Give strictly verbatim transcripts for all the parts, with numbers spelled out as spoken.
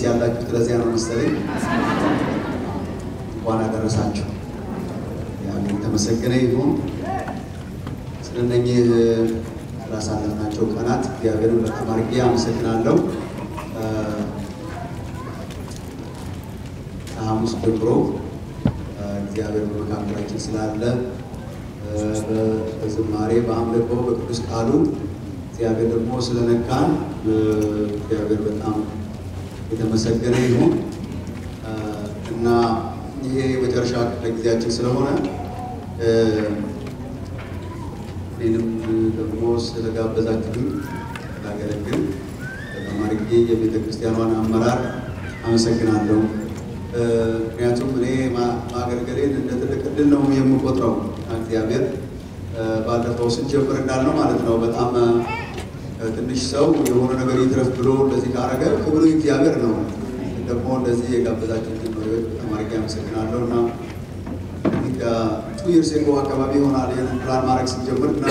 አዲስ ያላችሁ ስለዚህ ነው መሰለኝ እንኳን አደረሳችሁ ያኔ ተመሰገነ ይሁን ስለነኚህ ራሳለናቸው ቀናት እግዚአብሔርን በጣም አድርጌ አመሰግናለሁ ሐሙስ ጀምሮ እግዚአብሔር በመካከላችን ስላለ በዝማሬ በአምልኮ በቅዱስ ቃሉ እግዚአብሔር ደግሞ ስለነካን እግዚአብሔር በጣም የተመሰገነ ይሁን እና ይሄ የመጨረሻ ጊዜያችን ስለሆነ እኔንም ደግሞ ስለጋበዛችሁኝ ላገለግል በጣም አድርጌ የቤተ ክርስቲያኗን አመራር አመሰግናለሁ ምክንያቱም እኔ ማገልገሌን እንደ ትልቅ ዕድል ነው የምቆጥረው እግዚአብሔር ባለፈው ስንጀምር እንዳልነው ማለት ነው በጣም ትንሽ ሰው የሆነ ነገር ይትረፍ ብሎ እንደዚህ ካረገ ክብሩ እግዚአብሔር ነው ደግሞ እንደዚህ የጋበዛችሁኝ ነው በጣም አድርጌ አመሰግናለሁና two years ago አካባቢ ሆናል ይሄን ፕላን ማድረግ ስንጀምርና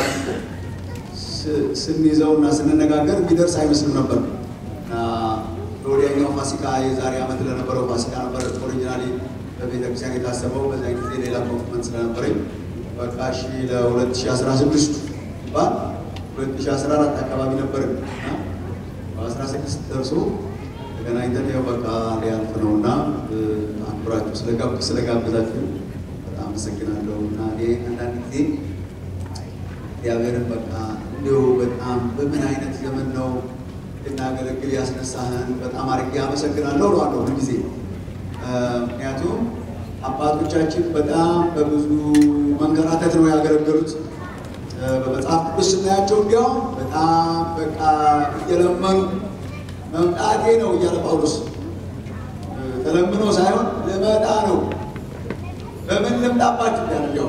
ስንይዘውና ስንነጋገር ቢደርስ አይመስልም ነበር እና ወዲያኛው ፋሲካ የዛሬ ዓመት ለነበረው ፋሲካ ነበር ኦሪጂናሊ በቤተክርስቲያን የታሰበው በዛ ጊዜ ሌላ ኮንፈረንስ ስለነበረኝ በቃ እሺ ለ2016 ባል ሁለት ሺህ አስራ አራት አካባቢ ነበር እና በ16 ደርሶ ተገናኝተን ያው በቃ ሊያልፍ ነውና አክብራችሁ ስለጋብ ስለጋበዛችሁ በጣም አመሰግናለሁና እኔ አንዳንድ ጊዜ እግዚአብሔርን በቃ እንደው በጣም በምን አይነት ዘመን ነው እናገለግል ያስነሳህን በጣም አድርጌ አመሰግናለሁ ነው ሁሉ ጊዜ ምክንያቱም አባቶቻችን በጣም በብዙ መንገራተት ነው ያገለገሉት በመጽሐፍ ቅዱስ ስናያቸው እንዲያው በጣም በቃ እየለመኑ መምጣቴ ነው እያለ ጳውሎስ ተለምኖ ሳይሆን ልመጣ ነው በምን ልምጣባችሁ ያለው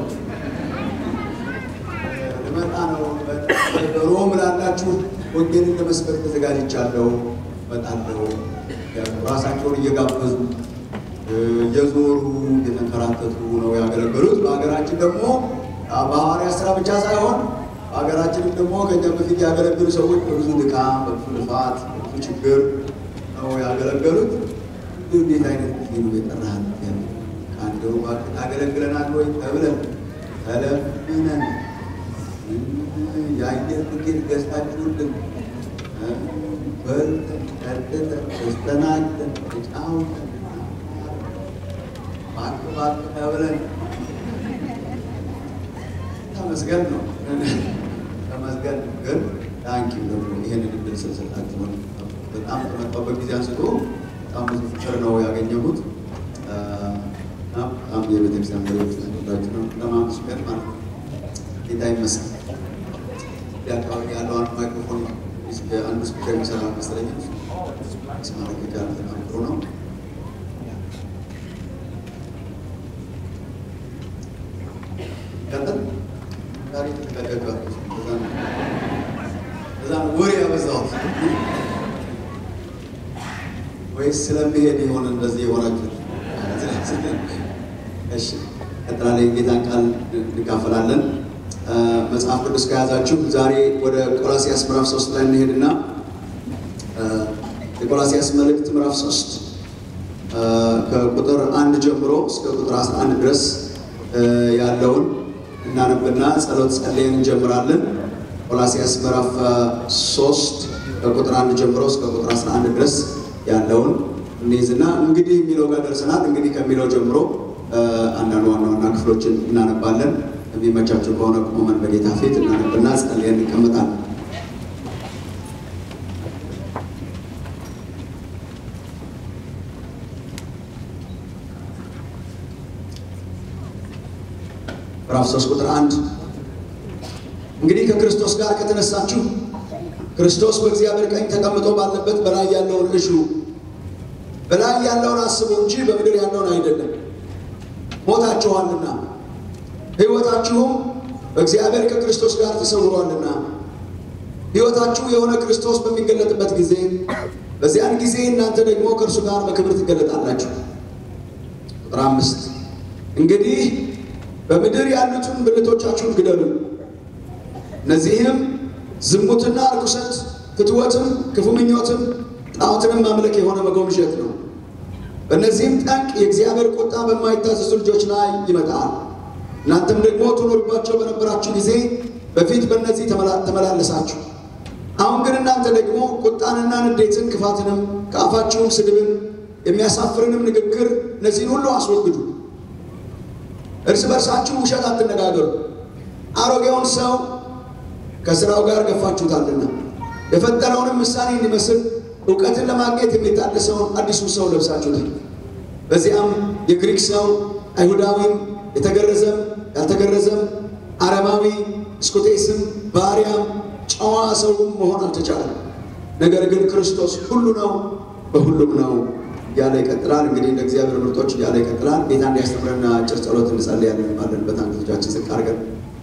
ልመጣ ነው በሮም ላላችሁ ወንጌልን ለመስበክ ተዘጋጅቻለሁ እመጣለሁ ራሳቸውን እየጋበዙ የዞሩ የተንከራተቱ ነው ያገለገሉት በአገራችን ደግሞ በሐዋርያት ሥራ ብቻ ሳይሆን በአገራችን ደግሞ ከኛ በፊት ያገለገሉ ሰዎች በብዙ ድካም በብዙ ልፋት በብዙ ችግር ነው ያገለገሉት እንዴት አይነት ነው የጠራን አንደው አገለግለናል ወይ ተብለን ተለምነን ያየር ትኬት ገዝታችሁልን በልተን ጠጥተን ተስተናግደን ተጫውተን ባክ ተብለን ተመስገን ነው ተመስገን ግን ታንኪው ደግሞ ይሄንን እድል ስለሰጣችሁን በጣም ተመጣጣበት ጊዜ አንስቶ በጣም ብዙ ፍቅር ነው ያገኘሁት በጣም የቤተክርስቲያን መሪዎች ናቸው ነው ለማመስገን ማለት ነው ጌታ ይመስገን ያቃው ያለው አንድ ማይክሮፎን እስከ አንድ ስፒከር የሚሰራ መሰለኝ ስማርክ ጋር ተናግሮ ነው ከዛ ታሪክ ተከታተሉ ከዛ ወሬ ያበዛው ወይስ ስለሚሄድ ይሆን እንደዚህ ይሆናችሁ እሺ ከተራለ ጌታን ቃል እንካፈላለን መጽሐፍ ቅዱስ ከያዛችሁ ዛሬ ወደ ቆላስይስ ምዕራፍ ሶስት ላይ እንሄድና የቆላስይስ መልእክት ምዕራፍ ሶስት ከቁጥር አንድ ጀምሮ እስከ ቁጥር አስራ አንድ ድረስ ያለውን እናነብና ጸሎት ጸልየን እንጀምራለን ቆላስይስ ምዕራፍ ሶስት ከቁጥር አንድ ጀምሮ እስከ ቁጥር አስራ አንድ ድረስ ያለውን እንይዝና እንግዲህ የሚለው ጋር ደርሰናል እንግዲህ ከሚለው ጀምሮ አንዳንድ ዋና ዋና ክፍሎችን እናነባለን የሚመቻችሁ ከሆነ ቆመን በጌታ ፊት እናነብና ጸልየን እንቀመጣለን ምዕራፍ ሶስት ቁጥር አንድ እንግዲህ ከክርስቶስ ጋር ከተነሳችሁ ክርስቶስ በእግዚአብሔር ቀኝ ተቀምጦ ባለበት በላይ ያለውን እሹ በላይ ያለውን አስቡ እንጂ በምድር ያለውን አይደለም ሞታችኋልና ሕይወታችሁም በእግዚአብሔር ከክርስቶስ ጋር ተሰውሯልና ሕይወታችሁ የሆነ ክርስቶስ በሚገለጥበት ጊዜ በዚያን ጊዜ እናንተ ደግሞ ከእርሱ ጋር በክብር ትገለጣላችሁ ቁጥር አምስት እንግዲህ በምድር ያሉትን ብልቶቻችሁን ግደሉ እነዚህም ዝሙትና ርኩሰት ፍትወትም ክፉ ምኞትም ጣዖትንም ማምለክ የሆነ መጎምጀት ነው። በእነዚህም ጠንቅ የእግዚአብሔር ቁጣ በማይታዘዙ ልጆች ላይ ይመጣል። እናንተም ደግሞ ትኖሩባቸው በነበራችሁ ጊዜ በፊት በእነዚህ ተመላለሳችሁ። አሁን ግን እናንተ ደግሞ ቁጣንና ንዴትን፣ ክፋትንም፣ ከአፋችሁም ስድብን፣ የሚያሳፍርንም ንግግር እነዚህን ሁሉ አስወግዱ። እርስ በርሳችሁ ውሸት አትነጋገሩ፣ አሮጌውን ሰው ከሥራው ጋር ገፋችሁታልና የፈጠረውንም ምሳሌ እንዲመስል እውቀትን ለማግኘት የሚታደሰውን አዲሱን ሰው ለብሳችሁታል። በዚያም የግሪክ ሰው አይሁዳዊም፣ የተገረዘም ያልተገረዘም፣ አረማዊ፣ እስኩቴስም፣ ባሪያም፣ ጨዋ ሰውም መሆን አልተቻለም። ነገር ግን ክርስቶስ ሁሉ ነው፣ በሁሉም ነው ያለ ይቀጥላል። እንግዲህ እንደ እግዚአብሔር ምርጦች ያለ ይቀጥላል። ጌታ እንዲያስተምረን አጭር ጸሎት እንጸልያለን። ባለንበት አንገቶቻችን ዝቅ አድርገን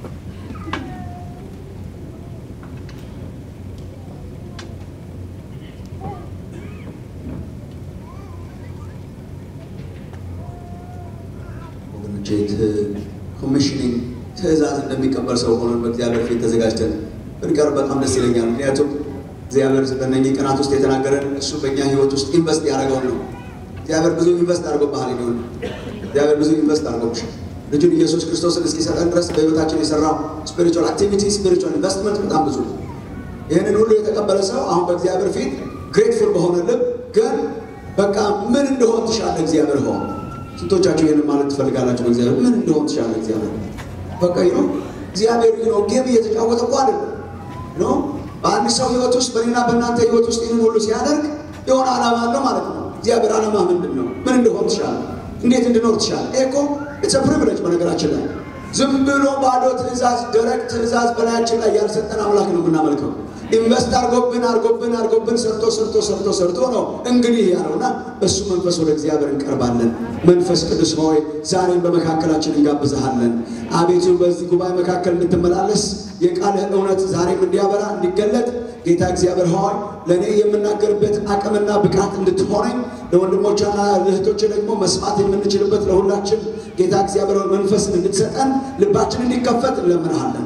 ኮሚሽኒንግ ትእዛዝ እንደሚቀበል ሰው ሆነን በእግዚአብሔር ፊት ተዘጋጅተን ብንቀርብ በጣም ደስ ይለኛል። ምክንያቱም እግዚአብሔር በእነኚህ ቀናት ውስጥ የተናገረን እሱ በእኛ ህይወት ውስጥ ኢንቨስት ያደረገውን ነው። እግዚአብሔር ብዙ ኢንቨስት አድርጎብሃል ይሆን? እግዚአብሔር ብዙ ኢንቨስት አድርጎብሻል። ልጁን ኢየሱስ ክርስቶስን እስኪሰጠን ድረስ በህይወታችን የሰራው ስፒሪቹዋል አክቲቪቲ፣ ስፒሪቹዋል ኢንቨስትመንት በጣም ብዙ ነው። ይህንን ሁሉ የተቀበለ ሰው አሁን በእግዚአብሔር ፊት ግሬትፉል በሆነ ልብ ግን በቃ ምን እንደሆን ትሻለህ እግዚአብሔር ሆይ? ስንቶቻችሁ ይሄንን ማለት ትፈልጋላችሁ? በእግዚአብሔር ምን እንደሆን ትሻለህ እግዚአብሔር? በቃ ይኸው እግዚአብሔር ይኸው ጌም እየተጫወተ እኮ አይደለም ነው። በአንድ ሰው ህይወት ውስጥ በእኔና በእናንተ ህይወት ውስጥ ይህንን ሁሉ ሲያደርግ የሆነ ዓላማ አለው ማለት ነው። እግዚአብሔር ዓላማ ምንድን ነው? ምን እንደሆን ትሻለህ? እንዴት እንድኖር ትሻለህ? ይሄ እኮ ኢትስ አ ፕሪቪሌጅ። በነገራችን ላይ ዝም ብሎ ባዶ ትእዛዝ፣ ደረቅ ትእዛዝ በላያችን ላይ ያልሰጠን አምላክ ነው የምናመልከው። ኢንቨስት አርጎብን አርጎብን አርጎብን ሰርቶ ሰርቶ ሰርቶ ሰርቶ ነው እንግዲህ ያለውና በሱ መንፈስ ወደ እግዚአብሔር እንቀርባለን። መንፈስ ቅዱስ ሆይ ዛሬም በመካከላችን እንጋብዝሃለን። አቤቱ በዚህ ጉባኤ መካከል እንድትመላለስ የቃልህ እውነት ዛሬም እንዲያበራ እንዲገለጥ ጌታ እግዚአብሔር ሆይ ለእኔ የምናገርበት አቅምና ብቃት እንድትሆነኝ ለወንድሞችና ለእህቶች ደግሞ መስማት የምንችልበት ለሁላችን ጌታ እግዚአብሔር መንፈስ እንድትሰጠን ልባችን እንዲከፈት እንለምንሃለን።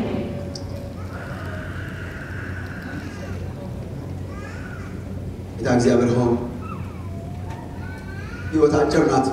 ጌታ እግዚአብሔር ሆይ ሕይወት አጭር ናት።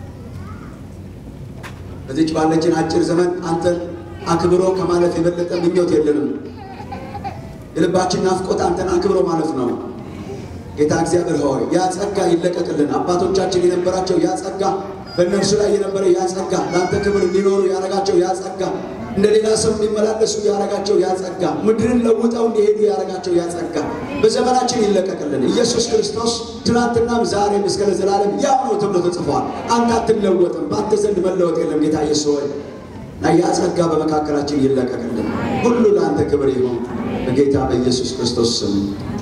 በዚች ባለችን አጭር ዘመን አንተን አክብሮ ከማለፍ የበለጠ ምኞት የለንም። የልባችን ናፍቆት አንተን አክብሮ ማለፍ ነው። ጌታ እግዚአብሔር ሆይ ያ ጸጋ ይለቀቅልን። አባቶቻችን የነበራቸው ያ ጸጋ፣ በእነርሱ ላይ የነበረ ያ ጸጋ፣ ለአንተ ክብር እንዲኖሩ ያረጋቸው ያ ጸጋ፣ እንደ ሌላ ሰው እንዲመላለሱ ያረጋቸው ያ ጸጋ፣ ምድርን ለውጠው እንዲሄዱ ያረጋቸው ያ ጸጋ በዘመናችን ይለቀቅልን። ኢየሱስ ክርስቶስ ትናንትናም ዛሬም እስከ ለዘላለም ያው ነው ተብሎ ተጽፏል። አንተ አትለወጥም፣ በአንተ ዘንድ መለወጥ የለም። ጌታ ኢየሱስ ሆይ ያ ጸጋ በመካከላችን ይለቀቅልን። ሁሉ ለአንተ ክብር ይሁን በጌታ በኢየሱስ ክርስቶስ ስም።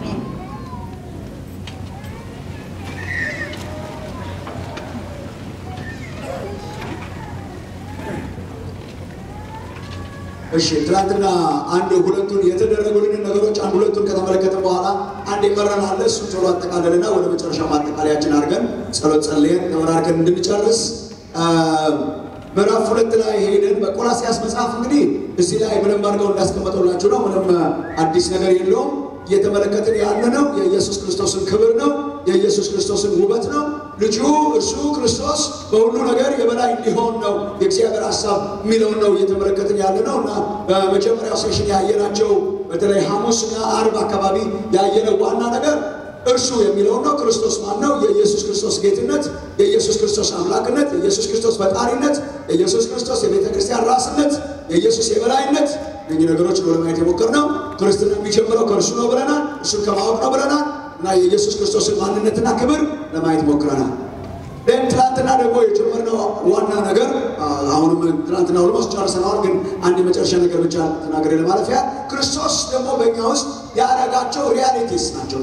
እሺ ትላንትና አንድ ሁለቱን የተደረጉልን ነገሮች አንድ ሁለቱን ከተመለከተን በኋላ አንድ የቀረን አለ። እሱን ቶሎ አጠቃለልና ወደ መጨረሻ ማጠቃለያችን አድርገን ጸሎት ጸልየን ተመራርከን እንድንጨርስ ምዕራፍ ሁለት ላይ ሄደን በቆላስይስ መጽሐፍ እንግዲህ እዚህ ላይ ምንም አድርገው እንዳስቀመጠውላችሁ ነው። ምንም አዲስ ነገር የለውም። እየተመለከትን ያለነው የኢየሱስ ክርስቶስን ክብር ነው። የኢየሱስ ክርስቶስን ውበት ነው። ልጁ እርሱ ክርስቶስ በሁሉ ነገር የበላይ እንዲሆን ነው የእግዚአብሔር ሐሳብ የሚለውን ነው እየተመለከትን ያለነው እና በመጀመሪያው ሴሽን ያየናቸው በተለይ ሐሙስና ዓርብ አካባቢ ያየነው ዋና ነገር እርሱ የሚለው ነው። ክርስቶስ ማን ነው? የኢየሱስ ክርስቶስ ጌትነት፣ የኢየሱስ ክርስቶስ አምላክነት፣ የኢየሱስ ክርስቶስ ፈጣሪነት፣ የኢየሱስ ክርስቶስ የቤተ ክርስቲያን ራስነት፣ የኢየሱስ የበላይነት እነዚህ ነገሮች ነው ለማየት የሞከርነው። ክርስትና የሚጀምረው ከእርሱ ነው ብለናል። እሱን ከማወቅ ነው ብለናል እና የኢየሱስ ክርስቶስን ማንነትና ክብር ለማየት ሞክረናል። ደን ትናንትና ደግሞ የጀመርነው ዋና ነገር አሁንም ትናንትና ኦልሞስት ጨርሰናል፣ ግን አንድ የመጨረሻ ነገር ብቻ ተናግሬ ለማለፍ ያህል ክርስቶስ ደግሞ በእኛ ውስጥ ያደረጋቸው ሪያሊቲስ ናቸው።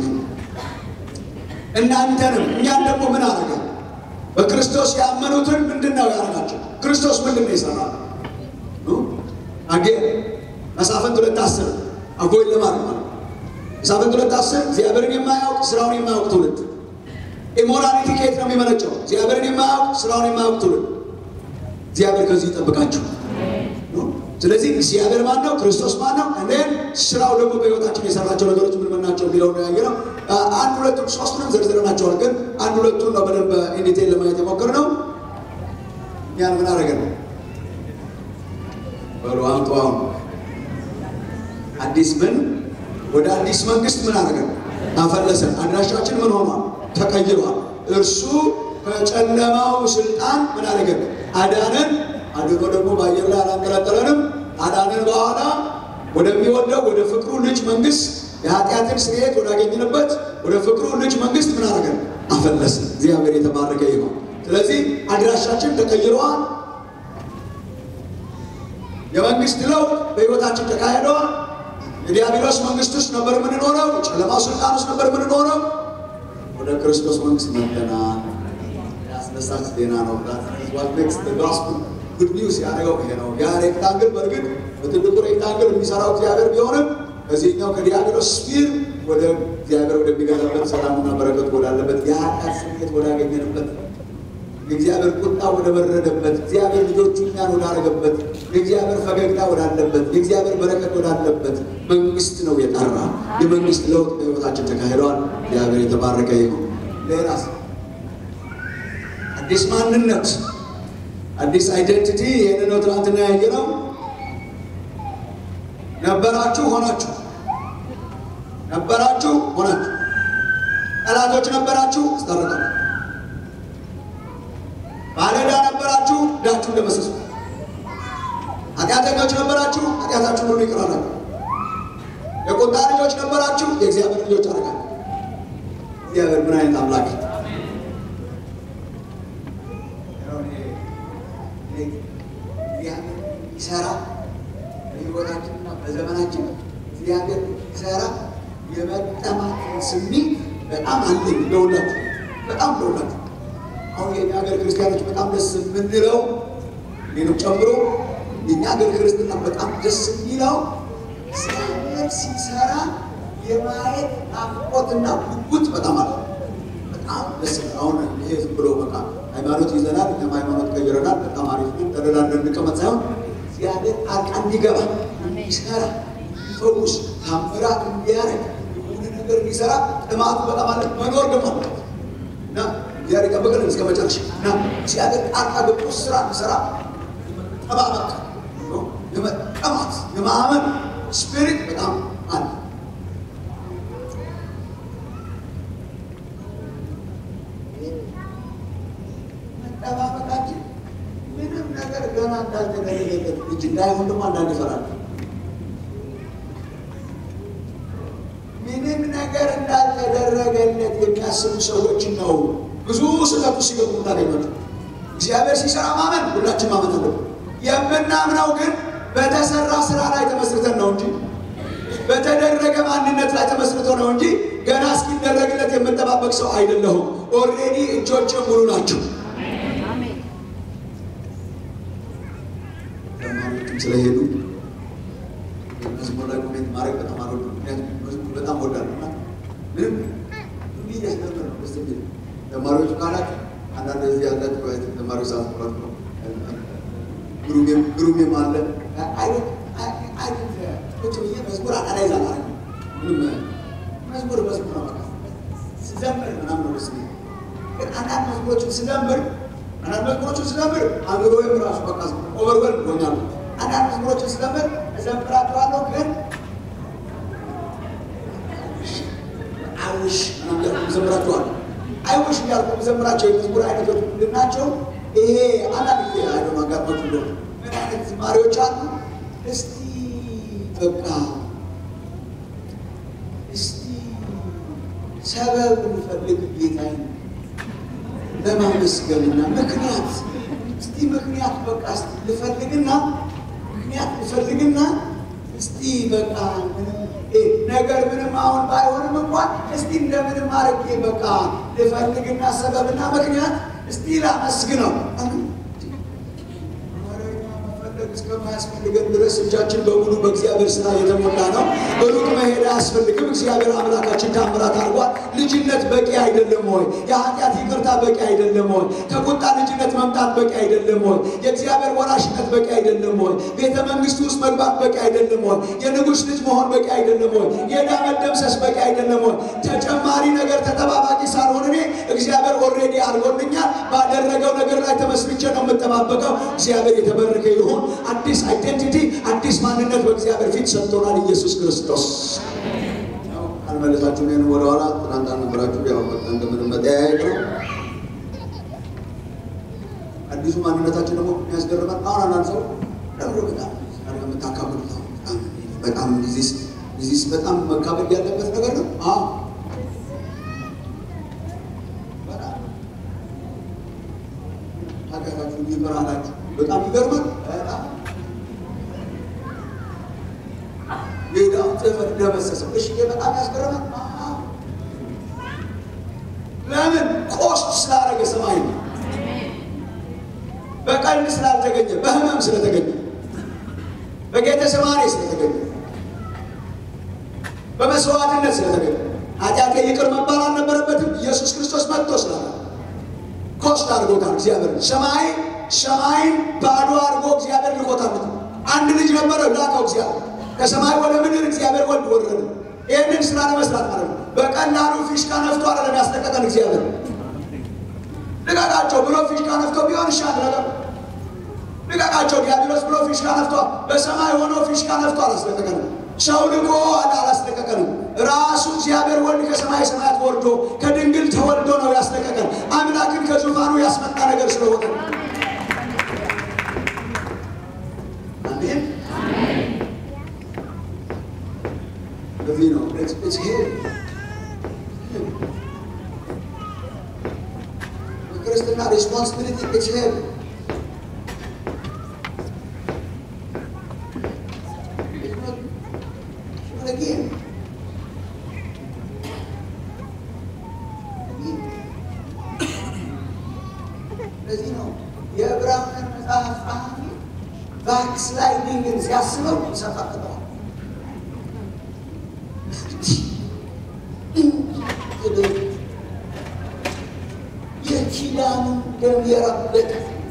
እናንተንም እኛን ደግሞ ምን አደረገ? በክርስቶስ ያመኑትን ምንድን ነው ያደረጋቸው? ክርስቶስ ምንድን ነው የሰራው? አጌ መሳፍንት ሁለት አስር አጎይ ለማለት ነው። መሳፍንት ሁለት አስር እግዚአብሔርን የማያውቅ ስራውን የማያውቅ ትውልድ። ኢሞራሊቲ ከየት ነው የሚመነጨው? እግዚአብሔርን የማያውቅ ስራውን የማያውቅ ትውልድ። እግዚአብሔር ከዚህ ይጠብቃችሁ። ስለዚህ እግዚአብሔር ማን ነው? ክርስቶስ ማን ነው? እንዴት ስራው ደግሞ በህይወታችን የሰራቸው ነገሮች ምን ምን ናቸው የሚለው ነው ያየነው። አንድ ሁለቱን ሶስቱንም ዘርዝረናቸዋል፣ ግን አንድ ሁለቱን ነው በደንብ ኢንዲቴል ለማየት የሞከርነው። ያን ምን አደረገን? በሉ አንቷው አዲስ ምን ወደ አዲስ መንግስት ምን አደረገን? አፈለሰን። አድራሻችን ምን ሆኗል? ተቀይሯል። እርሱ ከጨለማው ስልጣን ምን አደረገን? አዳነን። አድሮ ደግሞ ባየር ላይ አላንጠለጠለንም። አዳነን በኋላ ወደሚወደው ወደ ፍቅሩ ልጅ መንግስት የኃጢአትን ስርየት ወዳገኘንበት ወደ ፍቅሩ ልጅ መንግስት ምን አደረገን? አፈለሰን። እግዚአብሔር የተባረከ ይሁን። ስለዚህ አድራሻችን ተቀይሯል። የመንግስት ለውጥ በህይወታችን ተካሂዷል። የዲያብሎስ መንግስት ውስጥ ነበር የምንኖረው፣ ጨለማው ስልጣን ውስጥ ነበር የምንኖረው። ወደ ክርስቶስ መንግስት መጥተናል። ያስደሳች ዜና ነው። what makes the gospel good news ያለው ይሄ ነው። ያ ሬክታንግል በእርግጥ በትልቁ ሬክታንግል የሚሰራው እግዚአብሔር ቢሆንም ከዚህኛው ከዲያብሎስ ስፒር ወደ እግዚአብሔር ወደሚገዛበት ሰላምና በረከት ወዳለበት የኃጢአት ስርየት ወዳገኘንበት የእግዚአብሔር ቁጣ ወደ በረደበት እግዚአብሔር ልጆቹ እኛን ወዳረገበት የእግዚአብሔር ፈገግታ ወዳለበት የእግዚአብሔር በረከት ወዳለበት መንግስት ነው የጠራ። የመንግስት ለውጥ በህይወታችን ተካሂዷል። እግዚአብሔር የተባረከ ይሁን። ሌላስ አዲስ ማንነት፣ አዲስ አይደንቲቲ። ይህንን ነው ትናንትና ያየነው። ነበራችሁ ሆናችሁ፣ ነበራችሁ ሆናችሁ፣ ጠላቶች ነበራችሁ አስታረቃችሁ፣ ባለዕዳ ነበራችሁ ዕዳችሁን ደመሰሱ፣ ኃጢአተኞች ነበራችሁ ኃጢአታችሁን ሁሉ ይቅር አላችሁ፣ የቁጣ ልጆች ነበራችሁ የእግዚአብሔር ልጆች አደረጋችሁ። እግዚአብሔር ምን አይነት አምላክ! እግዚአብሔር ይሰራ በህይወታችንና በዘመናችን እግዚአብሔር ይሰራ የመጠማት ስሜት በጣም አለኝ ለሁላችሁ፣ በጣም ለሁላችሁ። አሁን የኛ ሀገር ክርስቲያኖች በጣም ደስ የምንለው ሌሎች ጨምሮ የኛ ሀገር ክርስትና በጣም ደስ የሚለው እግዚአብሔር ሲሰራ የማየት ናፍቆትና ጉጉት በጣም አለ። በጣም ደስ አሁን ይሄ ዝም ብሎ በቃ ሃይማኖት ይዘናል፣ እኛም ሃይማኖት ቀይረናል፣ በጣም አሪፍ ነው ተደላደል እንቀመጥ ሳይሆን እግዚአብሔር ጣልቃ እንዲገባ እንዲሰራ ፈውስ ታምራት እንዲያረግ የሆነ ነገር እንዲሰራ ጥማቱ በጣም አለ። መኖር ደግሞ እና እግዚአብሔር ይጠብቀን እስከ መጨረሻ እና እግዚአብሔር ጣልቃ ገብቶ ስራ እንዲሰራ ጠባበቅ ነው። የመጠማት የማመን ስፒሪት በጣም አለ። መጠባበቃችን ምንም ነገር ገና እንዳልተደረገለት እጅ እንዳይሆን ደግሞ አንዳንድ ይፈራል። ምንም ነገር እንዳልተደረገለት የሚያስቡ ሰዎችን ነው ብዙ ስህተቱ ሲገቡ ታገኛችሁ። እግዚአብሔር ሲሰራ ማመን ሁላችን ማመን አለብን። የምናምነው ግን በተሰራ ስራ ላይ ተመስርተን ነው እንጂ በተደረገ ማንነት ላይ ተመስርቶ ነው እንጂ ገና እስኪደረግለት የምንጠባበቅ ሰው አይደለሁም። ኦልሬዲ እጆቼ ሙሉ ናቸው። አሜን። ተማሪዎችም ስለሄዱ መዝሙር ላይ ኮሜንት ማድረግ በጣም አልወድም። ምክንያቱም መዝሙር በጣም ወዳለሁና ምንም እንዲህ ያስተምር ነው ደስ የሚል ተማሪዎች ካላት አንዳንድ እዚህ ያላችሁ ወይ ተማሪዎች ሳትቆራት ነው ግሩም ግሩም ማለ አይ አይ ቁጭ ብዬ መዝሙር አናላይዝ አላረግም። ምንም መዝሙር መዝሙር ነው ማለት ስዘምር ምናምን ነው ደስ የሚል። ግን አንዳንድ መዝሙሮችን ስዘምር አንዳንድ መዝሙሮችን ስዘምር አእምሮዬም ራሱ በቃ ኦቨርዌልም ሆኛለሁ። አንዳንድ መዝሙሮችን ስዘምር እዘምራቸዋለሁ ግን አይውሽ ምናምን ያልኩ እዘምራቸዋለሁ። አይውሽ እያልኩ እዘምራቸው የመዝሙር አይነቶች ምንድን ናቸው? ይሄ አንዳንድ ጊዜ አይደለም አጋጥሞት ብሎ ምን አይነት ዝማሬዎች አሉ? እስቲ በቃ እስቲ ሰበብ እንፈልግ ጌታዬን ለማመስገንና ምክንያት እስቲ ምክንያት በቃ እስቲ ልፈልግና ምክንያት ልፈልግና እስቲ በቃ ነገር ምንም አሁን ባይሆንም እንኳን እስቲ እንደምንም አድርጌ በቃ ልፈልግና ሰበብና ምክንያት እስቲ ላመስግነው። ወሬኛ መፈለግ እስከማያስፈልገን ድረስ እጃችን በሙሉ በእግዚአብሔር ሥራ የተሞላ ነው። ሩቅ መሄድ አያስፈልግም። እግዚአብሔር አምላካችን ታምራት አድርጓል። ልጅነት በቂ አይደለም ወይ? የኃጢአት ይቅርታ በቂ አይደለም ወይ? ከቁጣ ልጅነት መምጣት በቂ አይደለም ወይ? የእግዚአብሔር ወራሽነት በቂ አይደለም ወይ? ቤተ መንግስቱ ውስጥ መግባት በቂ አይደለም ወይ? የንጉሥ ልጅ መሆን በቂ አይደለም ወይ? የዕዳ መደምሰስ በቂ አይደለም ወይ? ተጨማሪ ነገር ተጠባባቂ ሳልሆን እኔ እግዚአብሔር ኦልሬዲ አድርጎልኛል። ባደረገው ነገር ላይ ተመስርቼ ነው የምጠባበቀው። እግዚአብሔር የተባረከ ይሁን። አዲስ አይደንቲቲ አዲስ ማንነት በእግዚአብሔር ፊት ሰጥቶናል ኢየሱስ ክርስቶስ። አልመለሳችሁ ነው ወደ ኋላ ትናንት አልነበራችሁ ያው እንደምንም መጠያየቅ ነው። አዲሱ ማንነታችን ደግሞ የሚያስገርመን አሁን አንዳንድ ሰው ደብረ በጣም የምታካብዱት በጣም ዲዚስ ዲዚስ በጣም መካበድ ያለበት ነገር ነው። አዎ በጣም ታውቃላችሁ ይበራላችሁ በጣም ይገርማል። በጣም የዳው ተፈር ደመሰሰው። እሺ በጣም ያስገርማል። ለምን ኮስት ስላደረገ ሰማይ ነው። በቀን ስላልተገኘ በህመም ስለተገኘ በጌተሰማኒ ስለተገኘ በመስዋዕትነት ስለተገኘ ኃጢአቴ ይቅር መባል አልነበረበትም። ኢየሱስ ክርስቶስ መጥቶ ስላለ ኮስት አድርጎታል። እግዚአብሔር ሰማይ ሰማይን ባዶ አድርጎ እግዚአብሔር ልኮታል። አንድ ልጅ ነበረ ላከው እግዚአብሔር ከሰማይ ወደ ምድር እግዚአብሔር ወልድ ወረደ። ይህንን ስራ ለመስራት ማለት ነው። በቀላሉ ፊሽካ ነፍቶ አይደለም ያስለቀቀን እግዚአብሔር። ልቀቃቸው ብሎ ፊሽካ ነፍቶ ቢሆን ይሻል ነበር። ልቀቃቸው ዲያብሎስ ብሎ ፊሽካ ነፍቶ በሰማይ ሆኖ ፊሽካ ነፍቶ አላስለቀቀንም። ሰው ልኮ አላስለቀቀንም። ራሱ እግዚአብሔር ወልድ ከሰማይ ሰማያት ወርዶ ከድንግል ተወልዶ ነው ያስለቀቀን። አምላክን ከዙፋኑ ያስመጣ ነገር ስለሆነ አሜን አሜን። ለዚህ ነው it's here ክርስትና ሪስፖንሲቢሊቲ it's here again ለዚህ ነው የዕብራውያን መጽሐፍ ጸሐፊ ባክስላይዲንግን ሲያስበው ይሰፋጥተዋል። የኪዳኑን ደም የረበጠ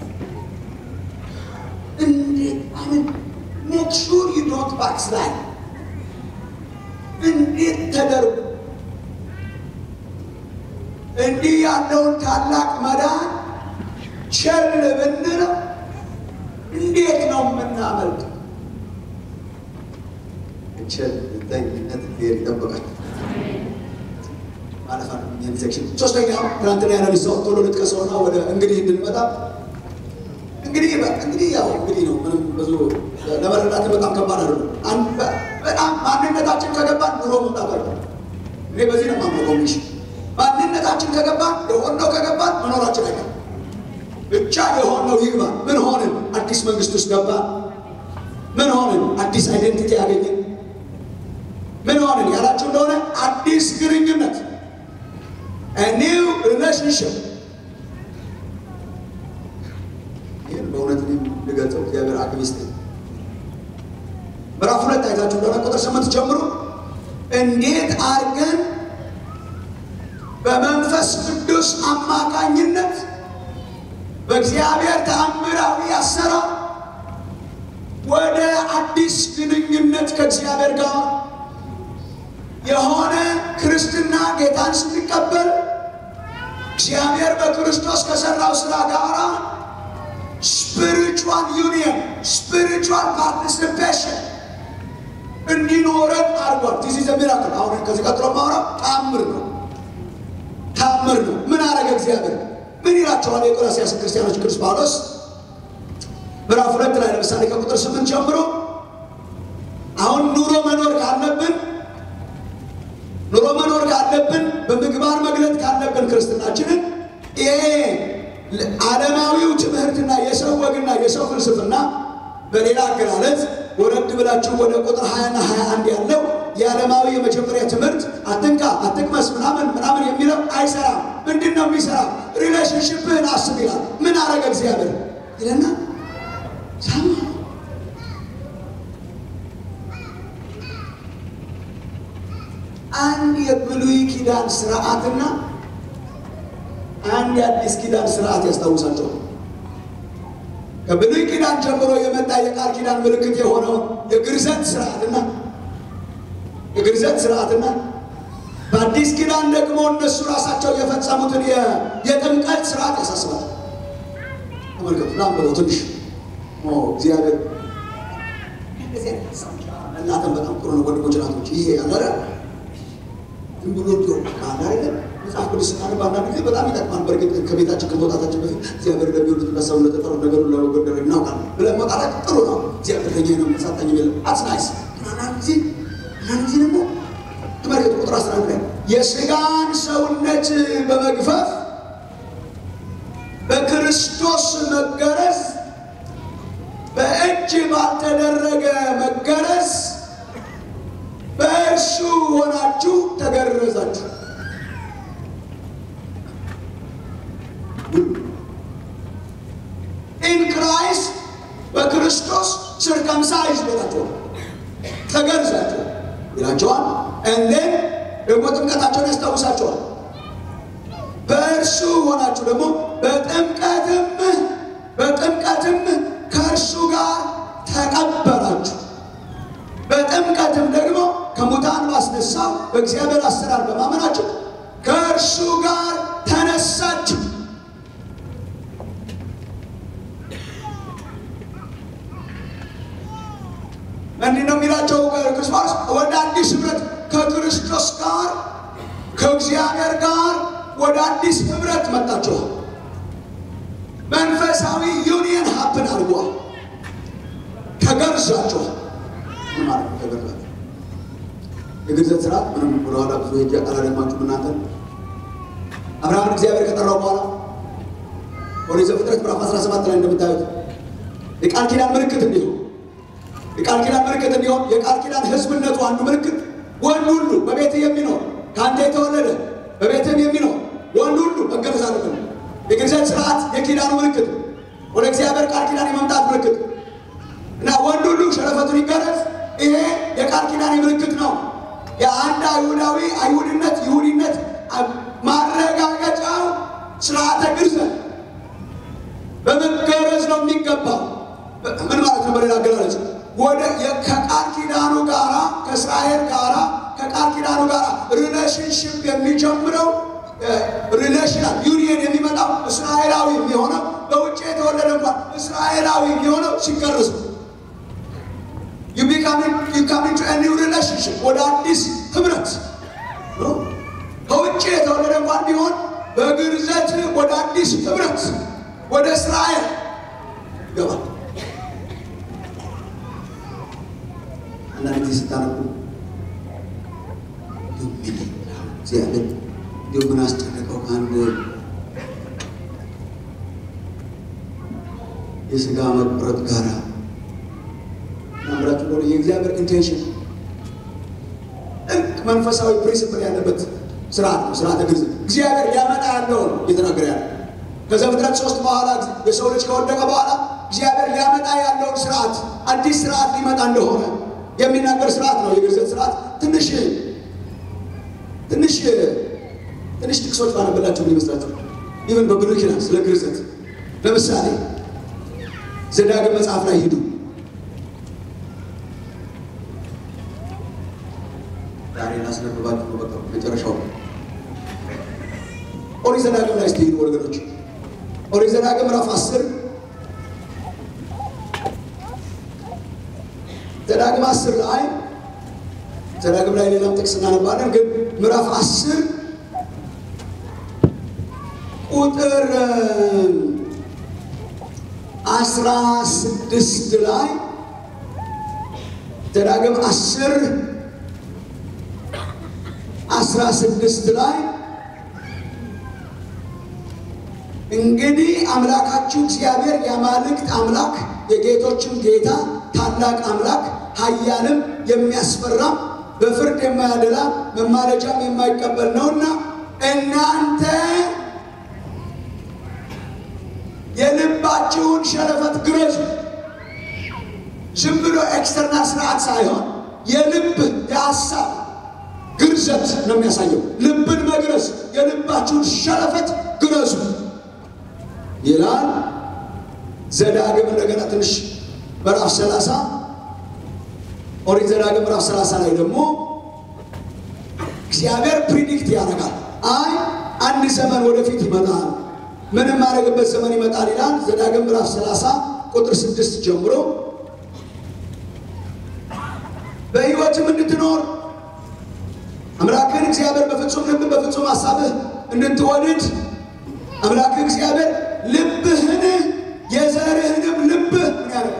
እንዴት አምን ሜክ ሹር ዩ ዶንት ባክስላይድ እንዴት ተደርጎ እንዲህ ያለውን ታላቅ መዳን ቸል ብንለው እንዴት ነው የምናመልጠው? ቸል ተኝነት ይጠበቃል ማለት ነው። የሴክሽን ሶስተኛው ትናንትና ያነሳው ቶሎ ልጥቀሰውና ወደ እንግዲህ እንድንመጣ እንግዲህ እንግዲህ ያው እንግዲህ ነው ምንም ብዙ ለመረዳት በጣም ከባድ አይደለም። አንተ በጣም ማንነታችን ከገባን ኑሮ መምጣት አይደለም። እኔ በዚህ ነው ማምነው። ምንሽ ማንነታችን ከገባን የሆነው ከገባን መኖራችን አይቀርም። ብቻ የሆነው ይግባ። ምን ሆነን አዲስ መንግስት ውስጥ ገባን። ምን ሆነን አዲስ አይደንቲቲ ያገኘን። ምን ሆነን ያላችሁ እንደሆነ አዲስ ግንኙነት a new relationship ይሄን በእውነት ልገልጸው እግዚአብሔር አቅም ይስጠኝ። ምዕራፍ ሁለት አይታችሁ እንደሆነ ቁጥር ስምንት ጀምሮ እንዴት አድርገን በመንፈስ ቅዱስ አማካኝነት በእግዚአብሔር ተአምራዊ አሰራር ወደ አዲስ ግንኙነት ከእግዚአብሔር ጋር የሆነ ክርስትና ጌታን ስንቀበል እግዚአብሔር በክርስቶስ ከሰራው ስራ ጋር spiritual union spiritual participation እንዲኖረን አድርጓል። this is a miracle። አሁን ከዚህ ቀጥሎ ማውራው ተአምር ነው። ተአምር ነው። ምን አደረገ እግዚአብሔር? ምን ይላቸዋል የቆላስይስ ክርስቲያኖች? ቅዱስ ጳውሎስ ምዕራፍ ሁለት ላይ ለምሳሌ ከቁጥር ስምንት ጀምሮ አሁን ኑሮ መኖር ካለብን ኑሮ መኖር ካለብን በምግባር መግለጥ ካለብን ክርስትናችንን ይሄ ዓለማዊው ትምህርትና የሰው ወግና የሰው ፍልስፍና በሌላ አገላለጽ ወረድ ብላችሁ ወደ ቁጥር ሃያ እና ሃያ አንድ ያለው የዓለማዊ የመጀመሪያ ትምህርት አትንካ አትቅመስ ምናምን ምናምን የሚለው አይሰራም። ምንድነው የሚሰራው? ሪሌሽንሺፕህን አስብ ይላል። ምን አረገ እግዚአብሔር ይለና ሳማ አንድ የብሉይ ኪዳን ስርዓትና አንድ የአዲስ ኪዳን ስርዓት ያስታውሳቸው። ከብሉይ ኪዳን ጀምሮ የመጣ የቃል ኪዳን ምልክት የሆነው የግርዘት ስርዓትና የግርዘት ስርዓትና በአዲስ ኪዳን ደግሞ እነሱ ራሳቸው የፈጸሙትን የጥምቀት ስርዓት ያሳስባል። ተመልከቱ ላምበለው ትንሽ ኦ እግዚአብሔር እንደዚህ እናንተም በጣም ጥሩ ነው ወንድሞች ናቶች። ይሄ ያለ ዝም ብሎ ዲዮ ካለ አይደል መጽሐፍ ቅዱስ ስናነብ አንዳንድ ጊዜ በጣም ይጠቅማል። በእርግጥ ከቤታችን ከመውጣታችን በፊት እግዚአብሔር እንደሚወዱት ለሰው ለተጠሩ ነገሩን ለመጎደር እናውቃለን ብለን መውጣታችን ጥሩ ነው። እግዚአብሔር ለኛ ነው መሳጣኝ የሚል አትስ ናይስ። አንዳንድ ጊዜ አንዳንድ ጊዜ ደግሞ ተመልከቱ ቁጥር አስራ አንድ ላይ የሥጋን ሰውነት በመግፈፍ በክርስቶስ መገረዝ በእጅ ባልተደረገ መገረዝ በእርሱ ሆናችሁ ተገረዛችሁ። in Christ በክርስቶስ circumcised ሆናችሁ ተገረዛችሁ ይላቸዋል። and then ደግሞ ጥምቀታቸውን ያስታውሳቸዋል። በእርሱ ሆናችሁ ደግሞ በጥምቀትም በጥምቀትም ከእርሱ ጋር ተቀበራችሁ። በጥምቀትም ደግሞ ከሙታን ባስነሳው በእግዚአብሔር አሰራር በማመናችሁ ከእርሱ ጋር ተነሳችሁ። እንዲህ ነው የሚላቸው ክርስቶስ ወደ አዲስ ህብረት ከክርስቶስ ጋር ከእግዚአብሔር ጋር ወደ አዲስ ህብረት መጣችሁ። መንፈሳዊ ዩኒየን ሀፕን አድርጓል። ተገርዛችሁ ማለት ነው። ተገርዛችሁ የግርዘት ስርዓት ምንም ወደኋላ ብዙ ሄጄ አላደግማችሁም። እናንተ አብርሃም እግዚአብሔር ከጠራው በኋላ ኦሪት ዘፍጥረት ምዕራፍ አስራ ሰባት ላይ እንደምታዩት የቃል ኪዳን ምልክት እንዲሆን የቃል ኪዳን ምልክት እንዲሆን የቃል ኪዳን ህዝብነቱ አንዱ ምልክት ወንድ ሁሉ በቤት የሚኖር ካንተ የተወለደ በቤትም የሚኖር ወንድ ሁሉ መገረዝ አለበት። የግርዘት ስርዓት የኪዳኑ ምልክት ወደ እግዚአብሔር ቃል ኪዳን የመምጣት ምልክት እና ወንድ ሁሉ ሸረፈቱን ይገረዝ። ይሄ የቃል ኪዳን ምልክት ነው። የአንድ አይሁዳዊ አይሁድነት ይሁዲነት ማረጋገጫው ስርዓተ ግርዘት በመገረዝ ነው የሚገባው። ምን ማለት ነው? በሌላ አገላለጽ ወደ ከቃል ኪዳኑ ጋራ ከእስራኤል ጋራ ከቃል ኪዳኑ ጋራ ሪሌሽንሺፕ የሚጀምረው ሪሌሽናል ዩኒየን የሚመጣው እስራኤላዊ የሚሆነው በውጭ የተወለደ እንኳን እስራኤላዊ የሚሆነው ሲገረዝ ነው። you become you come into a new relationship ወደ አዲስ ህብረት ነው። በውጭ የተወለደ እንኳን ቢሆን በግርዘት ወደ አዲስ ህብረት ወደ እስራኤል ይገባል። አንዳንድ ጊዜ ስታነቡ ምን እግዚአብሔር ምን አስጨነቀው ከአንድ የሥጋ መቁረጥ ጋር ናምራችሁ ወደ የእግዚአብሔር ኢንቴንሽን እንክ መንፈሳዊ ፕሪንሲፕል ያለበት ስርዓት ነው። ስርዓተ ግርዘት እግዚአብሔር ሊያመጣ ያለውን እየተናገረ ያለ ከዘፍጥረት ሶስት በኋላ የሰው ልጅ ከወደቀ በኋላ እግዚአብሔር ሊያመጣ ያለውን ስርዓት አዲስ ስርዓት ሊመጣ እንደሆነ የሚናገር ስርዓት ነው የግርዘት ስርዓት። ትንሽ ትንሽ ትንሽ ጥቅሶች ባነበላችሁ ምን ይመስላችሁ? ይሄን በብሉይ ኪዳን ስለ ግርዘት ለምሳሌ ዘዳግም መጽሐፍ ላይ ሂዱ። ዛሬ እናስነብባችሁ ነው በቃ መጨረሻው ኦሪት ዘዳግም ላይ ስትሄዱ ወገኖች ኦሪት ዘዳግም ምዕራፍ አስር ዘዳግም አስር ላይ ዘዳግም ላይ ሌላም ጥቅስ እናነባለን፣ ግን ምዕራፍ አስር ቁጥር አስራ ስድስት ላይ ዘዳግም አስር አስራ ስድስት ላይ እንግዲህ አምላካችሁ እግዚአብሔር የአማልክት አምላክ የጌቶችም ጌታ ታላቅ አምላክ ኃያልም የሚያስፈራም በፍርድ የማያደላ መማለጃም የማይቀበል ነውና እናንተ የልባችሁን ሸረፈት ግረዙ። ዝም ብሎ ኤክስተርናል ስርዓት ሳይሆን የልብ የሐሳብ ግርዘት ነው የሚያሳየው። ልብን መግረዝ የልባችሁን ሸለፈት ግረዙ ይላል። ዘዳግም እንደገና ትንሽ ምዕራፍ ሰላሳ ኦሪት ዘዳግም ምዕራፍ ሰላሳ ላይ ደግሞ እግዚአብሔር ፕሪዲክት ያደርጋል። አይ አንድ ዘመን ወደፊት ይመጣል፣ ምንም ማረግበት ዘመን ይመጣል ይላል። ዘዳግም ምዕራፍ ሰላሳ ቁጥር ስድስት ጀምሮ በሕይወትም እንድትኖር አምላክህን እግዚአብሔር በፍጹም ልብ በፍጹም ሐሳብህ እንድትወድድ አምላክህ እግዚአብሔር ልብህን የዘርህንም ልብህ ምን ያደርጋል?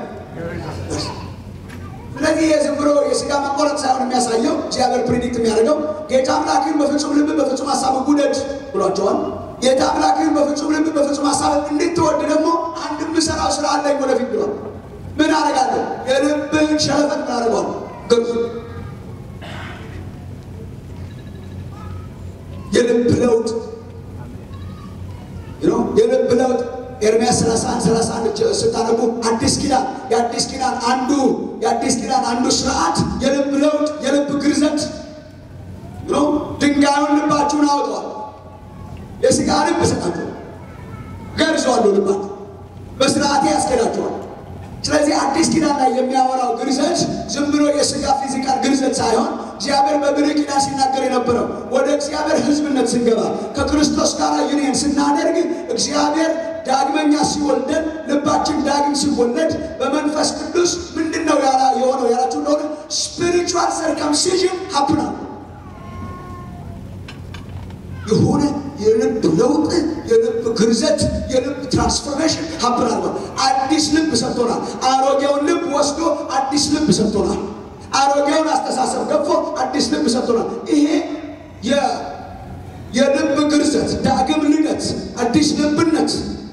ስለዚህ የዝም ብሎ የሥጋ መቆረጥ ሳይሆን የሚያሳየው እግዚአብሔር ፕሪዲክት የሚያደርገው ጌታ አምላክህን በፍጹም ልብ በፍጹም ሐሳብህ ውደድ ብሏቸዋል። ጌታ አምላክህን በፍጹም ልብ በፍጹም ሐሳብህ እንድትወድ ደግሞ አንድ የምሰራው ስራ አለኝ ወደፊት ብሏል። ምን አደርጋለሁ? የልብህን ሸለፈት ምን አደርገዋለሁ? ግርዙ። የልብ ለውጥ ነው። የልብ ለውጥ ኤርምያስ ሰላሳ አንድ ሰላሳ አንድ ስታነቡ አዲስ ኪዳን የአዲስ ኪዳን አንዱ የአዲስ ኪዳን አንዱ ስርዓት የልብ ለውጥ የልብ ግርዘት ነው። ድንጋዩን ልባችሁን አውጣው፣ የሥጋ ልብ ሰጣችሁ፣ ገርዘዋለሁ፣ ልባችሁ በስርዓቴ ያስኬዳችኋል። ስለዚህ አዲስ ኪዳን ላይ የሚያወራው ግርዘት ዝም ብሎ የሥጋ ፊዚካል ግርዘት ሳይሆን እግዚአብሔር በብሉይ ኪዳን ሲናገር የነበረው ወደ እግዚአብሔር ሕዝብነት ስንገባ ከክርስቶስ ጋር ዩኒየን ስናደርግ እግዚአብሔር ዳግመኛ ሲወልደን ልባችን ዳግም ሲወለድ በመንፈስ ቅዱስ ምንድነው ያላ የሆነው ያላችሁ እንደሆነ ስፒሪቹዋል ሰርከምሲዥን ሀፕናል። የሆነ የልብ ለውጥ የልብ ግርዘት የልብ ትራንስፎርሜሽን ሀፕናል። አዲስ ልብ ሰጥቶናል። አሮጌውን ልብ ወስዶ አዲስ ልብ ሰጥቶናል። አሮጌውን አስተሳሰብ ገፎ አዲስ ልብ ሰጥቶናል። ይሄ የ የልብ ግርዘት ዳግም ልደት አዲስ ልብነት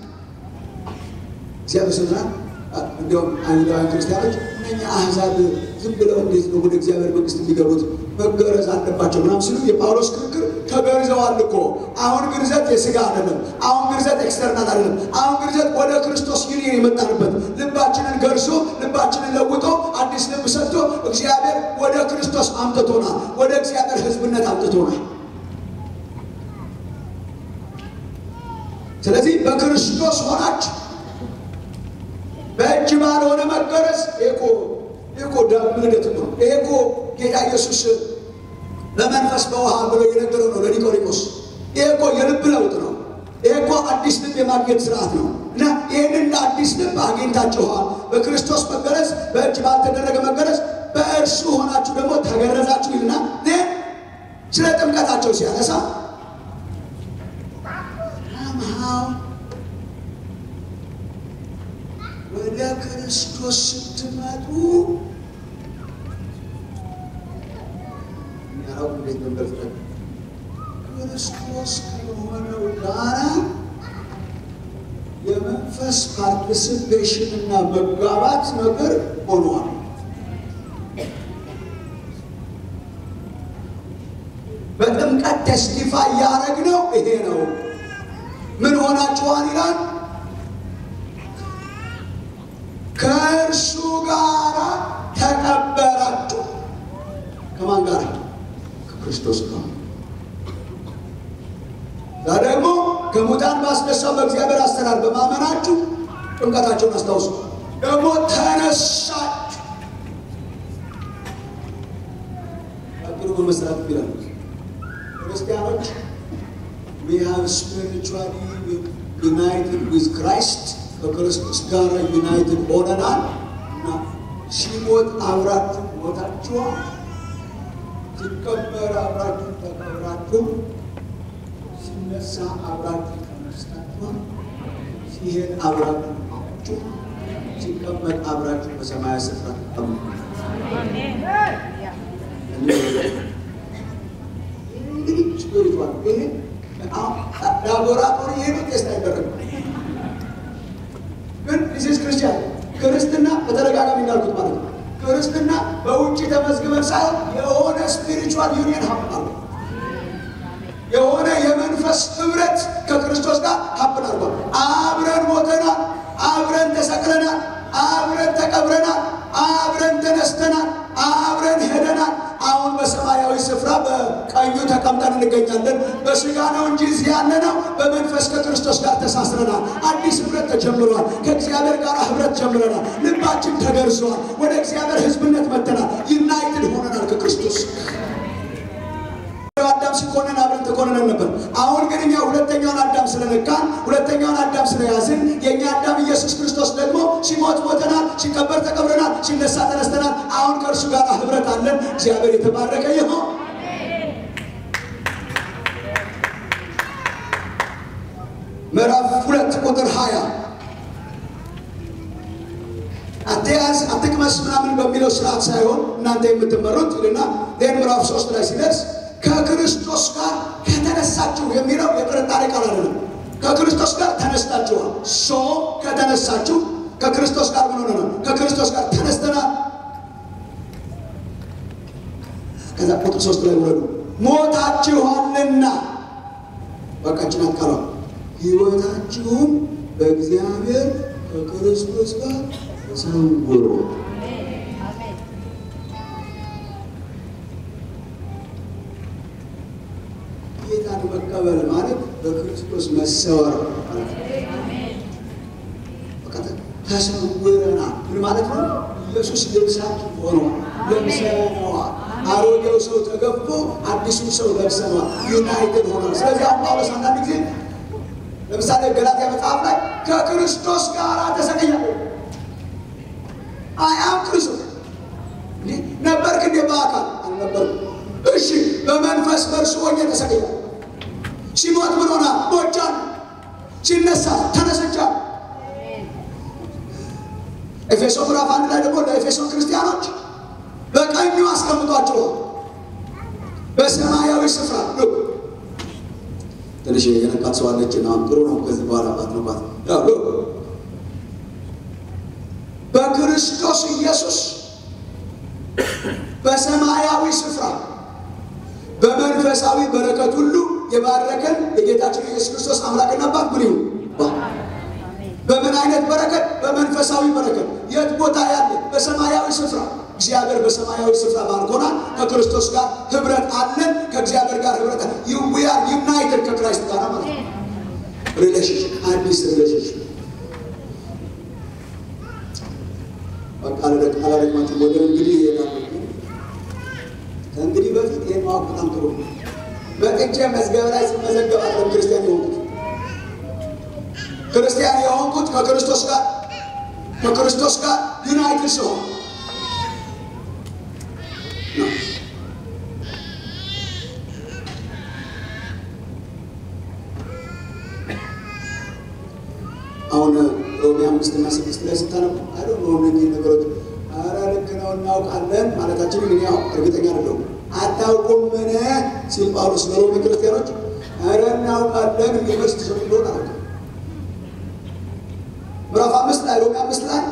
እግዚአብሔር ሰጥቶናል። እንደውም አይሁዳውያን ክርስቲያኖች እነኛ አሕዛብ ዝም ብለው እንዴት ነው ወደ እግዚአብሔር መንግሥት የሚገቡት? መገረዝ አለባቸው ምናምን ሲሉ የጳውሎስ ክርክር ተገርዘዋል እኮ። አሁን ግርዘት የሥጋ አይደለም። አሁን ግርዘት ኤክስተርናል አይደለም። አሁን ግርዘት ወደ ክርስቶስ ዩኒየን የመጣንበት ልባችንን ገርሶ ልባችንን ለውጦ አዲስ ልብ ሰጥቶ እግዚአብሔር ወደ ክርስቶስ አምጥቶናል። ወደ እግዚአብሔር ሕዝብነት አምጥቶናል። ስለዚህ በክርስቶስ ሆናችሁ በእጅ ባልሆነ መገረዝ ኤኮ ኤኮ ዳግም ልደት ነው። ኤኮ ጌታ ኢየሱስ በመንፈስ በውሃ ብሎ የነገረው ነው ለኒቆዲሞስ። ኤኮ የልብ ለውጥ ነው። ኤኮ አዲስ ልብ የማግኘት ስርዓት ነው። እና ይህንን አዲስ ልብ አግኝታችኋል በክርስቶስ መገረዝ፣ በእጅ ባልተደረገ መገረዝ በእርሱ ሆናችሁ ደግሞ ተገረዛችሁ ይልና ስለ ጥምቀታቸው ሲያነሳ ወደ ክርስቶስ ስትመጡ ያው እንዴት ነው በፍረት ክርስቶስ ከሆነው ጋራ የመንፈስ ፓርቲሲፔሽን እና መጋባት ነገር ሆኗል። በጥምቀት ተስቲፋይ ያደረግነው ይሄ ነው። ምን ሆናችኋል ይላል? ከእርሱ ጋር ተቀበራችሁ። ከማን ጋር? ከክርስቶስ ጋር። ደግሞ ከሙታን ባስነሳው በእግዚአብሔር አሰራር በማመናችሁ ጥምቀታቸውን አስታውሱ። ደግሞ ተነሳችሁ። አጥሩ በመስራት ይላል ክርስቲያኖች we have spiritually united with Christ በክርስቶስ ጋር ዩናይትድ ሆነናል። እና ሲሞት አብራችሁ ሞታችኋል፣ ሲቀበር አብራችሁ ተቀብራችሁ፣ ሲነሳ አብራችሁ ተነስታችኋል፣ ሲሄድ አብራችሁ ሄዳችሁ፣ ሲቀመጥ አብራችሁ በሰማያዊ ስፍራ ተቀምጣችኋል። እንግዲህ ስፒሪቹዋል ይሄ ላቦራቶሪ ይሄ ቴስት አይደረግም። ግን ዲስ ክርስቲያን ክርስትና በተደጋጋሚ እንዳልኩት ማለት ነው። ክርስትና በውጭ ተመዝግበን ሳይሆን የሆነ ስፒሪቹዋል ዩኒየን ሀብናል፣ የሆነ የመንፈስ ህብረት ከክርስቶስ ጋር ሀብናል። አብረን ሞተናል፣ አብረን ተሰቅለናል፣ አብረን ተቀብረናል፣ አብረን ተነስተናል፣ አብረን ሄደናል። አሁን በሰማያዊ ስፍራ እንገኛለን። በስጋ ነው እንጂ እዚህ ያለነው በመንፈስ ከክርስቶስ ጋር ተሳስረናል። አዲስ ህብረት ተጀምሯል። ከእግዚአብሔር ጋር ህብረት ጀምረናል። ልባችን ተገርዟል። ወደ እግዚአብሔር ህዝብነት መጥተናል። ዩናይትድ ሆነናል ከክርስቶስ። አዳም ሲኮነን አብረን ተኮነን ነበር። አሁን ግን እኛ ሁለተኛውን አዳም ስለነካን ሁለተኛውን አዳም ስለያዝን የኛ አዳም ኢየሱስ ክርስቶስ ደግሞ ሲሞት ሞተናል፣ ሲቀበር ተቀብረናል፣ ሲነሳ ተነስተናል። አሁን ከእርሱ ጋር ህብረት አለን። እግዚአብሔር የተባረከ ይሁን። ምዕራፍ ሁለት ቁጥር ሃያ አትያዝ አትቅመስ ምናምን በሚለው ስርዓት ሳይሆን እናንተ የምትመሩት ይልና ደን ምዕራፍ ሶስት ላይ ሲደርስ ከክርስቶስ ጋር ከተነሳችሁ የሚለው የጥርጣሬ ቃል አይደለም። ከክርስቶስ ጋር ተነስታችኋል። ሶ ከተነሳችሁ ከክርስቶስ ጋር ምን ሆነናል? ከክርስቶስ ጋር ተነስተናል። ከዛ ቁጥር ሶስት ላይ ወረዱ። ሞታችኋልና በቃችን አትቀሩ ሕይወታችሁም በእግዚአብሔር ከክርስቶስ ጋር ተሰውሮ ጌታን መቀበል ማለት በክርስቶስ መሰወር ማለት አሜን። በቃ ተሰውረናል። ምን ማለት ነው? ኢየሱስ ልብሳችን ሆኖ ለብሰነዋል። አሮጌው ሰው ተገፎ አዲሱ ሰው ለብሰነዋል። ዩናይትድ ሆነናል። ስለዚህ አሁን ጳውሎስ አንዳንድ ጊዜ ለምሳሌ ገላትያ መጽሐፍ ላይ ከክርስቶስ ጋር ተሰቅያለሁ አይ አም ክርስቶስ ነበርክ እንደ በአካል አልነበርኩም። እሺ በመንፈስ በእርሱ ሆኜ ተሰቅያለሁ። ሲሞት ምን ሆና ሞቻለሁ፣ ሲነሳ ተነስቻለሁ። ኤፌሶን ምዕራፍ አንድ ላይ ደግሞ ለኤፌሶን ክርስቲያኖች በቀኙ አስቀምጧቸዋል በሰማያዊ ስፍራ። ትንሽ የነቃት ሰው አለች እና ጥሩ ነው። ከዚህ በኋላ ባትነቃት ያው በክርስቶስ ኢየሱስ በሰማያዊ ስፍራ በመንፈሳዊ በረከት ሁሉ የባረከን የጌታችን ኢየሱስ ክርስቶስ አምላክና አባት ምን ይሁን። በምን አይነት በረከት? በመንፈሳዊ በረከት። የት ቦታ ያለ? በሰማያዊ ስፍራ። እግዚአብሔር በሰማያዊ ስፍራ ባርኮናል። ከክርስቶስ ጋር ህብረት አለን። ከእግዚአብሔር ጋር ህብረት አለን። we are united ከክርስቶስ ጋር ማለት ነው። ሪሌሽንሺፕ አዲስ ሪሌሽንሺፕ በቃለ ቃል ደግማችሁ ወደ እንግዲህ ይሄዳል። ከእንግዲህ በፊት ይሄን ማወቅ በጣም ጥሩ ነው። በጥንቸ መዝገብ ላይ ሲመዘገብ አለም ክርስቲያን የሆንኩት ክርስቲያን የሆንኩት ከክርስቶስ ጋር ከክርስቶስ ጋር ዩናይትድ ሲሆን አሁን ሮሜ አምስት እና ስድስት ላይ ስታነቡ አይደል ነው እነዚህ ነገሮች አራ ልክ ነው እናውቃለን ማለታችን ምን ያው እርግጠኛ አይደለም። አታውቁም ምን ሲል ጳውሎስ ለሮሜ ክርስቲያኖች አራ እናውቃለን የሚመስል ሰው እንደሆነ አለ። ምዕራፍ አምስት ላይ ሮሜ አምስት ላይ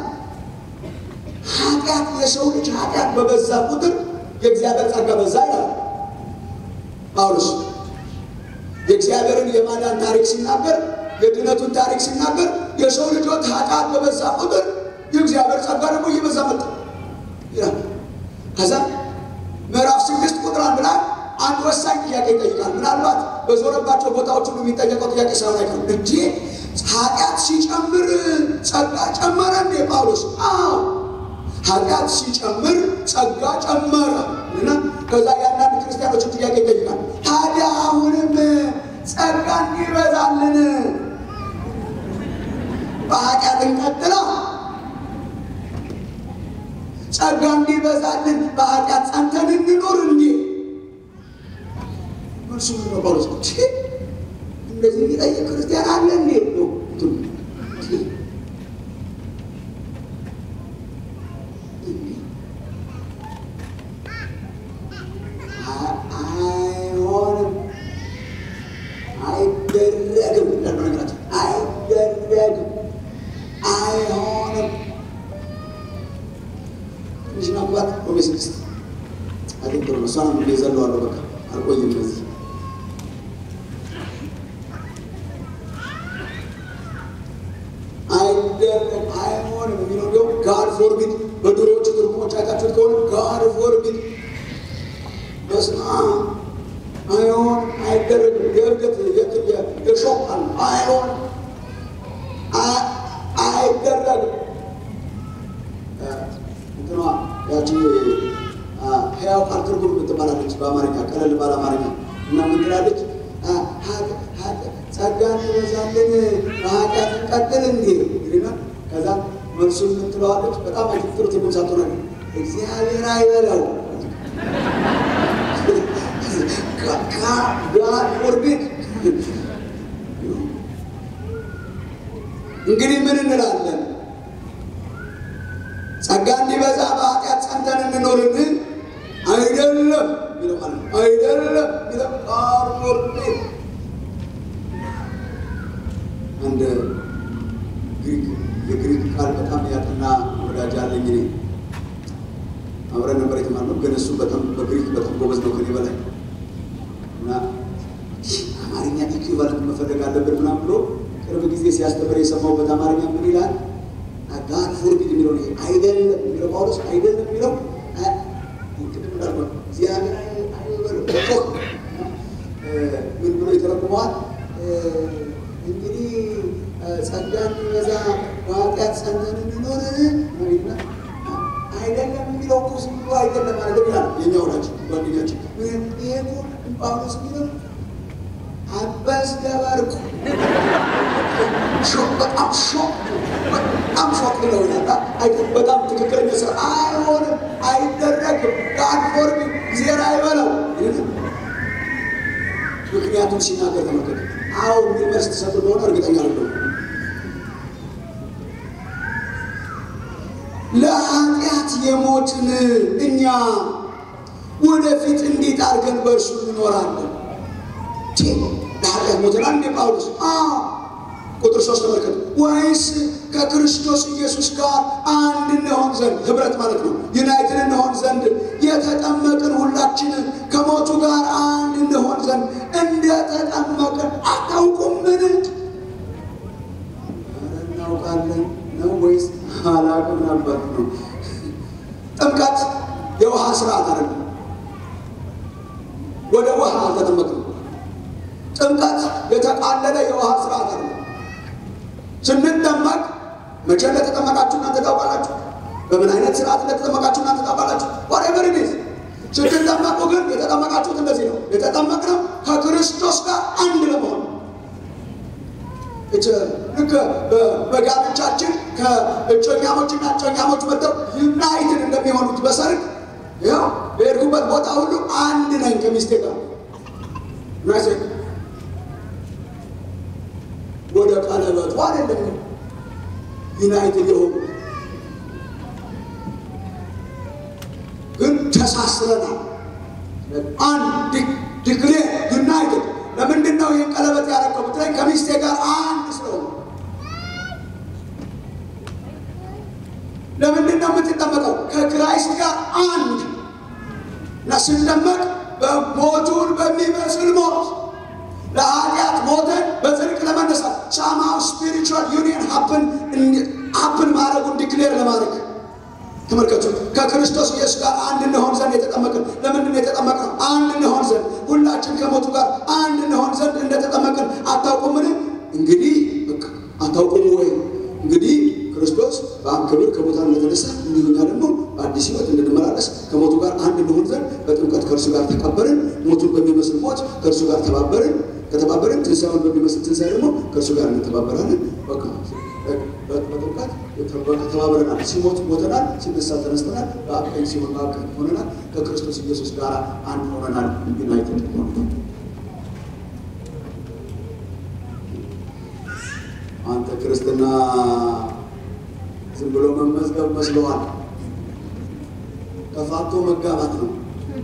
ኃጢአት የሰው ልጅ ኃጢአት በበዛ ቁጥር የእግዚአብሔር ጸጋ በዛ ይላል ጳውሎስ። የእግዚአብሔርን የማዳን ታሪክ ሲናገር የድነቱን ታሪክ ሲናገር የሰው ልጆች ኃጢአት በበዛ ቁጥር የእግዚአብሔር ጸጋ ደግሞ እየበዛ መጣ ይላል። ከዛ ምዕራፍ ስድስት ቁጥር አንድ ላይ አንድ ወሳኝ ጥያቄ ይጠይቃል። ምናልባት በዞረባቸው ቦታዎች ሁሉ የሚጠየቀው ጥያቄ ሳይሆን አይቀርም እንጂ ኃጢአት ሲጨምር ጸጋ ጨመረ እንዴ ጳውሎስ? አዎ ኃጢአት ሲጨምር ጸጋ ጨመረ እና ከዛ የአንዳንድ ክርስቲያኖችን ጥያቄ ይጠይቃል። ታዲያ አሁንም ጸጋ እንዲበዛልን በኃጢአት እንቀጥላ? ጸጋ እንዲበዛልን በኃጢአት ጸንተን እንኖር እንዴ? መልሱ ምን ነው ጳውሎስ? እንደዚህ የሚጠይቅ ክርስቲያን አለ እንዴ ነው? አይሆንም፣ አይደረግም፣ ለነገራችን አይደረግም፣ አይሆንም። ትንሽ ናባት ሮሜ ስድስት አግኝቶ ነው እሷንም እንደ ዘለዋለሁ። በቃ አልቆይም በዚህ አይደረግም፣ አይሆንም የሚለው እንደው ጋድ ፎርቢድ በድሮዎቹ ትርጉሞች አይታችሁት ከሆነ ጋድ ፎርቢድ በስመ አብ አይሆን አይደረግም የእርግጥ የትየ የሾቃል አይሆን አይደረግም እንትኗ ያቺ ሕያው ቃል ትርጉም ትባላለች በአማርኛ ቀለል ባለ አማርኛ እና ምን ትላለች ጸጋን ይበዛልን በኃጢአት እንቀጥል እንዴ ይልና ከዛ መልሱን ምን ትለዋለች በጣም አጭር ትርጉም ሳትሆን እግዚአብሔር አይበላው God forbid እንግዲህ ምን እንላለን ጸጋ እንዲበዛ በኃጢአት ጸንተን እንኖርን አይደለም ይላል አይደለም ይላል God forbid አንድ ግሪክ የግሪክ ቃል በጣም ያጠና ወዳጅ አለኝ እኔ አብረን ነበር የተማርነው ግን እሱ በጣም በግሪክ በጣም ጎበዝ ነው ከኔ በላይ እና አማርኛ ኢኩቫለንት መፈለግ አለብን ምናምን ብሎ ቅርብ ጊዜ ሲያስተምር የሰማው በአማርኛ ምን ይላል God forbid የሚለው ነው አይደለም የሚለው ጳውሎስ አይደለም የሚለው እንግዲህ ማለት ነው እግዚአብሔር አይበለው ምን ብሎ ይተረጉመዋል እንግዲህ ጸጋን ይበዛ በኃጢአት ጸንተን እንኖርን አይደለም የሚለው ቁስ ብሎ አይደለም ማለት ነው የኛው ናቸው ጓደኛችን ይሄ እኮ ጳውሎስ የሚለው አበስ ገበርኩ ሾክ በጣም ሾክ በጣም ሾክ ነው ይላል አይደል በጣም ትክክለኛ ሰው አይሆንም አይደረግም God forbid እግዚአብሔር አይበላው ምክንያቱም ሲናገር ተመልከቱ አዎ የሚመርስ ተሰጥቶ እንደሆነ እርግጠኛ ነበር ለኃጢአት የሞትን እኛ ወደፊት እንዴት አድርገን በእርሱ እንኖራለን ለኃጢአት ሞትን አንዴ ጳውሎስ አዎ ቁጥር ሶስት ተመልከቱ ወይስ ከክርስቶስ ኢየሱስ ጋር አንድ እንሆን ዘንድ ህብረት ማለት ነው ዩናይትድ እንሆን ዘንድ የተጠመቅን ሁላችን ከሞቱ ጋር አንድ እንሆን ዘንድ እንደተጠመቅን አታውቁምን እናውቃለን ነው ወይስ አላውቅም ነበር ነው ጥምቀት የውሃ ስርዓት አይደለም ወደ ውሃ አልተጠመቅንም ጥምቀት የተቃለለ የውሃ ስርዓት አይደለም ስንጠመቅ መቼ እንደተጠመቃችሁ እናንተ ታውቃላችሁ በምን አይነት ስርዓት እንደተጠመቃችሁ እናንተ ታውቃላችሁ whatever it is ስትጠመቁ ግን የተጠመቃችሁት እንደዚህ ነው የተጠመቅነው ከክርስቶስ ጋር አንድ ለመሆን እቺ ልክ በጋብቻችን ከእጮኛሞችና እጮኛሞች መጥተው ዩናይትድ እንደሚሆኑት በሰርግ ያው በሄድኩበት ቦታ ሁሉ አንድ ነኝ ከሚስቴ ጋር ናይስ ወደ ቀለበቱ አይደለም ዩናይትድ የሆኑ ግን ተሳስረናል አንድ ዲክሌር ዩናይትድ ለምንድን ነው ይህን ቀለበት ያደረገው ብትለኝ ከሚስቴ ጋር አንድ ስለሆነ ለምንድን ነው የምትጠመቀው ከክራይስት ጋር አንድ እና ስንጠመቅ በሞቱን በሚመስል ሞት ለኃጢአት ሞተን በጽድቅ ለመነሳት somehow spiritual union happen happen ማድረጉን ዲክሌር ለማድረግ ተመልከቱ ከክርስቶስ ኢየሱስ ጋር አንድ እንሆን ዘንድ የተጠመቅን ለምንድን ነው የተጠመቅነው አንድ እንሆን ዘንድ ሁላችን ከሞቱ ጋር አንድ እንሆን ዘንድ እንደተጠመቅን አታውቁምን እንግዲህ በቃ አታውቁም ወይ እንግዲህ ክርስቶስ በአብ ክብር ከሙታን እንደተነሳ እንዲሁ እኛ ደግሞ በአዲስ ሕይወት እንድንመላለስ ከሞቱ ጋር አንድ እንሆን ዘንድ በጥምቀት ከእርሱ ጋር ተቀበርን ሞቱን በሚመስል ሞት ከእርሱ ጋር ተባበርን ከተባበርን ትንሣኤውን በሚመስል ትንሣኤ ደግሞ ከእርሱ ጋር እንተባበራለን በቃ በጥምቀት ተባብረናል ሲሞት ሞተናል ሲነሳ ተነስተናል በአብ ቀኝ ሲሆን በአብ ቀኝ ሆነናል ከክርስቶስ ኢየሱስ ጋር አንድ ሆነናል ዩናይትድ ሆነናል አንተ ክርስትና ዝም ብሎ መመዝገብ መስሎሃል ተፋቶ መጋባት ነው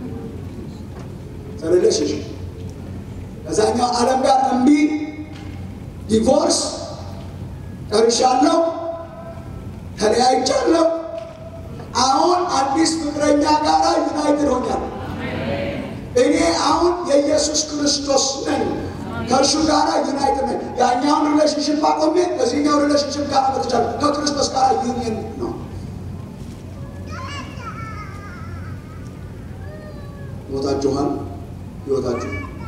ተረለሽሽ ከዛኛው ዓለም ጋር እንቢ ዲቮርስ ቀርሻለሁ ተለያይቻለሁ አሁን አዲስ ፍቅረኛ ጋር ዩናይትድ ሆኛለሁ እኔ አሁን የኢየሱስ ክርስቶስ ነኝ ከእርሱ ጋር ዩናይትድ ነኝ ያኛውን ሪሌሽንሽፕ አቆሜ በዚህኛው ሪሌሽንሽፕ ጋር መጥቻለሁ ከክርስቶስ ጋር ዩኒየን ነው ሞታችኋል ሕይወታችሁ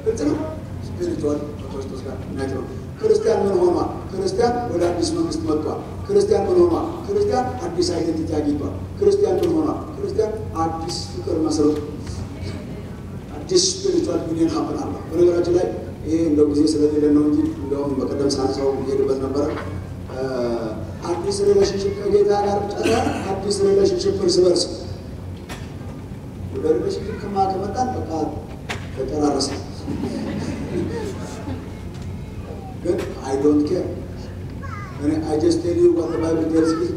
እንትኑ ስፒሪቹዋል ከክርስቶስ ጋር ዩናይት ነው። ክርስቲያን ምን ሆኗል? ክርስቲያን ወደ አዲስ መንግስት መጥቷል። ክርስቲያን ምን ሆኗል? ክርስቲያን አዲስ አይደንቲቲ አግኝቷል። ክርስቲያን ምን ሆኗል? ክርስቲያን አዲስ ፍቅር መሰረት አዲስ ስፒሪቹዋል ዩኒየን ሀብናል። በነገራችን ላይ ይሄ እንደው ጊዜ ስለሌለ ነው እንጂ እንደውም በቀደም ሳንሳው ይሄድበት ነበር። አዲስ ሪሌሽንሺፕ ከጌታ ጋር ብቻ ሳይሆን አዲስ ሪሌሽንሺፕ እርስ በርስ ወደ ሪሌሽንሺፕ ከማከመጣን በቃ ተጠራረሰ። ግን I don't care. And I just tell you what the Bible tells me.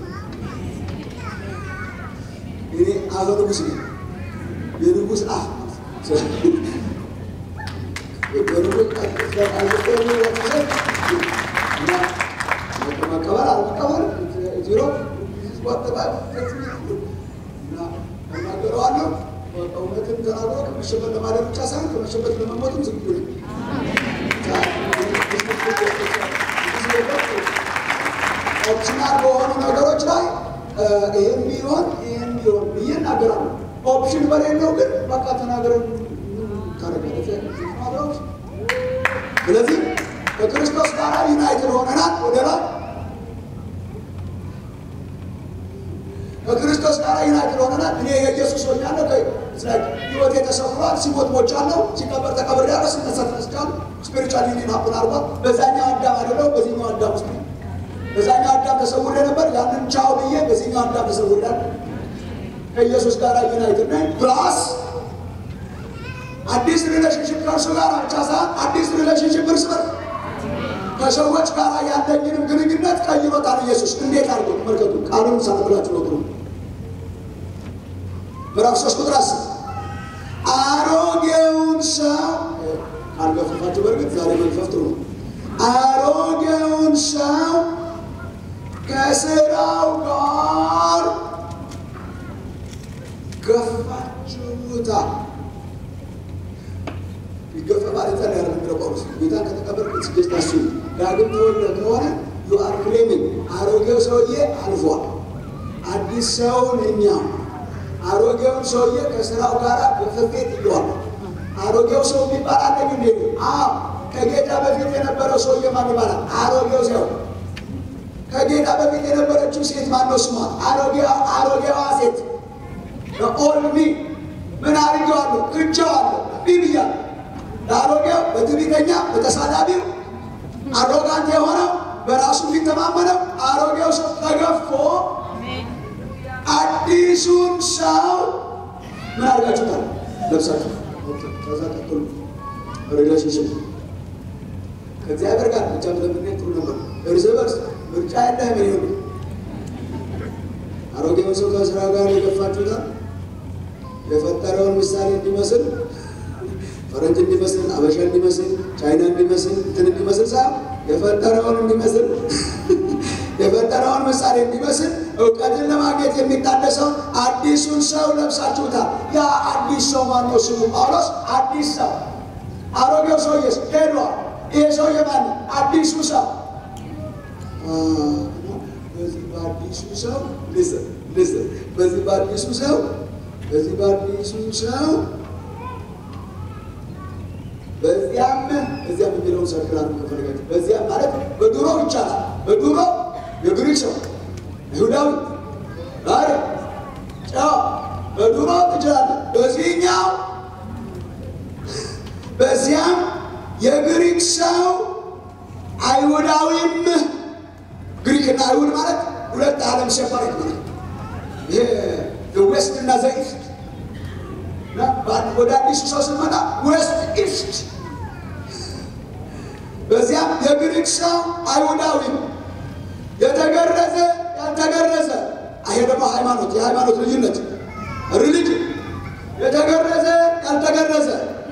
ini agak bagus ni. Dia bagus ah. Dia bagus dan ada perlu apa sih? Nah, macam kawan, kawan, zero, buat apa? Nah, anak orang kalau macam tu aku kemasyabat nama ada casan, kemasyabat nama motor sebut. Optional በሆኑ ነገሮች ላይ ይሄን ቢሆን ይሄን ቢሆን ይናገራሉ። ኦፕሽን በሌለው ግን በቃ ተናገረን ታረጋለች ማለት። ስለዚህ በክርስቶስ ጋር ዩናይትድ ሆነናል። ወደ ላይ በክርስቶስ ጋር ዩናይትድ ሆነናል። እኔ የኢየሱስ ሆኛለሁ። ከስላይ ህይወቴ ተሰውሯል። ሲሞት ሞቻለሁ። ሲቀበር ተቀብሬያለሁ። ሲነሳ ተነስቻለሁ። ስፒሪቹዋል ዩኒየን ሀፕን አድርጓል። በዛኛው አዳም አይደለም፣ በዚህኛው አዳም ውስጥ በዛኛው አዳም ተሰውሬ ነበር። ያንን ቻው ብዬ በዚህኛው አዳም ተሰውሬያለሁ። ከኢየሱስ ጋር ዩናይትድ ነኝ። ፕላስ አዲስ ሪሌሽንሺፕ ከእርሱ ጋር ብቻ ሳይሆን አዲስ ሪሌሽንሺፕ እርስ በርስ ከሰዎች ጋር ያለኝንም ግንኙነት ቀይሮታል ኢየሱስ። እንዴት አድርጎ ተመልከቱ። ቃሉን ሳነብላችሁ ነው። ጥሩ ምዕራፍ ሶስት ቁጥር አስር አሮጌውን ሰው አልገፈፋችሁ። በእርግጥ ዛሬ መግፈፍ ጥሩ ነው። አሮጌውን ሰው ከስራው ጋር ገፋችሁታል። ይገፋ ማለት ነው ያለው ጳውሎስ። ጌታ ከተቀበልኩት ስድስታሱ ዳግም ተወለደ ከሆነ you are claiming አሮጌው ሰውዬ አልፏል። አዲስ ሰው ነኝ። አሮጌው ሰውዬ ከስራው ጋር ገፈፌት ይሏል። አሮጌው ሰው የሚባል አለ እንዴ? አዎ ከጌታ በፊት የነበረው ሰውዬ ማን ይባላል? አሮጌው ሰው። ከጌታ በፊት የነበረችው ሴት ማን ነው ስሟ? አሮጌዋ አሮጌዋ ሴት ኦልድ ሚ ምን አድርጌዋለሁ? ክጄዋለሁ። ቢብያለሁ። ለአሮጌው በትዕቢተኛ በተሳዳቢው አሮጋንት የሆነው በራሱ የሚተማመነው አሮጌው ሰው ተገፎ አዲሱን ሰው ምን አድርጋችሁታል? ለብሳችሁ ከዛ ቀጥሉ ሪሌሽንሺፕ ከእግዚአብሔር ጋር ብቻ ለምንነት ጥሩ ነበር። እርስ በርስ ምርጫ የለህም። ይሁን አሮጌውን ሰው ከስራ ጋር የገፋችሁታል። የፈጠረውን ምሳሌ እንዲመስል ፈረንጅ እንዲመስል አበሻ እንዲመስል ቻይና እንዲመስል እንትን እንዲመስል ሳይሆን የፈጠረውን እንዲመስል የፈጠረውን ምሳሌ እንዲመስል እውቀትን ለማግኘት የሚታደሰው አዲሱን ሰው ለብሳችሁታል። ያ አዲስ ሰው ማን ነው? ስሙ ጳውሎስ። አዲስ ሰው አሮጌው ሰውዬስ ሄዷል። ይሄ ሰውዬ ማን? አዲሱ ሰው። በዚህ በአዲሱ ሰው ልስን ልስን በዚህ በአዲሱ ሰው በዚህ በአዲሱ ሰው በዚያም እዚያም የሚለውን ሰርክላሉ ከፈለጋችሁ በዚያም ማለት በድሮ ይቻላል። በድሮ የግሪክ ሰው ይሁዳዊ አረ ጫው በድሮ ትችላለህ። በዚህኛው በዚያም የግሪክ ሰው አይሁዳዊም። ግሪክና አይሁድ ማለት ሁለት ዓለም ሴፓሬት ማለት ይሄ የዌስት እና ዘኢስት እና ወደ አዲሱ ሰው ስንመጣ ዌስት ኢስት። በዚያም የግሪክ ሰው አይሁዳዊም፣ የተገረዘ ያልተገረዘ። ይሄ ደግሞ ሃይማኖት የሃይማኖት ልዩነት ሪሊጅን። የተገረዘ ያልተገረዘ፣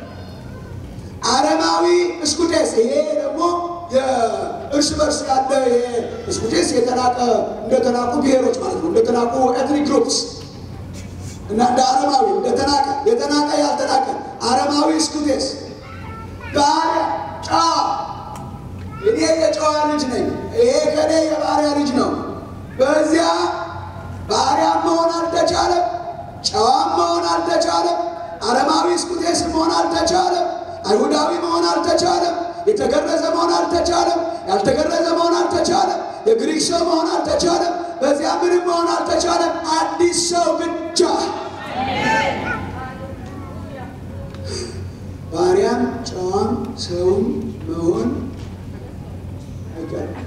አረማዊ እስኩቴስ። ይሄ ደግሞ የእርስ በርስ ያለ ይሄ እስኩቴስ የተናቀ እንደተናቁ ብሔሮች ማለት ነው። እንደተናቁ ኤትኒክ ግሩፕስ እና እንደ አረማዊ እንደተናቀ የተናቀ ያልተናቀ አረማዊ እስኩቴስ። ባሪያ ጨዋ። እኔ የጨዋ ልጅ ነኝ፣ ይሄ ከኔ የባሪያ ልጅ ነው። በዚያ ባሪያም መሆን አልተቻለም፣ ጨዋም መሆን አልተቻለም፣ አረማዊ እስኩቴስ መሆን አልተቻለም። አይሁዳዊ መሆን አልተቻለም። የተገረዘ መሆን አልተቻለም። ያልተገረዘ መሆን አልተቻለም። የግሪክ ሰው መሆን አልተቻለም። በዚያ ምንም መሆን አልተቻለም። አዲስ ሰው ብቻ። ባሪያም ጨዋም ሰውም መሆን አይቻልም።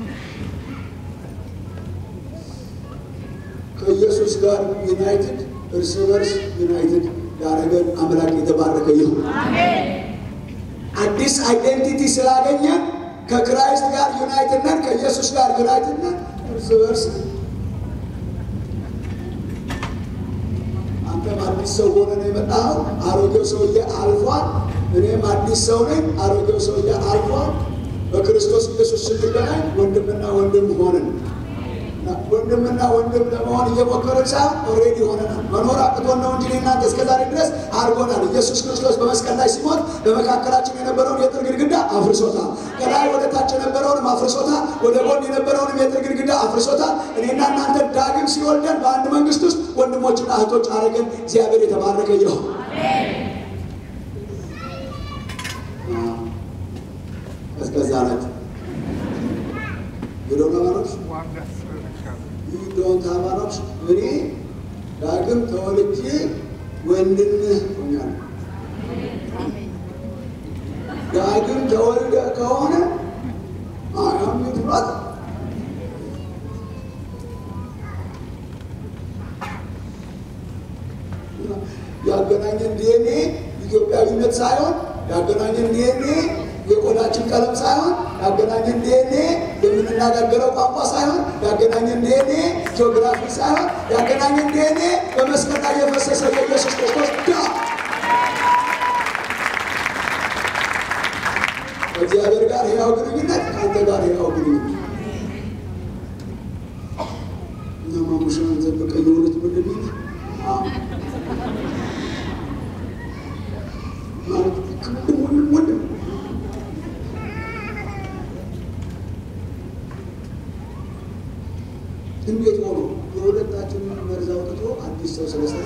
ከኢየሱስ ጋር ዩናይትድ እርስ በርስ ዩናይትድ ያደረገን አምላክ የተባረከ ይሁን። አሜን። አዲስ አይዴንቲቲ ስላገኘን ከክራይስት ጋር ዩናይትድ ነን፣ ከኢየሱስ ጋር ዩናይትድ ነን እርስ በርስ። አንተም አዲስ ሰው ሆነ ነው የመጣኸው። አሮጌው ሰውዬ አልፏል። እኔም አዲስ ሰው ነኝ። አሮጌው ሰውዬ አልፏል። በክርስቶስ ኢየሱስ ስንገናኝ ወንድምና ወንድም ሆነን ወንድምና ወንድም ለመሆን እየሞከርን ሳይሆን ኦልሬዲ ሆነናል። መኖር አቅቶን ነው እንጂ እናንተ እስከዛሬ ድረስ አድርጎናል። ኢየሱስ ክርስቶስ በመስቀል ላይ ሲሞት በመካከላችን የነበረውን የጥል ግድግዳ አፍርሶታል። ከላይ ወደ ታች የነበረውን አፍርሶታል። ወደ ጎን የነበረውን የጥል ግድግዳ አፍርሶታል። እኔና እናንተ ዳግም ሲወልደን በአንድ መንግስት ውስጥ ወንድሞችና እህቶች አረገን። እግዚአብሔር የተባረከ ይሁን። እስከዛ ናት ይዶና ማለት ዶንት አባሮች እኔ ዳግም ተወልጄ ወንድምህ ሆኛለሁ። ዳግም ተወልደ ከሆነ አያም ይጥራት ያገናኘን ዲኤንኤ ኢትዮጵያዊነት ሳይሆን ያገናኘን ዲኤንኤ የቆዳችን ቀለም ሳይሆን ያገናኘን ዲኤንኤ የምንናገረው ቋንቋ ሳይሆን ያገናኘን ዲኤንኤ ጂኦግራፊ ሳይሆን ያገናኘን ዲኤንኤ በመስቀል ላይ የፈሰሰ የኢየሱስ ክርስቶስ ደም። ከእግዚአብሔር ጋር ሕያው ግንኙነት፣ ከአንተ ጋር ሕያው ግንኙነት። እኛ ማሙሻን ዘበቀ የሆነት ምንድን ነው ማለት ክብድ ወንድም ወንድም እንዴት ሆኖ የሁለታችንን መርዝ አውጥቶ አዲስ ሰው ስለሰጠ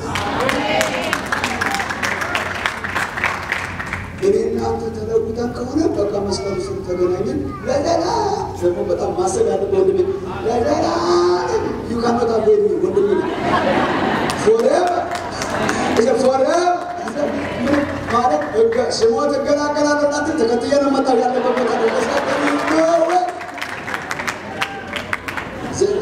እኔና አንተ ተለውጠን ከሆነ በቃ መስቀሉ ስር ተገናኘን ለዘላ ደግሞ በጣም ማሰብ ያለብህ ወንድሜ ለዘላ you cannot avoid me ወንድሜ forever is it forever ማለት እገ ስሞት እገላገላለሁ እናንተ ተከትዬ ነው መጣው ያለበት ቦታ ነው መስቀሉ ነው ዘላ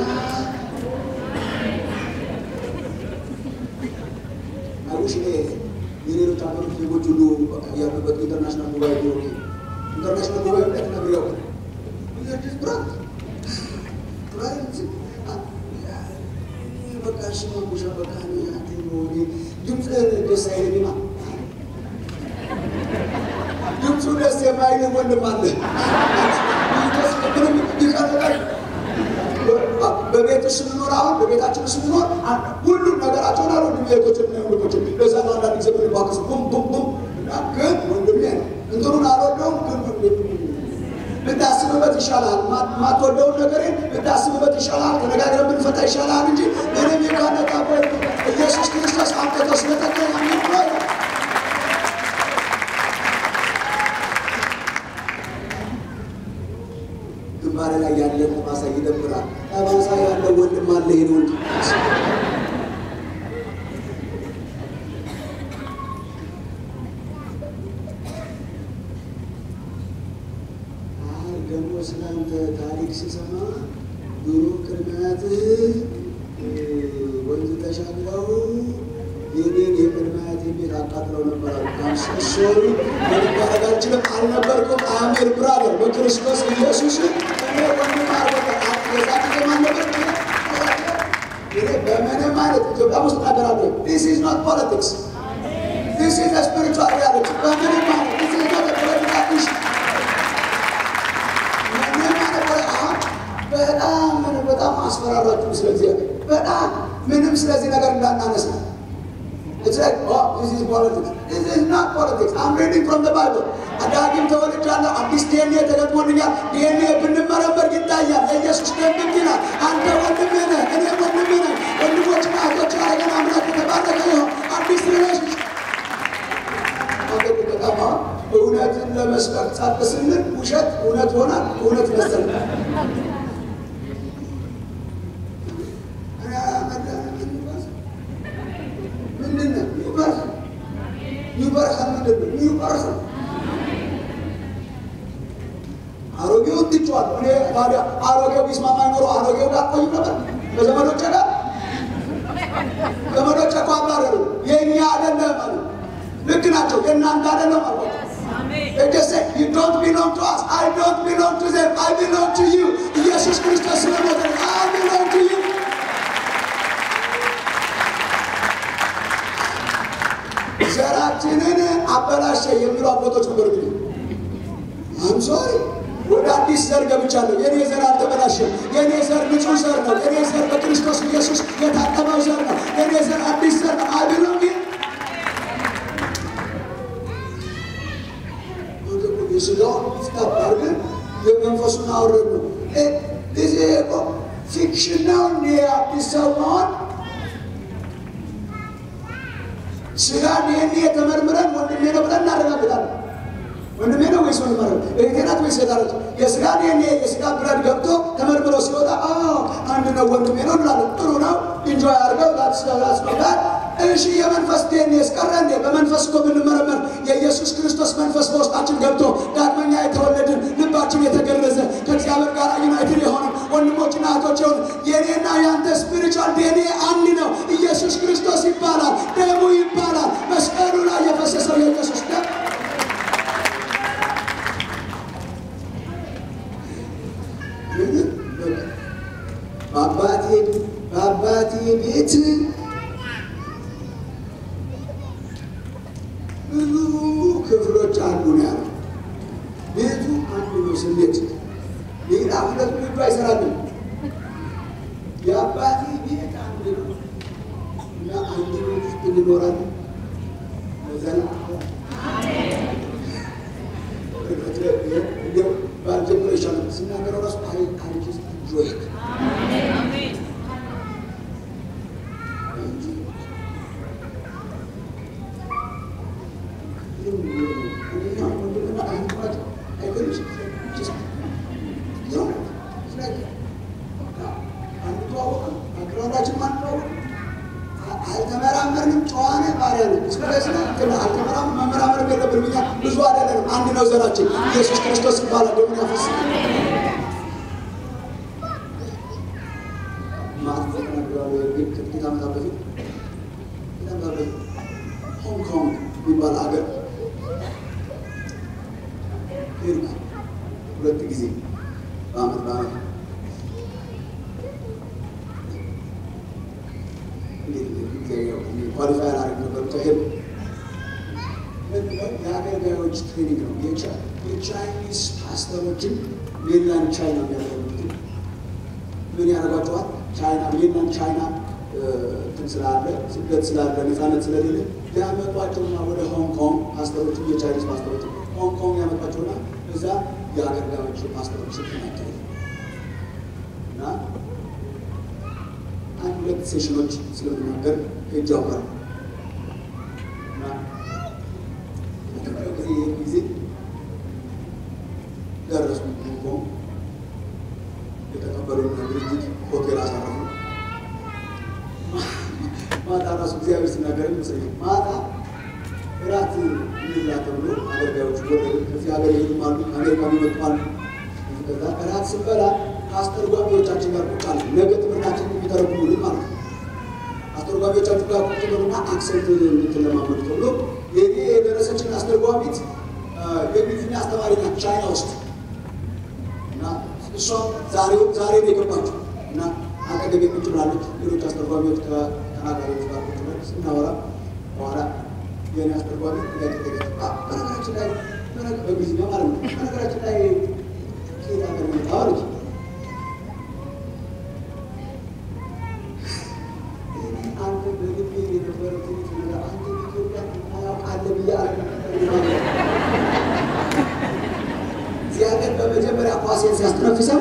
አውሽ ላይ የሌሎች ሀገሮች ዜጎች ሁሉ ያሉበት ኢንተርናሽናል ጉባኤ ነው። ኢንተርናሽናል ጉባኤ ላይ ተናግረው ይሄድስ ብራት ብራት በቃ ሽማ ጉሻ በቃ ነው ያንተው ድምጽ ደስ አይልማ። ድምጹ ደስ የማይል ወንድም አለ ደስ ምንም ይቀርባል። በቤት ስንኖር አሁን በቤታችን ስንኖር ሁሉም ነገራቸውን አልወድም ቤቶችና ወንድሞች ለዛ ነው አንዳንድ ጊዜ ባክስ ቡም ቡም ቡም ግን ወንድሜ እንትኑን አልወደውም ግን ብታስብበት ይሻላል። ማትወደውን ነገርን ብታስብበት ይሻላል። ተነጋግረን ብንፈታ ይሻላል እንጂ ምንም ይካነካበት ኢየሱስ ክርስቶስ አንተ ስለተከለ ነው። ግንባር ላይ ያለ ተማሳ ይደብራል። ተማሳ ያለ ወንድም አለ ይሄን ወንድ አይ ደግሞ ስላንተ ታሪክ ሲሰማ ዱሩ ቅድሚያት ወንዝ ተሻግረው የኔን የቅድሚያት ቤት አቃጥለው ነበር። ካንሰሶሪ ወንድማችን አልነበርኩም። አሜን ብራዘር በክርስቶስ ኢየሱስ እኔ ወንድም አርበታ አጥያት ከማንበት ይሄ በመነ ማለት ኢትዮጵያ ውስጥ አገራለሁ። this is not politics, this is a spiritual reality። በመነ ማለት this is not a political issue። በመነ ማለት በጣም በጣም አስፈራራችሁ ስለዚህ በጣም ምንም ስለዚህ ነገር እንዳናነሳ It's like, oh, this is politics. This is not politics. I'm reading from the Bible. Adagim ተወልጃለሁ አዲስ ዲኤንኤ ተገጥሞልኛል። ዲኤንኤ ብንመረመር ይታያል። ኢየሱስ ደምቅ ይላል። አንተ ወንድሜ ነህ፣ እኔ ወንድሜ ነኝ። ወንድሞችና እህቶች አረገን አምላክ የተባረከ ይሁን። አዲስ ሪሌሽንሺፕ አንተ ከተማ እውነትን ለመስበክ ጻፍ ስንል ውሸት እውነት ሆናል እውነት መሰለ ምንድነው ይባርክ ይባርክ ምንድነው ይባርክ አሮጌው ትጫወት እኔ ታዲያ አሮጌው ቢስማማ ኖሮ አሮጌው ጋር ቆይ ነበር በዘመዶች ጋር ዘመዶች ጋር አባረሩ የኛ አይደለም ማለት ልክ ናቸው የእናንተ አይደለም ማለት They just say, you don't belong to us. I don't belong to them. I belong to you. Jesus Christ is Lord. I belong to you. ዘራችንን አበላሸ የሚሉ አባቶች ነበር ግን I'm sorry ወደ አዲስ ዘር ገብቻለሁ የኔ ዘር አልተበላሸም የኔ ዘር ንጹህ ዘር ነው የኔ ዘር በክርስቶስ ኢየሱስ የታጠበው ዘር ነው የኔ ዘር አዲስ ዘር ነው I belong to you የስጋው ፍታባር ግን የመንፈሱን አውረድ ነው this is a fiction now near አዲስ ሰው መሆን ስጋ ዲኤንኤ የተመርምረን ወንድሜ ነው ብለን እናረጋግጣለን ወንድሜ ነው ወይስ ወንድሜ ነው እህቴናት ወይስ ሴታለች የስጋ ዲኤንኤ የስጋ ብለድ ገብቶ ተመርምሮ ሲወጣ አዎ አንድ ነው ወንድሜ ነው እንላለን ጥሩ ነው ኢንጆይ አድርገው that's that's no bad እሺ የመንፈስ ዲኤንኤ እስቀረን በመንፈስ እኮ ብንመረመር የኢየሱስ ክርስቶስ መንፈስ በውስጣችን ገብቶ ዳግመኛ የተወለድን ልባችን የተገረዘ ከእግዚአብሔር ጋር ዩናይትድ የሆነ ወንድሞችና እህቶች የሆኑ የኔና ያንተ ስፒሪቹዋል ዲኤንኤ አንድ ነው ኢየሱስ ክርስቶስ ይባላል ደሙ ይባላል መስቀሉ ላይ የፈሰሰው የኢየሱስ ደም አባቴ አባቴ ቤት ብዙ ክፍሎች አሉ ነው ያለው ቤቱ አንዱ ነው ስሜት ሌላ ሁለት ልጅ አይሰራልም የአባቴ ቤት አንዱ ነው እና አንዱ ውስጥ እንኖራለን ለዘላ አሜን እንደው ባልጀምሮ ይሻላል ስናገረው ራሱ አይ አይ ጀስት ኢንጆይ አሜን አሜን ኢየሱስ ክርስቶስ ይባላል ደሙን ያፈሰሰ ማጥፋት ነው የግብታ ማጣበቅ ተናገረ ሆንግ ኮንግ ይባላል አገር ሄድኩ ሁለት ጊዜ በአመት በአመት ኳሊፋይ አድርገን ነበር ተሄድ የአገልጋዮች ትሬኒንግ ነው የቻይኒዝ ፓስተሮችን ሜንላንድ ቻይና የሚያደርጉት ምን ያደርጓቸዋል ቻይና ሜንላንድ ቻይና እንትን ስላለ ስደት ስላለ ነፃነት ስለሌለ ያመጧቸውና ወደ ሆንግ ኮንግ ፓስተሮች የቻይኒዝ ፓስተሮች ሆንግ ኮንግ ያመጧቸውና እዛ የአገልጋዮች ፓስተሮች ናቸው እና አንድ ሁለት ሴሽኖች ስለምናገር ሄጃውቃል ጊዜ ደረሱ ነው የተቀበሉና ድርጅት ሆቴል አሳረፉ ማታ ራሱ እግዚአብሔር ሲናገረኝ መሰለኝ ማታ እራት ይላ ተብሎ አገልጋዮች ወደ ከዚህ ሀገር ይሄዱማሉ አሜሪካ ይመጣሉ ከዛ እራት ስንበላ አስተርጓሚዎቻችን ጋር ቁጭ አልን ነገ ትምህርታችን የሚተረጉሙልን ማለት ነው አስተርጓሚዎቻችን ጋር ቁጭ ብለውና አክሰንት እንድትለማመዱ ተብሎ የኔ የደረሰችን አስተርጓሚት የእንግሊዝኛ አስተማሪ ናት ቻይና ውስጥ እና እሷ ዛሬው ዛሬ ነው የገባችው እና አጠገቤ ቁጭ ብላለች ሌሎች አስተርጓሚዎች ከተናጋሪዎች ጋር ቁጭ ብለን ስናወራ በኋላ የኔ አስተርጓሚ ጥያቄ ጠየቀች በነገራችን ላይ በእንግሊዝኛ ማለት ነው በነገራችን ላይ ከየት ሀገር ነው የመጣው አንተ በልቤ የነበረ ትንሽ ነገር አንተ ኢትዮጵያ ታውቃለህ ብዬ እግዚአብሔር በመጀመሪያ ኳሴን ሲያስተነፍሰው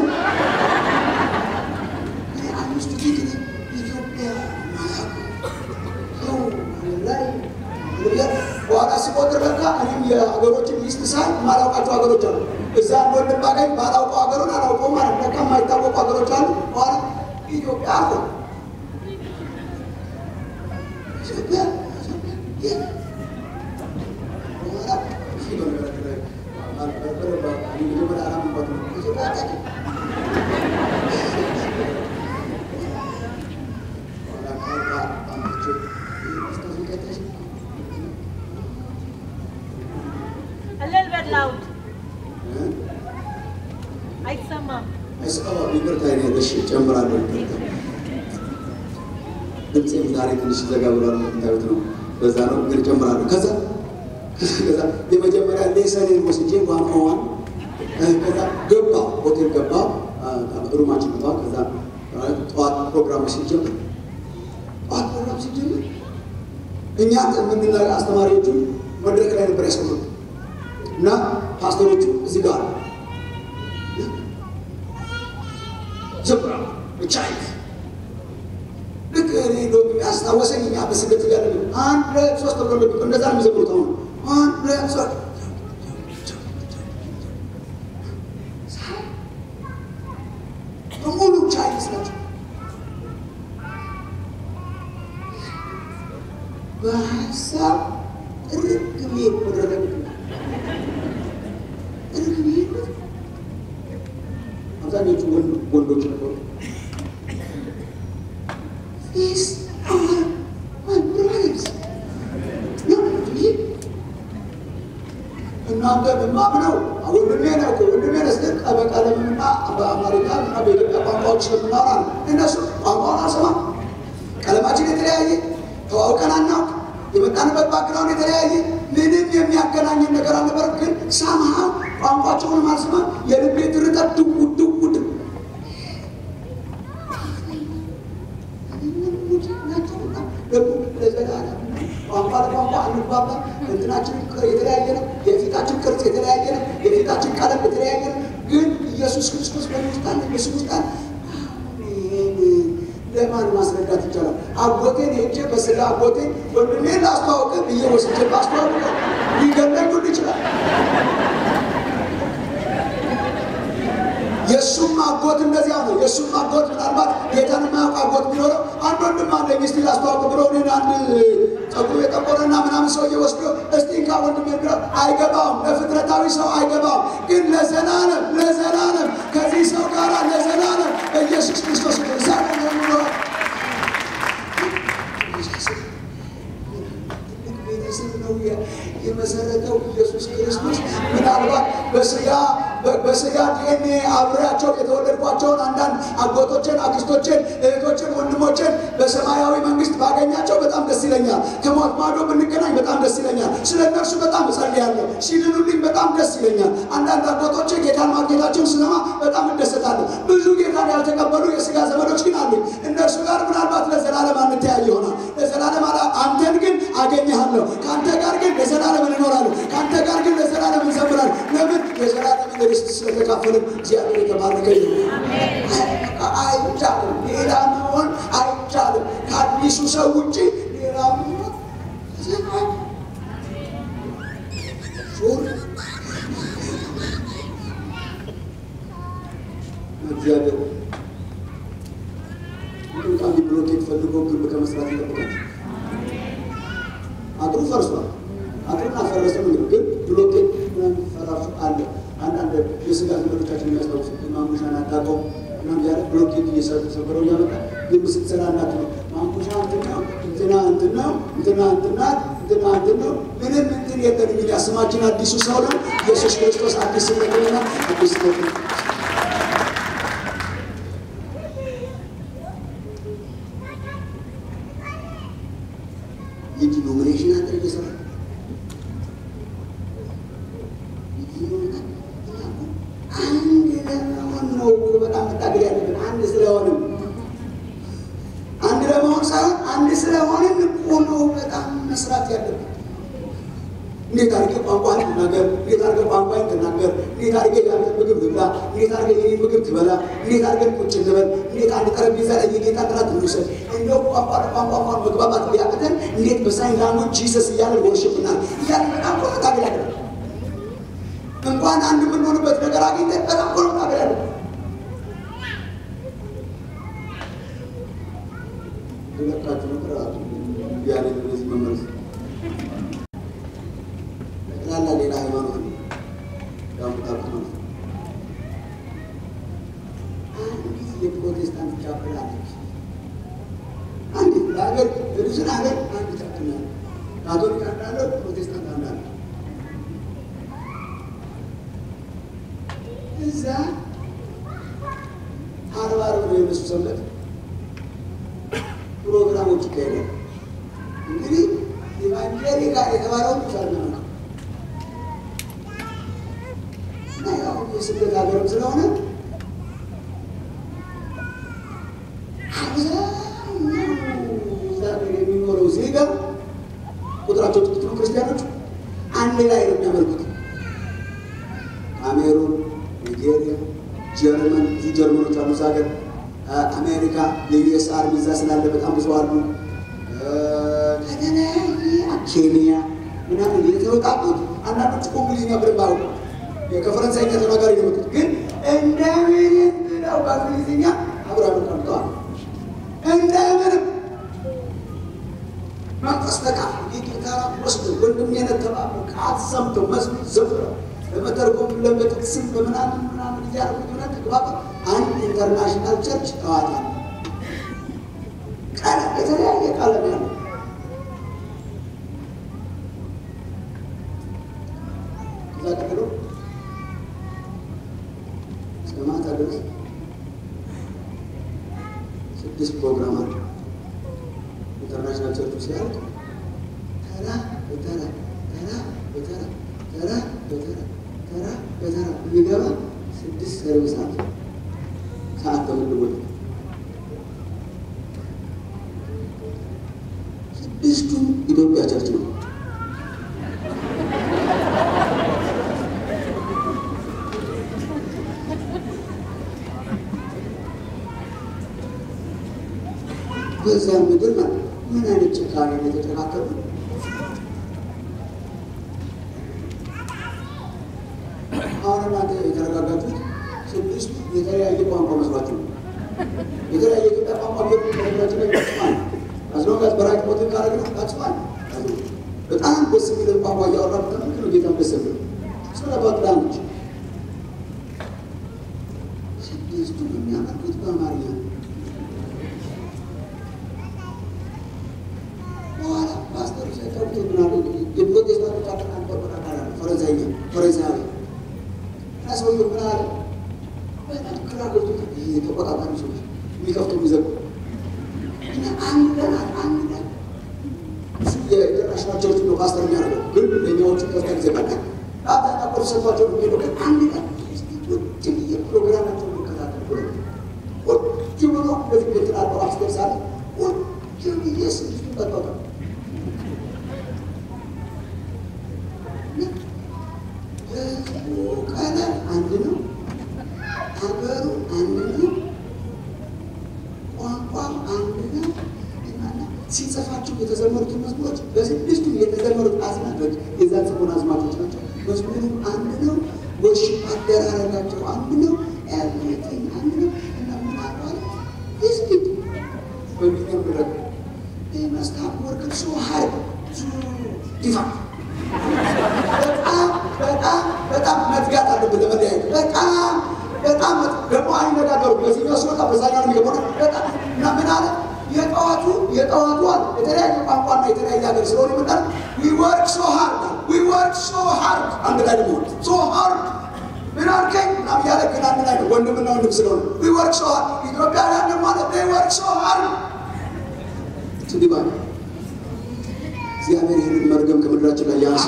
አምስት ጊዜ ኢትዮጵያ ማያውቁ ላይ በኋላ ሲቆጥር በቃ እኔም የሀገሮችን ሊስት ሳይ ማላውቃቸው ሀገሮች አሉ። እዛ ወንድም ባገኝ ባላውቀው ሀገሩን አላውቀው ማለት ነው። ከማይታወቁ ሀገሮች አሉ። በኋላ ኢትዮጵያ አለ ኢትዮጵያ ኢትዮጵያ በኋላ ሲዶ ነገር ላይ ማለት በረባ ይጀምራ አራም ባቱ ኢትዮጵያ ታቂ ወላ ካርባ አንቺ ስታዝከተሽ A little bit loud. አይሰማም አይሰማም ይቅርታ እኔ እሺ ጨምራለሁ ድምጼም ዛሬ ትንሽ ዘጋ ብሏል እንደምታዩት ነው በዛ ነው ግን ጨምራለሁ ከዛ ከዛ የመጀመሪያ ሌሰኔን ወስጄ ዋን ኦን ከዛ ገባ ሆቴል ገባ ሩማችን ገባ ከዛ ጠዋት ፕሮግራም ሲጀምር ጠዋት ፕሮግራም ሲጀምር እኛ የምንላቀ አስተማሪዎቹ መድረክ ላይ ነበር ያስቀመጡት እና ፓስተሮቹ እዚህ ጋር ዘብራ ቻይት ልክ እኔ ነው ያስታወሰኝ እኛ በስደት ያለ አንድ ሶስት ብሎ ነው እንደዛ ነው የሚዘብሩት አሁን አንድ ሶስት በሙሉ ቻይት ናቸው በሀሳብ ርግሜ ወደረግ ርግሜ አብዛኞቹ ወንዶች ነበሩ These are my brothers. እናንተ በማምነው ወንድሜ ነው ወንድሜ ለስልክ አበቃለምና በአማርኛ እና በኢትዮጵያ ቋንቋዎች ስለምናወራ እነሱ ቋንቋውን አልሰማም ቀለማችን የተለያየ ተዋውቀን አናውቅ የመጣንበት ባክግራውንድ የተለያየ ምንም የሚያገናኘን ነገር አልነበር ግን ሳምሃው ቋንቋቸውን አልሰማም የልቤ ትርታ ድው ድው ድው ደግሞ ለዘላለም ቋንቋ ለቋንቋ አንግባባ እንትናችን የተለያየ ነው የፊታችን ቅርጽ የተለያየ ነው የፊታችን ቀለም የተለያየ ነው ግን ኢየሱስ ክርስቶስ በሚስጣን ኢየሱስ ክርስቶስ ለማን ማስረዳት ይቻላል አጎቴን ሄጄ በስጋ አጎቴን ወንድሜን ላስተዋውቅ ብዬ ወስጄ ባስተዋውቅ ሊገለኝ ሁሉ ይችላል የሱም አጎት እንደዚያ ነው የሱም አጎት ምናልባት ጌታን የማያውቅ አጎት ቢኖረው አንድ ወንድም አለኝ እስቲ ላስተዋውቅ ብሎ እኔን አንድ ጸጉሩ የጠቆረና ምናምን ሰውዬ ወስዶ እስቲ እንካ ወንድሜ ብሎ አይገባውም ለፍጥረታዊ ሰው አይገባውም ግን ለዘላለም ለዘላለም ከዚህ ሰው ጋር ለዘላለም በኢየሱስ ክርስቶስ ክርስቲያን ነው ነው የመሰረተው ኢየሱስ ክርስቶስ ምናልባት በስጋ በስጋ ዲኤንኤ አብሬያቸው የተወለድኳቸውን አንዳንድ አጎቶችን አክስቶችን እህቶችን ወንድሞችን በሰማያዊ መንግስት ባገኛቸው በጣም ደስ ይለኛል ከሞት ማዶ ብንገናኝ በጣም ደስ ይለኛል ስለነርሱ በጣም እጸልያለሁ ሲድኑልኝ በጣም ደስ ይለኛል አንዳንድ አጎቶቼ ጌታን ማግኘታቸውን ስሰማ በጣም እደሰታለሁ ብዙ ጌታን ያልተቀበሉ የስጋ ዘመዶች ግን አሉ እነርሱ ጋር ምናልባት ለዘላለም አንተያይ ይሆናል ለዘላለም አንተን ግን አገኘሃለሁ ካንተ ጋር ግን ለዘላለም እንኖራለን ካንተ ጋር ግን ለዘላለም እንዘምራለን ለምን የዘላለም መንግስት ስለተካፈልን እግዚአብሔር የተባረከ ይሁን አይቻልም ሌላ መሆን አይቻልም ከአዲሱ ሰው ውጪ ሌላ መሆን ዘማኝ ሹር እግዚአብሔር እንኳን ብሎኬት ፈልጎ ግንብ ከመስራት ይጠብቃል አጥሩ ፈርሷል አጥሩን አፈረሰም ግን ብሎኬት ፈራርሶ አለ አንዳንድ የስጋ ዘመዶቻችን የሚያስታውሱ ማሙሻን አታውቀው ምናምን ያለ ብሎኬት እየሰሩ ሰበረው ያመጣ ግን ስትሰራ እናት ነው ማሙሻ እንትና እንትና እንትና እንትና እንትና እንትና እንትና ምንም እንትን የለም የሚል ስማችን አዲሱ ሰው ነው ኢየሱስ ክርስቶስ አዲስ ስለሆነ አዲስ ነው የዲኖሚኔሽን አጥር እየሰራ አንድ ለመሆን ነው በጣም መታገል ያለብን አንድ ስለሆንም አንድ ለመሆን ሳይሆን አንድ ስለሆንን እኮ ነው በጣም መስራት ያለብን እንዴት አድርጌ ቋንቋን ትናገር፣ እንዴት አድርጌ ቋንቋን ትናገር፣ እንዴት አድርጌ ያንተ ምግብ ትብላ፣ እንዴት አድርጌ የኔ ምግብ ትበላ፣ እንዴት አድርገን ቁጭ እንበል፣ እንዴት አንድ ጠረጴዛ ላይ የጌታ እራት እንውሰድ። እንደው ቋንቋ ቋንቋ መግባባት ቢያቅተን እንዴት በሳይን ላንጉዌጅ ጂሰስ እያልን ወርሺፕ እናድርግ እያልን በጣም እኮ ታገላግላል። እንኳን አንድ የምንሆንበት ነገር አግኝተን በጣም እኮ ታገላግላል። ለካችሁ ነገር አሉ ያለ እንደዚህ መመለስ ላላ ሌላ ሃይማኖት ነው ያምጣቁት ነው። አንድ የፕሮቴስታንት ቻፕል አለች። አንድ ለሀገር ብዙ ነገር አንድ ቻፕል ነው። ካቶሊክ አንዳለ ፕሮቴስታንት አንዳለ እዛ አርባር ነው የነሱ ሰምለት ፕሮግራሞች ይካሄዳሉ። እንግዲህ ኢቫንጀሊካ የተባለው ቻልና ነው እና ያው የስደት ሀገርም ስለሆነ አብዛኛው ዛሬ የሚኖረው ዜጋ ቁጥራቸው ጥቂት ነው። ክርስቲያኖች አንድ ላይ ነው የሚያመልኩት። ካሜሩን፣ ናይጄሪያ፣ ጀርመን ብዙ ጀርመኖች አሉ ዛገር አሜሪካ የዩኤስ አርሚ እዛ ስላለ በጣም ብዙ አሉ። ከተለያየ ኬንያ ምናምን የተወጣጡት አንዳንዶች እንግሊዝኛ ብርባው ከፈረንሳይኛ ተናጋሪ ነው የመጡት። ግን እንደምንም ብለው በእንግሊዝኛ አብረው ተቀምጠዋል። እንደምንም መንፈስ ተካፍ ጌታ ወስዶ ወንድሜን ተባበሩ ቃል ሰምተው መስማት ዘብረው ለመተርጎም ለመጥቅስም በምናምን ምናምን እያደረጉ ነው ተግባባ አንድ ኢንተርናሽናል ቸርች ተዋጣ ቃል የተለያየ ቃል ነው። ዛቀሎ ሰማታ ድረስ ስድስት ፕሮግራም አለ። ኢንተርናሽናል ቸርች ሲያልቅ ተራ በተራ ተራ በተራ ተራ በተራ ተራ በተራ የሚገባ ስድስት ሰርቪስ አለ። ሰዓት ተመድቦት ስድስቱም ኢትዮጵያ ቸርች ነው። በዛ ምድር ማለት ምን አይነት ጭካኔ ነው የተጨካከሉ? አሁን እናንተ የተረጋጋችሁት ስድስቱ የተለያየ ቋንቋ መስሏችሁ ነው። የተለያየ ኢትዮጵያ ቋንቋ ቢሆን ከሁላችን ላይ ይጠቅማል። አስሎጋት በራይት ሞትን ካረግነው ይጠቅማል። በጣም ደስ የሚል ቋንቋ እያወራ በጣም ነው ጌታን ደስ የሚል ስለባት ላንች ስድስቱ የሚያመልኩት በአማርኛ በኋላ ፓስተሩ ሳይቀሩት ምናሉ የፕሮቴስታንቶች አጠቃን ቆርቆራቃላ ፈረንሳይኛ ፈረንሳዊ ሰውየው ምን አለ? በጣም ግራ ገብቶታል። ይሄ ተቆጣጣሪ ሰዎች የሚከፍቱ የሚዘጉ እና አንድ ቀን አንድ ቀን እሱ የኢንተርናሽናል ቸርች ነው ፓስተር የሚያደርገው ግን ለእኛዎቹ ከፍታ ይዘጋል። አብዛኛ ቆር ሰጥቷቸው ነው የሚሄደው። ግን አንድ ቀን ቁጭ ብዬ ፕሮግራማቸውን መከታተል ብሎ ቁጭ ብሎ እንደዚህ ቤትላለው አስደርሳለ ቁጭ ብዬ ስድስቱ ጠጣጣ ቀለም አንድ ነው፣ ሀገሩ አንድ ነው፣ ቋንቋም አንድ ነው። ሲጽፋቸው የተዘመሩት መዝሙሮች በስድስቱም የተዘመሩት አዝማቾች የዛን ዘመን አዝማቾች ናቸው። መዝሙሩም አንድ ነው፣ ወርሺፕ አደራረጋቸው አንድ ነው፣ ኤቭሪቲንግ አንድ ነው። እና ምን አባል እስኪ በሚገርም ረግ they must have worked so hard to define በጣም በጣም በጣም መትጋት አለብን ለመለያየት። በጣም በጣም ደግሞ አይነጋገሩ በዚህኛው ሲወጣ በዛኛው የሚገባው በጣም እና ምን አለ የጠዋቱ የጠዋቱ አለ የተለያየ ቋንቋና የተለያየ ሀገር ስለሆነ ይመጣል። we work so hard we work so hard አንድ ላይ ደግሞ so hard ምን አልከኝ ምናምን ያለ ግን አንድ ላይ ነው ወንድምና ወንድም ስለሆነ we work so hard ኢትዮጵያውያን ደግሞ አለ they work so hard ትዲባል እግዚአብሔር ይህንን መርገም ከምድራችን ላይ ያንስ።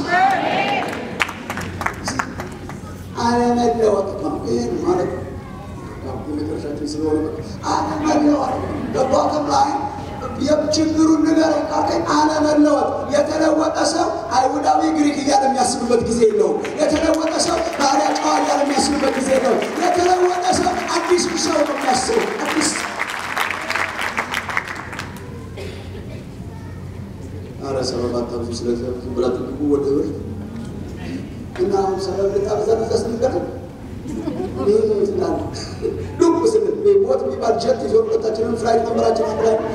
አለመለወጥ ነው ይሄን ማለት ነው። የመጨረሻችን ስለሆነ አለመለወጥ በቦተም ላይ የችግሩን ነገር ካከኝ አለመለወጥ የተለወጠ ሰው አይሁዳዊ ግሪክ እያለ የሚያስብበት ጊዜ የለውም። የተለወጠ ሰው ባሪያ ጨዋ እያለ የሚያስብበት ጊዜ የለውም። የተለወጠ ሰው አዲስ ሰው ነው የሚያስበው። አዲስ አረ ሰበብ አታብዙ ስለዚህ ብላችሁ ግቡ ወደ ወር እና አሁን ሰበብ ልታበዛ በዛስ ነገር ይሄ ነው ይላል ዱብ ስለ በሞት ቢባል ጀት ይዞ ወጣችንን ፍላይት ነምበራችን አንድ ላይ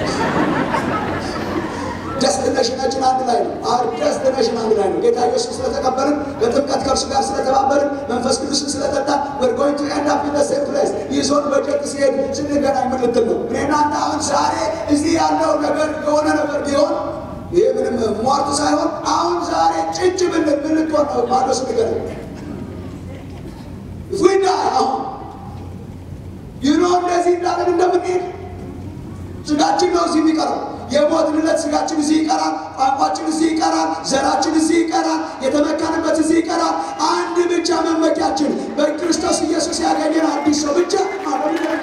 ደስቲኔሽናችን አንድ ላይ ነው። አር ደስቲኔሽን አንድ ላይ ነው። ጌታ ኢየሱስ ስለተቀበልን በጥምቀት ከእርሱ ጋር ስለተባበርን መንፈስ ቅዱስን ስለጠጣ we're going to end up in the same place። ይዞን በጀት ሲሄድ ስንገናኝ ምን ልትል ነው? እኔና አንተ አሁን ዛሬ እዚህ ያለው ነገር የሆነ ነገር ቢሆን ይሄ ምንም ሟርት ሳይሆን አሁን ዛሬ ጭጭ ብንል ምን ልትሆን ነው? ማለሱ ነገር ፍሪዳ አሁን ይኖ እንደዚህ እንዳለን እንደምንሄድ ስጋችን ነው እዚህ የሚቀረው። የሞትንለት ስጋችን እዚህ ይቀራል። ቋንቋችን እዚህ ይቀራል። ዘራችን እዚህ ይቀራል። የተመካንበት እዚህ ይቀራል። አንድ ብቻ መመኪያችን በክርስቶስ ኢየሱስ ያገኘን አዲስ ሰው ብቻ ማለት ነው።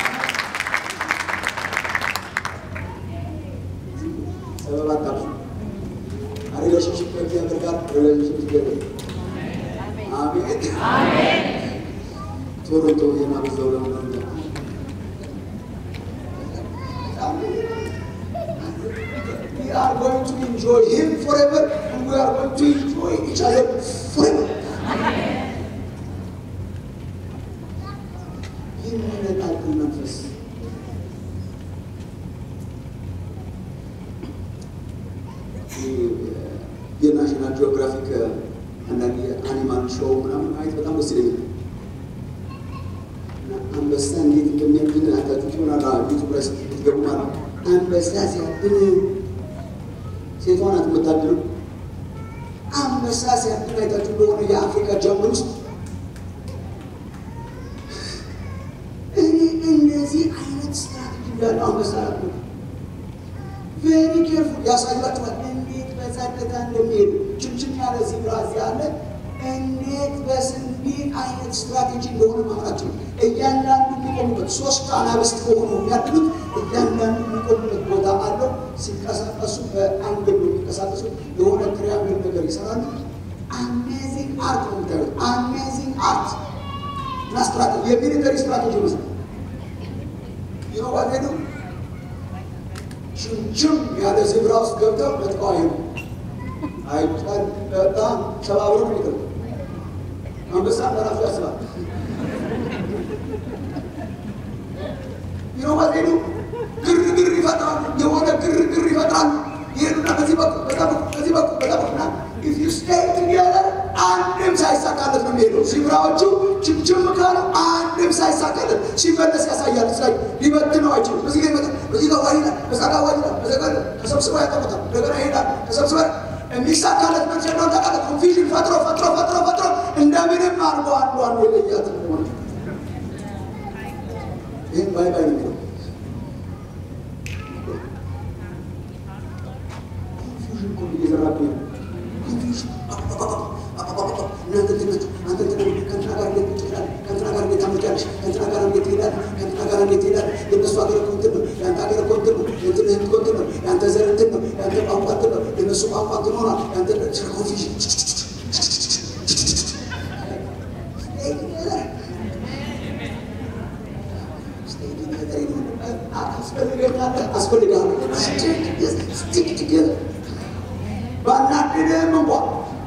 ሰበብ አታብዙ። ሪሌሽንሺፕ ከእግዚአብሔር ጋር ሪሌሽንሺፕ ይገኛል። አሜን አሜን። ቶሎ ቶሎ የማበዛው ለምን ነው? We are going to enjoy Him forever, and we are going to enjoy each other forever. ይህን ይነጣል መንፈስ የናሽናል ጂኦግራፊክ አንዳንድ የአኒማል ሾው ምናምን ማየት በጣም ደስ ይለኛል። አንበሳ እንዴት እንደሚያድን አታችሁ ይሆናል። ዩቱብ ላይ ስትገቡ ማለት አንበሳ ሲያድን ሴቷ ናት የምታድነው። አንበሳ ሲያድን አይታችሁ እንደሆነ የአፍሪካ ጀምር ውስጥ እኔ እንደዚህ አይነት ስትራቴጂ እንዳለ አንበሳ ነው። ቬሪ ኬርፉል ያሳያችኋል እንዴት በጸጥታ እንደሚሄዱ። ችምችም ያለ ዚብራ እዚህ አለ። እንዴት በስንዴት አይነት ስትራቴጂ እንደሆነ ማለታቸው እያንዳንዱ የሚቆሙበት ሶስት አናብስት ሆኖ የሚያድሉት እያንዳንዱ የሚቆሙበት ቦታ አለው። ሲንቀሳቀሱ በአንግል ነው የሚንቀሳቀሱ። የሆነ ትሪያንግል ነገር ይሰራሉ። አሜዚንግ አርት ነው የምታዩት። አሜዚንግ አርት እና ስትራቴጂ የሚሊተሪ ስትራቴጂ ነው። ይኸው ነው ችምችም ያለ ዚብራ ውስጥ ገብተው መጥቃው ነው አይጣል በጣም ሰባብሮ ነው የሚገርም። አንበሳ በራሱ ያስባል። ይሮባሉ ግርግር ይፈጥራሉ። የሆነ ግርግር ይፈጥራሉ። ይሄዱና በዚህ በኩል በዚህ በኩል በላውና if you stay together አንድም ሳይሳካለት ነው የሚሄደው። ዚብራዎቹ ችምችም ካሉ አንድም ሳይሳካለት ሲመለስ ያሳያል። ስለዚህ ሊበትነው አይችልም። በዚህ ጋር ይመጣል፣ በዚህ ጋር ዋይላ፣ በዛ ጋር ዋይላ፣ በዛ ጋር ተሰብስበው ያጠቁታል። እንደገና ይሄዳል ተሰብስበው የሚሳካለት መንገድ ነው። ተቃለ ኮንፊዥን ፈጥሮ ፈጥሮ ፈጥሮ ፈጥሮ እንደምንም አርጎ አንዱ አንዱ የለያት ነው። ይሄ ባይ ባይ ነው። ኮንፊዥን ኮ ይዘራብ ነው። ኮንፊዥን እናንተ ትነት አንተ ትነት ከእንትና ጋር እንዴት ትችላለህ? ከእንትና ጋር እንዴት ታመጫለሽ? ከእንትና ጋር እንዴት ትሄዳለህ? ከእንትና ጋር እንዴት ትሄዳለህ? የእነሱ ሀገር እኮ እንትን ነው፣ የአንተ ሀገር እኮ እንትን ነው፣ የእንትን እህት እኮ እንትን ነው፣ የአንተ ዘር እንትን ነው፣ የአንተ ቋንቋ እንትን ነው፣ የእነሱ ቋንቋ እንትን ሆኗል። የአንተ ኮንፊዥን አስፈልጋለሁ። ስቲክ ቱጌዘር ባናድድህም እንኳን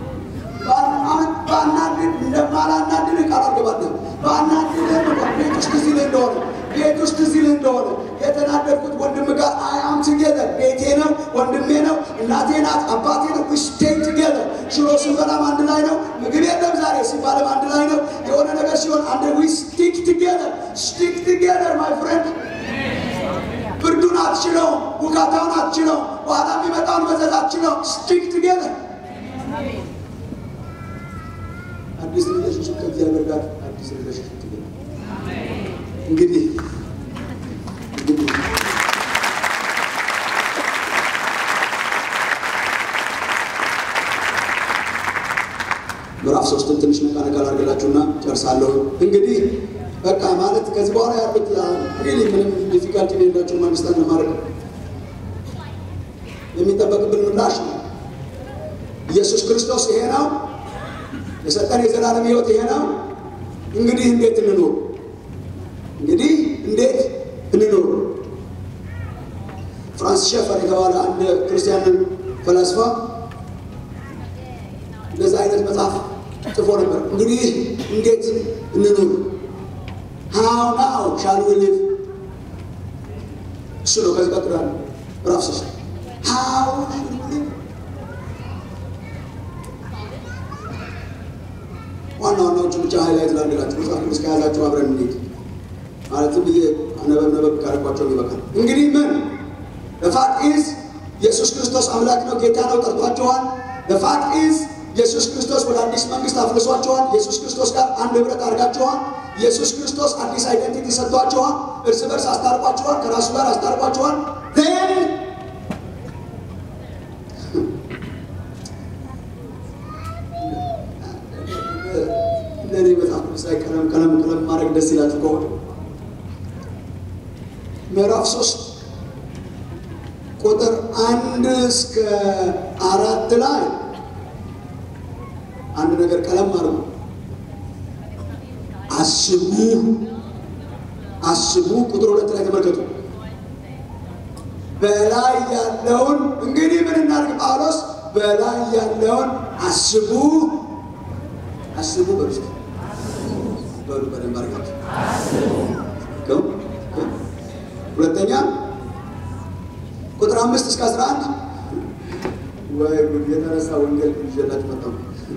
ባናድድ እንደማላናድድ ቃል አልገባለሁ። ባናድድህም እንኳን ቤት ውስጥ እዚህ ላይ እንደሆነ ቤት ውስጥ እዚህ ላይ እንደሆነ የተናደድኩት ወንድም ጋር አይ አም ቱጌዘር። ቤቴ ነው፣ ወንድሜ ነው፣ እናቴ ናት፣ አባቴ ነው። we stay together። ሽሮ ስንበላም አንድ ላይ ነው። ምግብ የለም ዛሬ ሲባልም አንድ ላይ ነው። የሆነ ነገር ሲሆን አንድ we stick together stick together my friend። ብርዱን አትችለውም፣ ውካታውን አትችለውም፣ በኋላ የሚመጣውን መዘዝ አትችለውም። stick together። አዲስ ሪሌሽንሺፕ ከእግዚአብሔር ጋር አዲስ ሪሌሽንሺፕ ትገኛል። እንግዲህ እንግዲህ ምዕራፍ ሶስትን ትንሽ ነቃ ነቃ አድርገላችሁና ጨርሳለሁ። እንግዲህ በቃ ማለት ከዚህ በኋላ ያሉት ሪሊ ምንም ዲፊካልቲ የሌላቸው ማንስታን ለማድረግ የሚጠበቅብን ምላሽ ነው። ኢየሱስ ክርስቶስ ይሄ ነው የሰጠን የዘላለም ሕይወት ይሄ ነው። እንግዲህ እንዴት እንኖር? እንግዲህ እንዴት እንኖር? ፍራንስ ሸፈር የተባለ አንድ ክርስቲያን ፈላስፋ እንደዛ አይነት መጽሐፍ ጽፎ ነበር። እንግዲህ እንዴት እንኖር? How now shall we live? እሱ ነው ከዚህ ቀጥሎ ያለው ምዕራፍ ሶስት How shall we live? ዋና ዋናዎቹ ብቻ ሃይላይት ላድርጋችሁ። መጽሐፍ ቅዱስ ከያዛችሁ አብረን እንሂድ። ማለትም ብዬ አነበብ ነበብ ካረኳቸው ይበቃል። እንግዲህ ምን The fact is ኢየሱስ ክርስቶስ አምላክ ነው፣ ጌታ ነው፣ ጠርቷቸዋል። The fact is ኢየሱስ ክርስቶስ ወደ አዲስ መንግስት አፍልሷቸዋል። ኢየሱስ ክርስቶስ ጋር አንድ ህብረት አድርጋቸዋል። ኢየሱስ ክርስቶስ አዲስ አይደንቲቲ ሰጥቷቸዋል። እርስ በርስ አስታርቋቸዋል፣ ከራሱ ጋር አስታርቋቸዋል። then ለኔ መጽሐፍ ቅዱስ ላይ ቀለም ቀለም ቀለም ማድረግ ደስ ይላችሁ ከሆነ ምዕራፍ ሶስት ቁጥር አንድ እስከ አራት ላይ አንድ ነገር ቀለም አድርጉ። አስቡ አስቡ። ቁጥር ሁለት ላይ ተመልከቱ። በላይ ያለውን እንግዲህ ምን እናድርግ? ጳውሎስ በላይ ያለውን አስቡ አስቡ በርስ በሉ በደንብ አድርጋችሁ አስቡ። ሁለተኛ ቁጥር አምስት እስከ አስራ አንድ ወይ ጉድ የተነሳ ወንጌል ይዤላችሁ መጣሁ።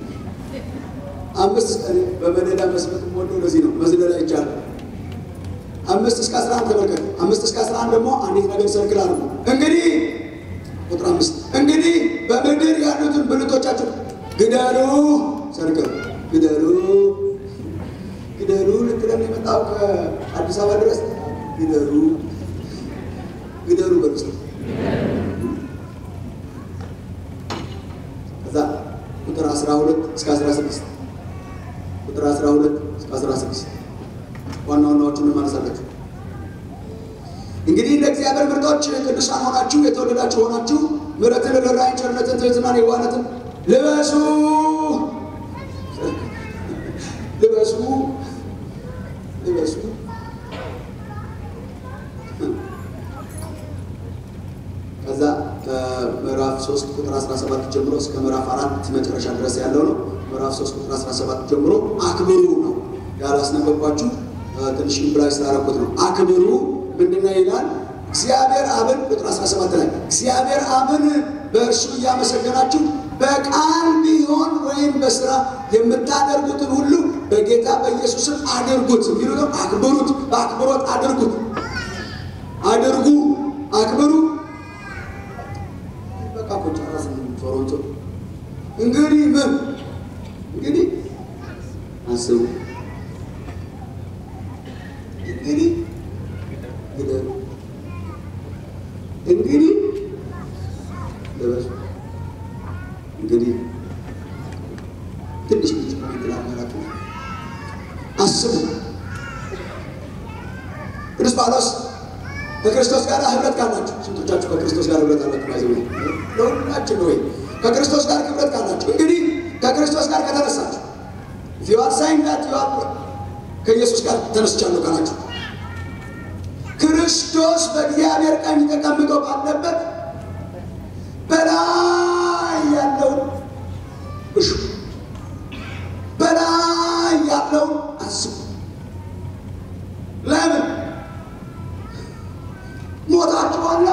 አምስት እስከ በመደዳ መስመት ሞዶ ለዚህ ነው መዝለላ ይቻላል። አምስት እስከ አስራ አንድ ተመልከቱ። አምስት እስከ አስራ አንድ ደግሞ አንዲት ነገር ሰርክል አድርጉ። እንግዲህ ቁጥር አምስት እንግዲህ በምድር ያሉትን ብልቶቻችሁ ግደሉ፣ ሰርክል ግደሉ ግደሉ ልትለን የመጣው ከአዲስ አበባ ድረስ ግደሉ ግደሉ በርስ ከዛ ቁጥር አስራ ሁለት እስከ አስራ ስድስት ቁጥር አስራ ሁለት እስከ አስራ ስድስት ዋና ዋናዎቹን ማነሳላችሁ። እንግዲህ እንደ እግዚአብሔር ምርጦች ቅዱሳን ሆናችሁ የተወደዳችሁ ሆናችሁ ምሕረትን፣ ርኅራኄን፣ ቸርነትን፣ ትሕትናን፣ የዋህነትን ልበሱ ልበሱ ልበሱ ከዛ ምዕራፍ ሶስት ቁጥር አስራ ሰባት ጀምሮ እስከ ምዕራፍ አራት መጨረሻ ድረስ ያለው ነው። ምዕራፍ ሶስት ቁጥር አስራ ሰባት ጀምሮ አክብሩ ነው ያላስነበብኳችሁ፣ ትንሽ ኢምፕላይ ስላደረኩት ነው። አክብሩ ምንድነው ይላል? እግዚአብሔር አብን ቁጥር አስራ ሰባት ላይ እግዚአብሔር አብን በእርሱ እያመሰገናችሁ በቃል ቢሆን ወይም በስራ የምታደርጉትን ሁሉ በጌታ በኢየሱስም አድርጉት የሚሉ ነው። አክብሩት፣ በአክብሮት አድርጉት፣ አድርጉ፣ አክብሩ። በቃ ቁጭ ራስ ቶሮንቶ እንግዲህ ምን እንግዲህ አስቡ እንግዲህ ግደሉ እንግዲህ ለበሱ እንግዲህ ትንሽ ልጅ ማለት ነው። አስቡ ቅዱስ ጳውሎስ ከክርስቶስ ጋር ህብረት ካላችሁ ስንቶቻችሁ ከክርስቶስ ጋር ህብረት አላችሁ? ማለት ነው ለሁላችን ነው። ከክርስቶስ ጋር ህብረት ካላችሁ እንግዲህ ከክርስቶስ ጋር ከተነሳችሁ you are saying that you are ከኢየሱስ ጋር ተነስቻለሁ ካላችሁ ክርስቶስ በእግዚአብሔር ቀኝ ተቀምጦ ባለበት በላይ ያለው እሺ በላይ ያለው አስቡ። ለምን ሞታችኋል?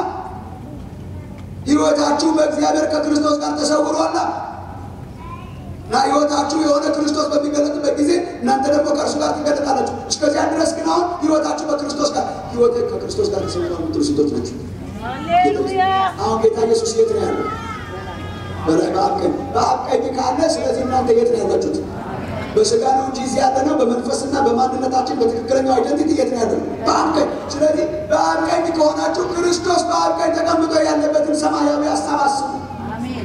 ህይወታችሁ በእግዚአብሔር ከክርስቶስ ጋር ተሰውሯል። እና ህይወታችሁ የሆነ ክርስቶስ በሚገለጥበት ጊዜ እናንተ ደግሞ ከእርሱ ጋር ትገለጣላችሁ። እስከዚያ ድረስ ግን አሁን ህይወታችሁ በክርስቶስ ጋር ህይወት ከክርስቶስ ጋር ተሰውሯል የምትሉ ሴቶች ናቸው። ሃሌሉያ! አሁን ጌታ ኢየሱስ የት ነው ያለው? በላይ በአብ ቀኝ በአብ ቀኝ ካለ ስለዚህ እናንተ የት ነው ያላችሁት? በስጋ ነው እንጂ እዚህ ያለ ነው። በመንፈስና በማንነታችን በትክክለኛው አይደንቲቲ የት ነው ያለው? በአብ ቀኝ። ስለዚህ በአብ ቀኝ ከሆናችሁ ክርስቶስ በአብ ቀኝ ተቀምጦ ያለበትን ሰማያዊ ሀሳብ አስቡ። አሜን።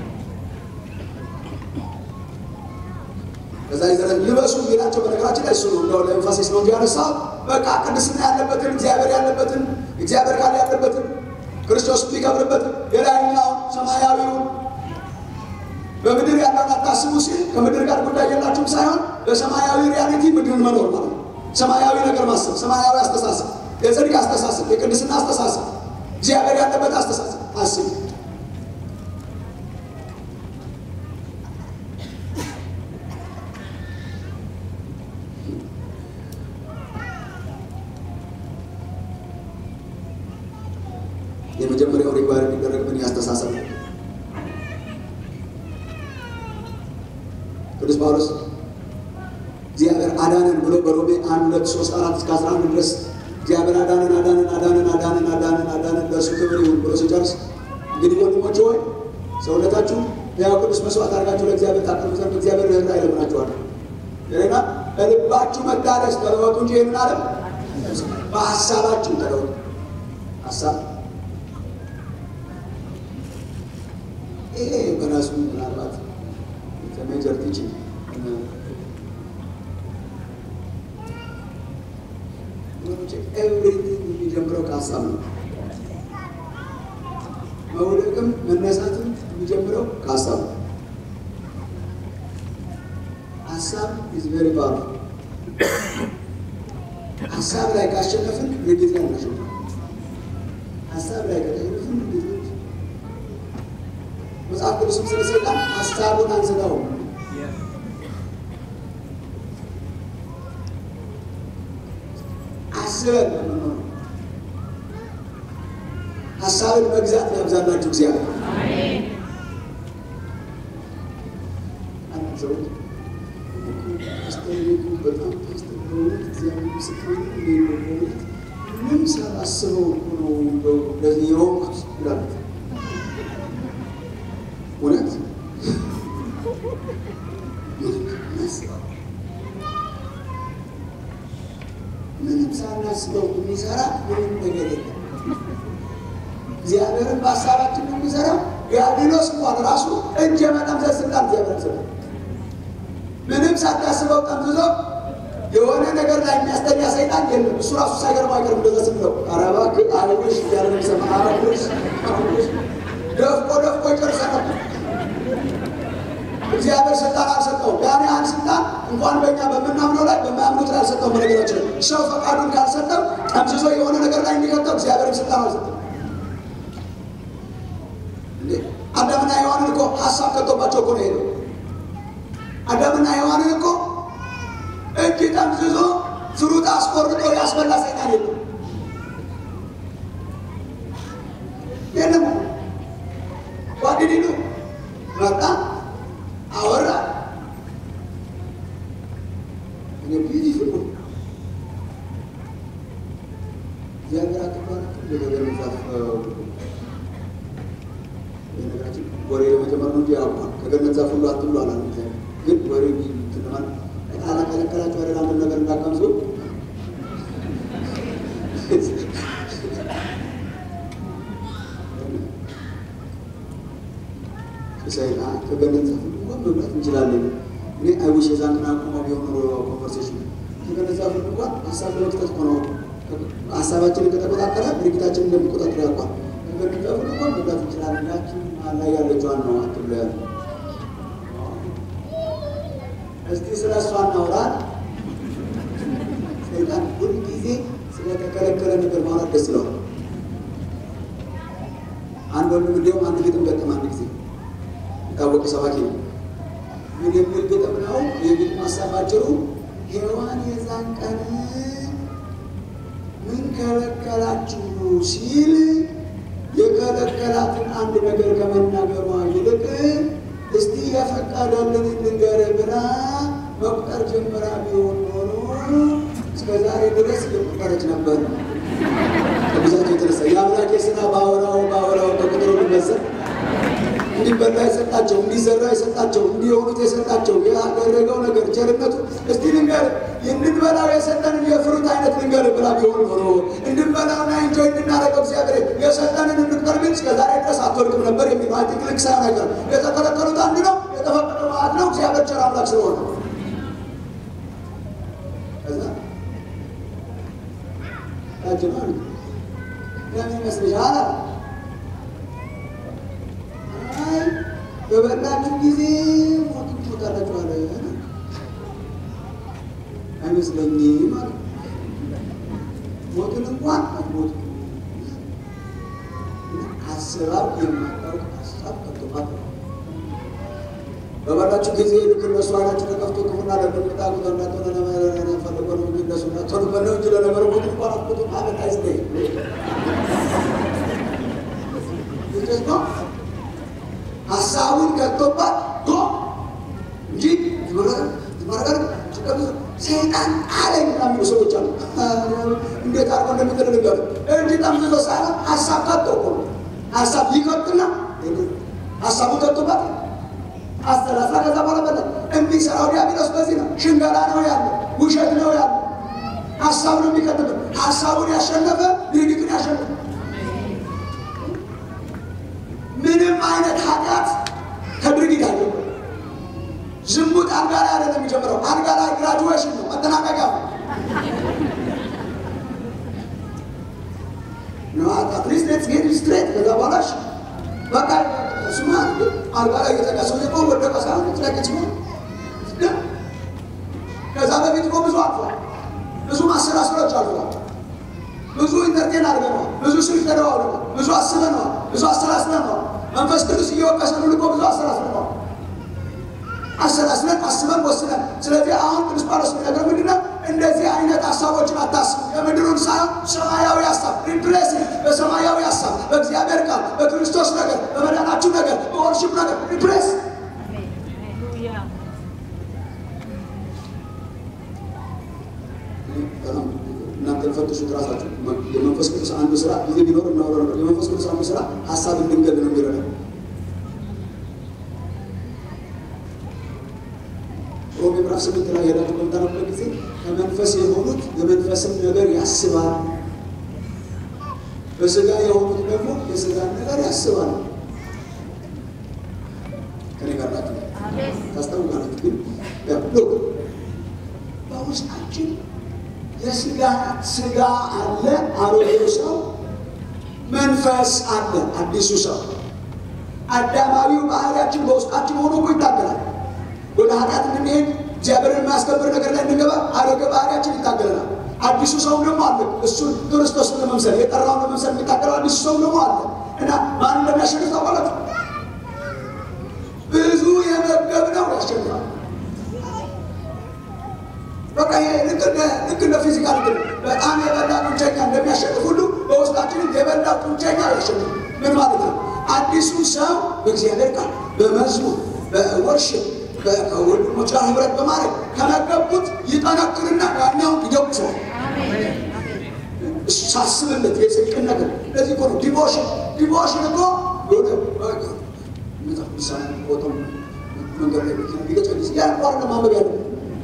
ከዛ ይዘረን ልበሱ የሚላቸው በነገራችን ላይ እሱ ነው። እንደው ለኤንፋሲስ ነው እንጂ ያነሳው በቃ ቅድስና ያለበትን እግዚአብሔር ያለበትን እግዚአብሔር ቃል ያለበትን ክርስቶስ ቢከብርበት የላይኛው ሰማያዊው በምድር ያለውን አታስቡ ሲል ከምድር ጋር ጉዳይ የላችሁም ሳይሆን በሰማያዊ ሪያሊቲ ምድርን መኖር ማለት ነው። ሰማያዊ ነገር ማሰብ፣ ሰማያዊ አስተሳሰብ፣ የጽድቅ አስተሳሰብ፣ የቅድስና አስተሳሰብ፣ እግዚአብሔር ያለበት አስተሳሰብ አስብ። የመጀመሪያው ሪኳየር የሚደረግ ምን ያስተሳሰብ ነው? ቅዱስ ጳውሎስ እግዚአብሔር አዳነን ብሎ በሮሜ አንድ ሁለት ሶስት አራት እስከ አስራ አንድ ድረስ እግዚአብሔር አዳነን አዳነን አዳነን አዳነን አዳነን አዳነን ለእርሱ ክብር ይሁን ብሎ ሲጨርስ እንግዲህ ወንድሞች ሆይ ሰውነታችሁ ሕያው ቅዱስ መስዋዕት አድርጋችሁ ለእግዚአብሔር ታቀርቡ ዘንድ እግዚአብሔር ርኅራኄ ይለምናችኋለሁ። እንደገና በልባችሁ መታደስ ተለወጡ እንጂ ይህንን ዓለም በሀሳባችሁ ተለወጡ። ሀሳብ ይሄ በራሱ ምናልባት ከሜጀር ቲችንግ ኤቭሪቲንግ የሚጀምረው ከሀሳብ ነው። መውደቅም መነሳትም የሚጀምረው ከሀሳብ ነው። ሀሳብ ኢዝ ቬሪ ፓወርፉል። ሀሳብ ላይ ካሸነፍን ድርጊት ላይ እናሸንፋለን። ሀሳብ ላይ ከተሸነፍን ድርጊት መጽሐፍ ቅዱስም ስለ ሰይጣን ሀሳቡን አንስተው አስበን ለምንሆነው ሀሳብን መግዛት ያብዛላችሁ እግዚአብሔር። አሜን። አንድ ሰው አስተውሉ በጣም አስተውሉ እግዚአብሔር ምስክር ነው። ምንም ሳላስበው ነው እንደው ለዚህ የሆንኩት ይላል። እውነት ምንም ሳናስበው የሚሰራ ምንም ነገር የለም። እግዚአብሔርን በሀሳባችን ነው የሚሰራው። ዲያብሎስ እንኳን ራሱ እጅ የመጠምዘዝ ስልጣን እግዚአብሔር ሰጥቷል። ምንም ሳታስበው ጠምዝዞ የሆነ ነገር ላይ የሚያስተኛ ሰይጣን የለም። እሱ ራሱ ሳይገርም አይቀርም እንደዛ ስንለው ኧረ እባክህ አይውሽ እያለ ነው የሚሰማ። አይውሽ አይውሽ ደፍቆ ደፍቆ ይጨርሰናል። እግዚአብሔር ስልጣን አልሰጠውም። ያን ያህል ስልጣን እንኳን በእኛ በምናምነው ላይ በማያምኑት ላይ አልሰጠውም። በነገራችን ሰው ፈቃዱን ካልሰጠው ጠምዝዞ የሆነ ነገር ላይ እንዲከተው እግዚአብሔርም ስልጣን አልሰጠውም። አዳምና ሔዋንን እኮ ሀሳብ ከቶባቸው እኮ ነው ሄደው። አዳምና ሔዋንን እኮ እጅ ጠምዝዞ ፍሩት አስቆርጦ ያስበላ ሰይጣን የለም የለም። ጓድዲሉ መጣ አወራ። እኔ ቢዩቲፉል ነው እግዚአብሔር አቅባል ለገበር መጻፍ የነገራችን ወሬ ለመጀመር ነው እንጂ ያውቃል። ከገነት ዛፍ ሁሉ አትብሉ አላለም እግዚአብሔር። ግን ወሬ ትንማል ቃላ ከለከላችሁ አይደል አንድ ነገር እንዳቀምሱ ሰይጣን ከገነት ዛፍ ሁሉ መብላት እንችላለን። እኔ አይውሽ የዛንትና ቆሞ ቢሆን ኖሮ ኮንቨርሴሽን ከገነት ዛፍ ሁሉ እንኳን ሀሳብ ለመክተት እኮ ነው። ሀሳባችንን ከተቆጣጠረ ድርጊታችንን እንደሚቆጣጠር ያውቃል። ከገነት ዛፍ ሁሉ እንኳን መብላት እንችላለን። ያችን ላይ ያለችዋን ነው አትብሉ ያለ። እስቲ ስለ እሷ እናውራ። ሰይጣን ሁል ጊዜ ስለተከለከለ ነገር ማውራት ደስ ይለዋል። አንድ ወንድም እንዲያውም አንድ ግጥም ገጠመ። አንድ ጊዜ የታወቀ ሰባኪ ነው። ምን የሚል ግጥም ነው? የግጥም ሀሳብ ባጭሩ ሔዋን የዛን ቀን ምን ከለከላችሁ ሲል የከለከላትን አንድ ነገር ከመናገሯ ይልቅ እስቲ የፈቀደልን እንንገር ብላ መቁጠር ጀምራ ቢሆን ኖሮ እስከ ዛሬ ድረስ የቆጠረች ነበር። ከብዛት የተነሳ የአምላኬ ስራ ባወራው ባወራው በቁጥሩ ሊመዘን እንዲበላ የሰጣቸው እንዲዘራ የሰጣቸው እንዲሆኑት የሰጣቸው ያደረገው ነገር ቸርነቱ እስቲ ልንገር እንድንበላው የሰጠንን የፍሩት አይነት ልንገር ብላ ቢሆን ኖሮ እንድንበላውና ኢንጆይ እንድናደርገው እግዚአብሔር የሰጠንን እንድንቀር ግን እስከ ዛሬ ድረስ አትወድቅም ነበር የሚለው አይ ቲንክ ልክ ሳይሆን አይቀርም። የተከለከሉት አንድ ነው፣ የተፈቀደው ማለት ነው። እግዚአብሔር ቸር አምላክ ስለሆነ ከዛ ታጅማል ለምን ይመስልሻል? በበላችሁ ጊዜ ሞት ትሞታላችሁ አለ። አይመስለኝም ማለት ሞትን እንኳን ሞት አስራው የማታውቅ ሀሳብ ከቶባት በበላችሁ ጊዜ ልክ እነሱ አይናቸው ተከፍቶ ክፉና ለምታውቁት እንዳትሆነ ለማለት ፈልጎ ነው እንጂ እነሱ እንዳትሆኑ በለው እንጂ ለነገሩ ሞትን እንኳን አትሞቱም ማለት አይመስለኝም። ይሄ ሀሳቡን ከቶባት ዶ እንጂ ይመረጥ ይመረጥ ሰይጣን አለኝ የሚሉ ሰዎች አሉ። እንዴት አድርጎ እንደሚተደረገው እንጂ ጠምዝዞ ሳይሆን ሀሳብ ከቶኮ ሀሳብ ይከትና ሀሳቡ ከቶባት አስተላልፋ ከዛ በኋላ በለ የሚሰራው ዲያብሎስ በዚህ ነው። ሽንገላ ነው ያለው፣ ውሸት ነው ያለው። ሀሳብ ነው የሚከትበት። ሀሳቡን ያሸነፈ ድርጊቱን ያሸነፈ ምንም አይነት ኃጢአት ከድርጊት አይደለም። ዝሙት አልጋ ላይ አይደለም የሚጀምረው። አልጋ ላይ ግራጁዌሽን ነው፣ መጠናቀቂያ ነው። ነው አትሊስት ሌትስ ጌት ስትሬት ከዛ በኋላ በቃ እሱማ አልጋ ላይ የተቀሰው ነው ወደ ቀሳው ትላቂት ነው። ከዛ በፊት እኮ ብዙ አልፏል። ብዙ ማሰላሰሎች አልፏል። ብዙ ኢንተርቴን አድርገናል። ብዙ ስልክ ተደዋውለናል። ብዙ አስበናል። ብዙ አሰላስለናል። መንፈስ ቅዱስ እየወቀሰን እኮ ብዙ አሰላስለናል። አሰላስለን አስበን ወስነን። ስለዚህ አሁን ቅዱስ ጳውሎስ የሚነግረን ምንድነው? እንደዚህ አይነት ሀሳቦችን አታስቡ። የምድሩን ሳይሆን ሰማያዊ ሀሳብ ሪፕሌስ በሰማያዊ ሀሳብ በእግዚአብሔር ቃል በክርስቶስ ነገር በመዳናችሁ ነገር በወርሺፕ ነገር ሪፕሌስ። እናንተ ፈትሹት ራሳችሁ። የመንፈስ ቅዱስ አንዱ ስራ ጊዜ ቢኖር እናወራ ነበር። የመንፈስ ቅዱስ አንዱ ስራ ሀሳብ እንድንገል ነው የሚረዳው። ሮሜ ምዕራፍ ስምንት ላይ ሄዳችሁ በምታነቡበት ጊዜ ከመንፈስ የሆኑት የመንፈስን ነገር ያስባሉ፣ በስጋ የሆኑት ደግሞ የስጋን ነገር ያስባሉ። ከኔ ጋር ናችሁ? ታስታውቃላችሁ? ግን ያው በውስጣችን የስጋ ስጋ አለ፣ አሮጌው ሰው፣ መንፈስ አለ፣ አዲሱ ሰው። አዳማዊው ባህሪያችን በውስጣችን ሆኖ እኮ ይታገላል። ወደ ኃጢአት እንድንሄድ እግዚአብሔርን የሚያስከብር ነገር ላይ እንድንገባ አሮጌ ባህሪያችን ይታገለናል። አዲሱ ሰው ደግሞ አለ። እሱን ክርስቶስን ለመምሰል የጠራውን ለመምሰል የሚታገለው አዲሱ ሰው ደግሞ አለ። እና ማን እንደሚያሸንፍ ታውቃላችሁ? ብዙ የመገብነው ያሸንፋል። በቃ ልክ እንደ ፊዚካል ግን በጣም የበላ ጡንቸኛ እንደሚያሸንፍ ሁሉ በውስጣችን የበላ ጡንቸኛ ያሸንፍ። ምን ማለት ነው? አዲሱ ሰው በእግዚአብሔር ቃል በመዝሙር በወርሽፕ ከወንድሞች ጋር ህብረት በማድረግ ከመገቡት ይጠነክርና ያኛውን ይደቁሰዋል። እሱ ሳስብለት የጽድቅን ነገር ለዚህ እኮ ነው ዲቮሽን ዲቮሽን እኮ ወደ መጽሐፍ ቅዱሳን ቦታው መንገድ ላይ መኪና ቢገጨልስ ያንኳር ለማንበብ ያለ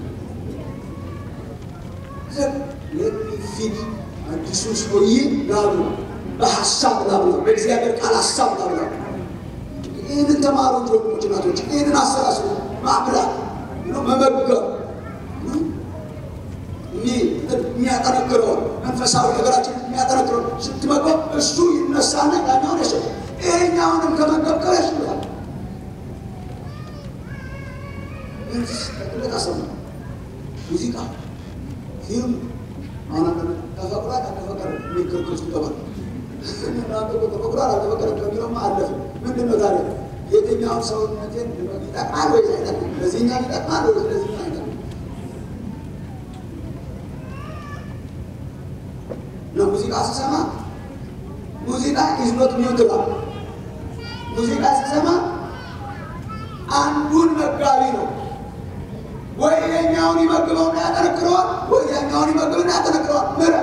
ለሚፊድ አዲሱ ሰውዬ ላሉ በሀሳብ ላሉ በእግዚአብሔር ቃል ሀሳብ ላሉ ይህንን ተማሩ ወንድሞች እናቶች፣ ይህንን አሰላስሉ። ማብላት መመገብ የሚያጠነክረው መንፈሳዊ ነገራችን የሚያጠነክረው ስትመገብ እሱ ይነሳና ያኛውን ያሸ ይሄኛውንም ከመገብከው ያሽላል። ለታሰሙ ሙዚቃ ፊልም አሁን ተፈቅሯል አልተፈቀደም የሚከርክር ውስጥ ይገባል። ተፈቅሯል አልተፈቀደም ከሚለውማ አለፍ ምንድነው ታዲያ? የትኛውን ሰውነትን ይጠቅማል ወይ አይጠቅም? ለዚህኛው ይጠቅማል ወይ ለዚህኛው አይጠቅም? ለሙዚቃ ሲሰማ ሙዚቃ ኢዝ ኖት ኒውትራል። ሙዚቃ ሲሰማ አንዱን መጋቢ ነው። ወይ የኛውን ይመግበውና ያጠነክረዋል፣ ወይ የኛውን ይመግበውና ያጠነክረዋል። ምረጥ።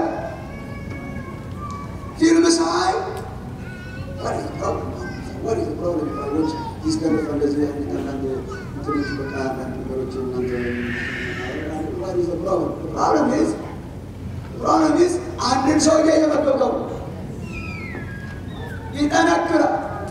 ፊልም ሳይ ወሬ What is the problem? I watch these kind of fantasy and internet በቃ ነገሮች እናንተ what is the problem? The problem is the problem is አንድን ሰውዬ የመገበው ይጠነክራል።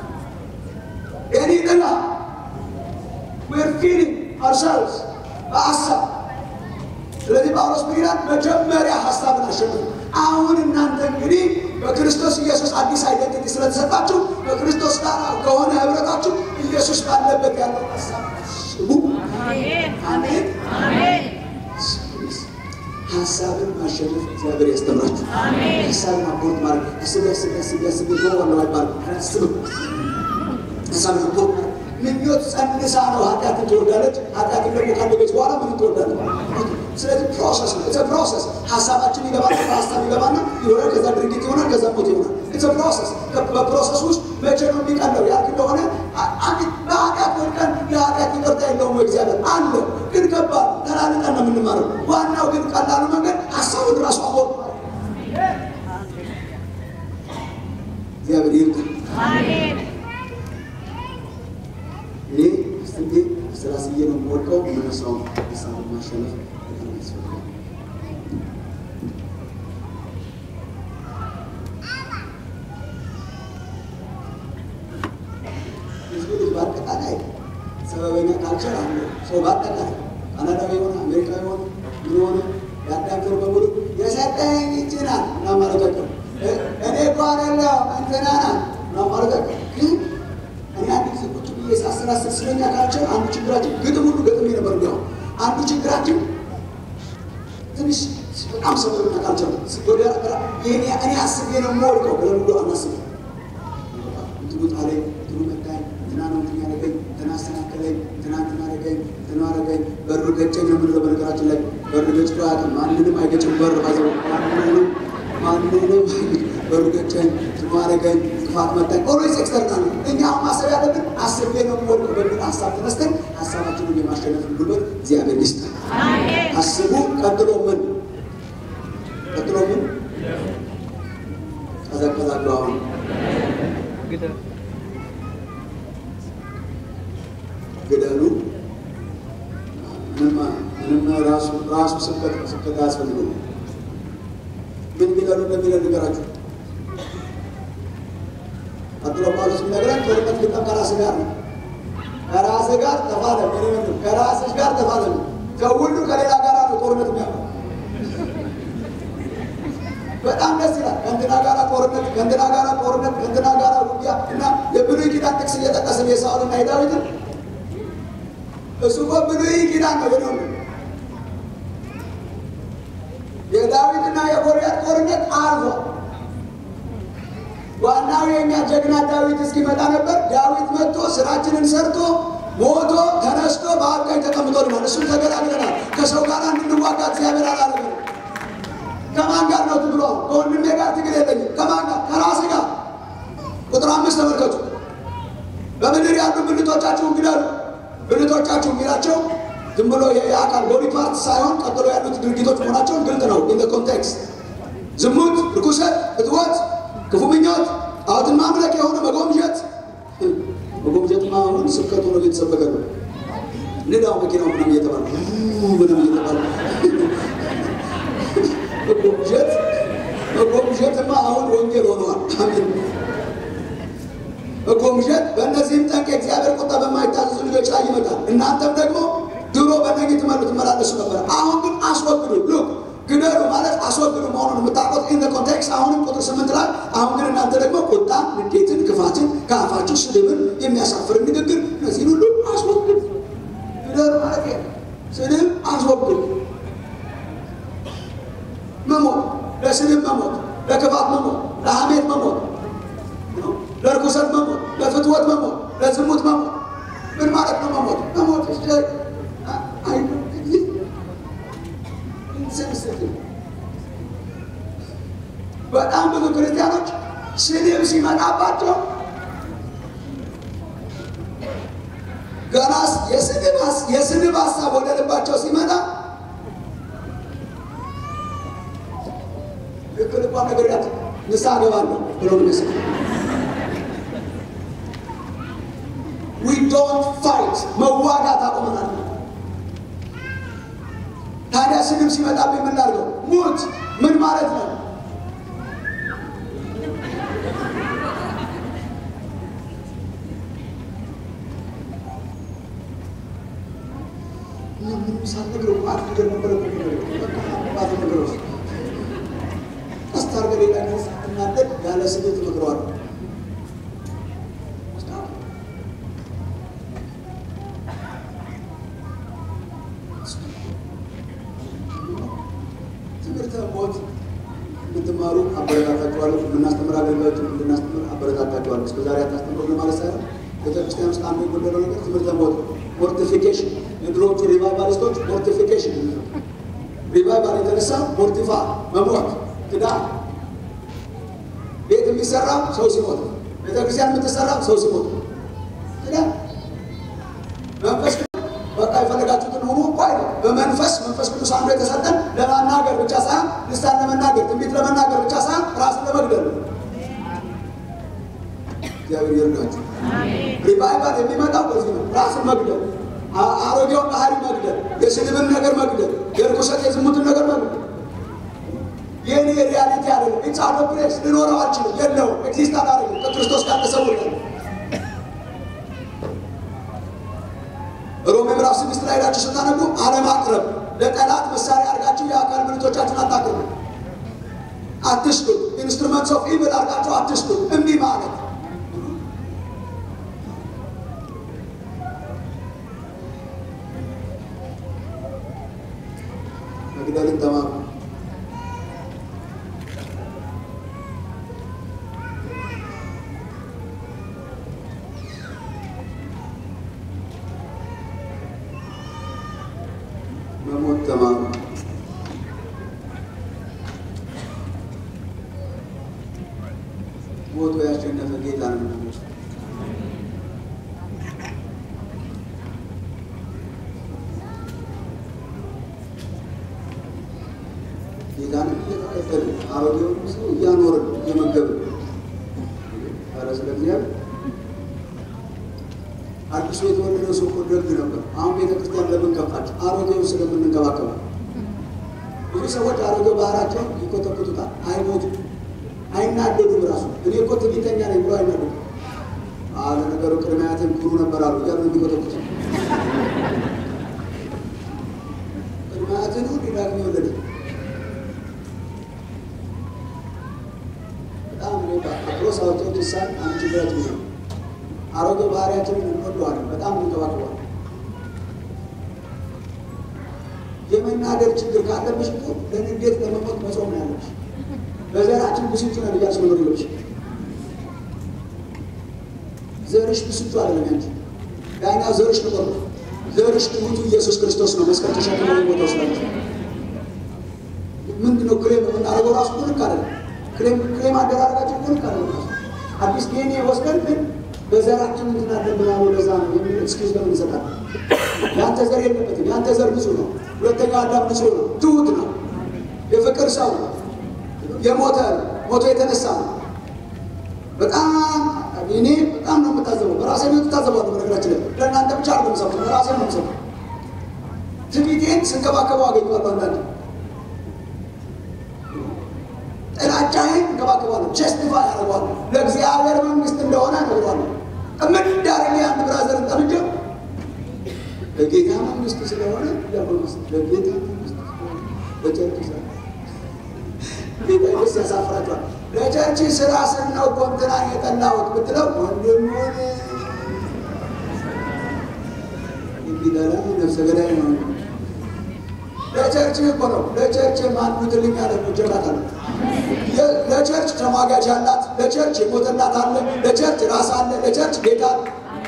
እኔና we're feeling ourselves በሀሳብ። ስለዚህ ጳውሎስ ምን ይላል? መጀመሪያ ሀሳብን አሸንፉ። አሁን እናንተ እንግዲህ በክርስቶስ ኢየሱስ አዲስ አይደንቲቲ ስለተሰጣችሁ በክርስቶስ ጋር ከሆነ ህብረታችሁ ኢየሱስ ባለበት ያለው ሐሳብ ስሙ። አሜን አሜን አሜን ሐሳብን ማሸነፍ እግዚአብሔር ያስተምራችሁ። አሜን ሐሳብን አቦርት ማድረግ አስብ አስብ አስብ አስብ ነው አይባል አስብ ሐሳብን አቦርት ምኞት ጸንሳ ነው ኃጢአትን ትወልዳለች። ኃጢአትን ደግሞ ካደገች በኋላ ምን ትወልዳለች? ስለዚህ ፕሮሰስ ነው። ኢትስ አ ፕሮሰስ። ሐሳባችን ይገባል፣ ሐሳብ ይገባና ይሆናል፣ ከዛ ድርጊት ይሆናል፣ ከዛ ሞት ይሆናል። ኢትስ አ ፕሮሰስ። በፕሮሰስ ውስጥ መቼ ነው የሚቀለው? ያልክ እንደሆነ አንድ በኃጢአት ወድቀን የኃጢአት ይቅርታ የለውም እግዚአብሔር አለ። ግን ከባድ ተላልቀን ነው የምንማረው። ዋናው ግን ቀላሉ መንገድ ሐሳቡን ራሱ አቦርት እግዚአብሔር ይርዳል። አሜን። እኔ ስንዴ ስራስዬ ነው የምወድቀው። ምንሰው ሐሳብን ማሸነፍ በጣም ያስፈልጋል። ህዝቡ በአጠቃላይ ሰበበኛ ካልቸር አለ። ሰው በአጠቃላይ ካናዳዊ የሆነ አሜሪካዊ የሆነ ምን ሆነ ያዳገር በሙሉ የሰጠኝ ይችላል እና ማለት ነው። እኔ እኮ አይደለም እንትና ናት እና ማለት ነው። ግን እኔ አንድ ጊዜ ቁጭ ብዬ ሳሰላስል ስለኛ ካልቸር አንዱ ችግራችን ግጥም ሁሉ ገጥሜ ነበር። እንዲያው አንዱ ችግራችን ትንሽ በጣም ሰበበኛ ካልቸር ወደ እኔ እኔ አስቤ ነው የምወድቀው ብለን ሁሉ አናስብም። እንትኑ ጣለኝ፣ እንትኑ መታኝ፣ እንትና ነው እንትን ያደረገኝ፣ እንትና አስተካከለኝ፣ እንትና እንትን አደረገኝ፣ እንትና አደረገኝ፣ በሩ ገጨኝ ነው የምንለው። በነገራችን ላይ በሩ ገጭቶ አያውቅም። ማንንም አይገጭም። በር ባይዘው ማንንም ማንንም በሩ ገጨኝ፣ እንትኑ አደረገኝ፣ ጥፋት መታኝ። ኦልዌይስ ኤክስተርናል ነው። እኛ ማሰብ ያለብን አስቤ ነው የምወድቀው በሚል ሀሳብ ተነስተን ሀሳባችንን የማሸነፍ ጉልበት እግዚአብሔር ይስጠን። አሜን። አስቡ። ቀጥሎ ምን ቀጥሎ ምን ቀዘቀዛለሁ አሁን ግደሉ። ምንም ምንም ራሱ ራሱ ስብከት ስብከት አያስፈልግም። ምን ግደሉ እንደሚለው ንገራችሁ። ቀጥሎ ጳውሎስ የሚነግረን ጦርነት ግጠም ከራስህ ጋር ነው። ከራስህ ጋር ተፋለም። ምንም ከራስህ ጋር ተፋለም። ከሁሉ ከሌላ ጋር ነው ጦርነት የሚያመጣው። በጣም ደስ ይላል። ከእንትና ጋር ጦርነት፣ ከእንትና ጋር ጦርነት፣ ከእንትና ጋር ውጊያ እና የብሉይ ኪዳን ጥቅስ እየጠቀስን የሳኦልና የዳዊትን እሱ እኮ ብሉይ ኪዳን ነው የሆነው። የዳዊትና የጎልያድ ጦርነት አልፎ ዋናው የኛ ጀግና ዳዊት እስኪመጣ ነበር። ዳዊት መጥቶ ስራችንን ሰርቶ ሞቶ ተነስቶ በአብ ቀኝ ተቀምጦልናል። እሱም ተገላግለናል። ከሰው ጋር እንድንዋጋ እግዚአብሔር አላለንም። ከማን ጋር ነው ትግሉ? ከወንድሜ ጋር ትግል የለኝም። ከማን ጋር? ከራሴ ጋር። ቁጥር አምስት ተመልከቱ። በምድር ያሉ ብልቶቻችሁን ግደሉ። ብልቶቻችሁ የሚላቸው ዝም ብሎ የአካል ቦዲ ፓርት ሳይሆን ቀጥሎ ያሉት ድርጊቶች መሆናቸውን ግልጥ ነው። ኢን ኮንቴክስት ዝሙት፣ ርኩሰት፣ ፍትወት፣ ክፉ ምኞት፣ ጣዖትን ማምለክ የሆነ መጎምጀት። መጎምጀትማ አሁን ስብከቱ ነው እየተሰበከ ነው። ንዳው መኪናው ምናምን እየተባለ ምናምን እየተባለ መጎምጀት መጎምጀትማ አሁን ወንጌል ሆኗል። አሜን። መጎምጀት በእነዚህም ጠንቅ የእግዚአብሔር ቁጣ በማይታዘዙ ልጆች ላይ ይመጣል። እናንተም ደግሞ ድሮ በነዚህ ትመሉ ትመላለሱ ነበር። አሁን ግን አስወግዱ። ሉክ ግደሉ ማለት አስወግዱ መሆኑን የምታውቁት ኢን ኮንቴክስት። አሁንም ቁጥር ስምንት ላይ አሁን ግን እናንተ ደግሞ ቁጣን፣ ንዴትን፣ ክፋትን፣ ከአፋችሁ ስድብን፣ የሚያሳፍር ንግግር እነዚህን ሁሉ አስወግዱ። ግደሉ ማለት ይሄ ስድብ አስወግዱ። መሞት፣ ለስድብ መሞት፣ ለክፋት መሞት፣ ለሐሜት መሞት፣ ለርኩሰት መሞት፣ ለፍትወት መሞት፣ ለዝሙት መሞት። ምን ማለት ነው መሞት? መሞት አይ በጣም ብዙ ክርስቲያኖች ስድብ ሲመጣባቸው ገና የስድብ ሀሳብ ወደ ልባቸው ሲመጣ ልክ ልቧን ነገር ያት ንስሐ እገባለሁ ብሎ ምንስ we don't fight መዋጋት አቁመናል። ታዲያ ስድብ ሲመጣብኝ ምን ላድርገው? ሙት ምን ማለት ነው? ምንም ሳልነግረው ማት ነገር ነበር እኮ ማት ነገር ነው። አስታርገ ሌላ ነው እናንተ ያለ ስድብ ትመክረዋል። እንድትማሩ አበረታታችኋለሁ። የምናስተምር አገልጋዮች እንድናስተምር አበረታታችኋለሁ። እስከ ዛሬ አታስተምሩ ለማለት ሳይሆን ቤተክርስቲያን ውስጥ አንዱ የጎደለው ነገር ትምህርተ ሞት ሞርቲፊኬሽን። የድሮዎቹ ሪቫይቫሊስቶች ሞርቲፊኬሽን ነው። ሪቫይቫል የተነሳ ሞርቲፋ መሞት፣ ትዳር፣ ቤት የሚሰራው ሰው ሲሞት፣ ቤተክርስቲያን የምትሰራው ሰው ሲሞት፣ ትዳር መንፈስ በቃ የፈለጋችሁትን ሁሉ ቆይ በመንፈስ መንፈስ ቅዱስ አንዱ የተሰጠን ለማናገር ብቻ ሳይሆን ልሳን ለመናገር ትንቢት ለመናገር ብቻ ሳይሆን ራስን ለመግደል ነው። እግዚአብሔር ይርዳችሁ። ሪቫይቫል የሚመጣው በዚህ ነው። ራስን መግደል፣ አሮጌውን ባህሪ መግደል፣ የስድብን ነገር መግደል፣ የርኩሰት የዝሙትን ነገር መግደል። የኔ ሪያሊቲ አይደለም። ኢትስ አውት ኦፍ ፕሌስ ልኖረው አልችልም። የለውም። ኤግዚስት አላደርግም። ከክርስቶስ ጋር ተሰውሬያለሁ። ሮሜ ምዕራፍ ስድስት ላይ ሄዳችሁ ስታነቡ አለማቅረብ፣ ለጠላት መሳሪያ አድርጋችሁ የአካል ብልቶቻችሁን አታቅርቡ፣ አትስጡ። ኢንስትሩመንትስ ኦፍ ኢቪል አድርጋችሁ አትስጡ። እምቢ ማለት መግደልን ተማሩ። መሞት ተማሩ። ሞቶ ያሸነፈ ጌታ ነው። ጌታን እየተከተልን አሮጌውን ሰው እያኖርን እየመገብን ኧረ ስለ እግዚአብሔር አዲሱ የተወለደው ሰው እኮ ደግ ነበር። አሁን ቤተክርስቲያን ለምን ከፋች? አሮጌውን ስለምንንከባከብ። ብዙ ሰዎች አሮጌው ባህራቸውን ይኮተኩቱታል፣ አይሞቱም፣ አይናደዱም። ራሱ እኔ እኮ ትዕቢተኛ ነኝ ብሎ አይናደዱም። አለ ነገሩ ቅድሚያትን ኩሩ ነበር አሉ እያሉ የሚኮተኩት ቅድሚያትን ሁሉ ዳግም የወለደ በጣም አፕሮስ አውጥቶ ትሳን አንቺ ብረት ነው። አሮጌ ባህሪያችንን እንወደዋለን፣ በጣም እንከባከባለን። የመናገር ችግር ካለብሽ እኮ ለንዴት ለመሞት መጾም ነው ያለብሽ። በዘራችን ብስጩ ነን እያልሽ መኖር የለብሽ። ዘርሽ ብስጩ አይደለም ያንቺ፣ ያኛው ዘርሽ ተቆርጦ ዘርሽ ትሙቱ ኢየሱስ ክርስቶስ ነው። መስቀል ተሸክሞ የሞተው ስላለሽ ምንድነው ክሬም የምናደርገው? ራሱ ልክ አይደለም። ክሬም ክሬም አደራረጋችን ልክ አይደለም። ራሱ አዲስ ዲኤንኤ ወስደን ግን በዘራችን እንድናደርግ ምናምን ለዛ ነው የሚል ኤክስኪውዝ ለምን ይሰጣል? ያንተ ዘር የለበትም። ያንተ ዘር ብዙ ነው። ሁለተኛ አዳም ንጹህ ነው፣ ትሁት ነው፣ የፍቅር ሰው ነው፣ የሞተ ሞቶ የተነሳ ነው። በጣም እኔ በጣም ነው የምታዘበው። በራሴ ነው የምታዘበው። በነገራችን ላይ ለእናንተ ብቻ አይደለም የምሰማው፣ በራሴ ነው የምሰማው። ትዕቢቴን ስንከባከበው አገኘዋለሁ። አንዳንዴ ጥላቻዬን እንከባከባለሁ፣ ጀስቲፋይ አደርገዋለሁ። ለእግዚአብሔር መንግስት እንደሆነ እነግረዋለሁ። እምዳረግ አንድ ብራዘርን ጠምጄው ለጌታ መንግስት ስለሆነ ለመንግስት ለጌታ መንግስት በቸርች ስራ ጌታ ደስ ያሳፍራቸዋል። ለቸርች ስራ ስል ነው ኮንትራት የጠላሁት ብትለው ወንድሙን የሚጠላ ነፍሰ ገዳይ ነው። ለቸርች እኮ ነው። ለቸርች ማንሙትልኝ ያለ ጀራት አለ። ለቸርች ተሟጋጅ አላት። ለቸርች የሞተላት አለ። ለቸርች ራስ አለ። ለቸርች ጌታ አለ።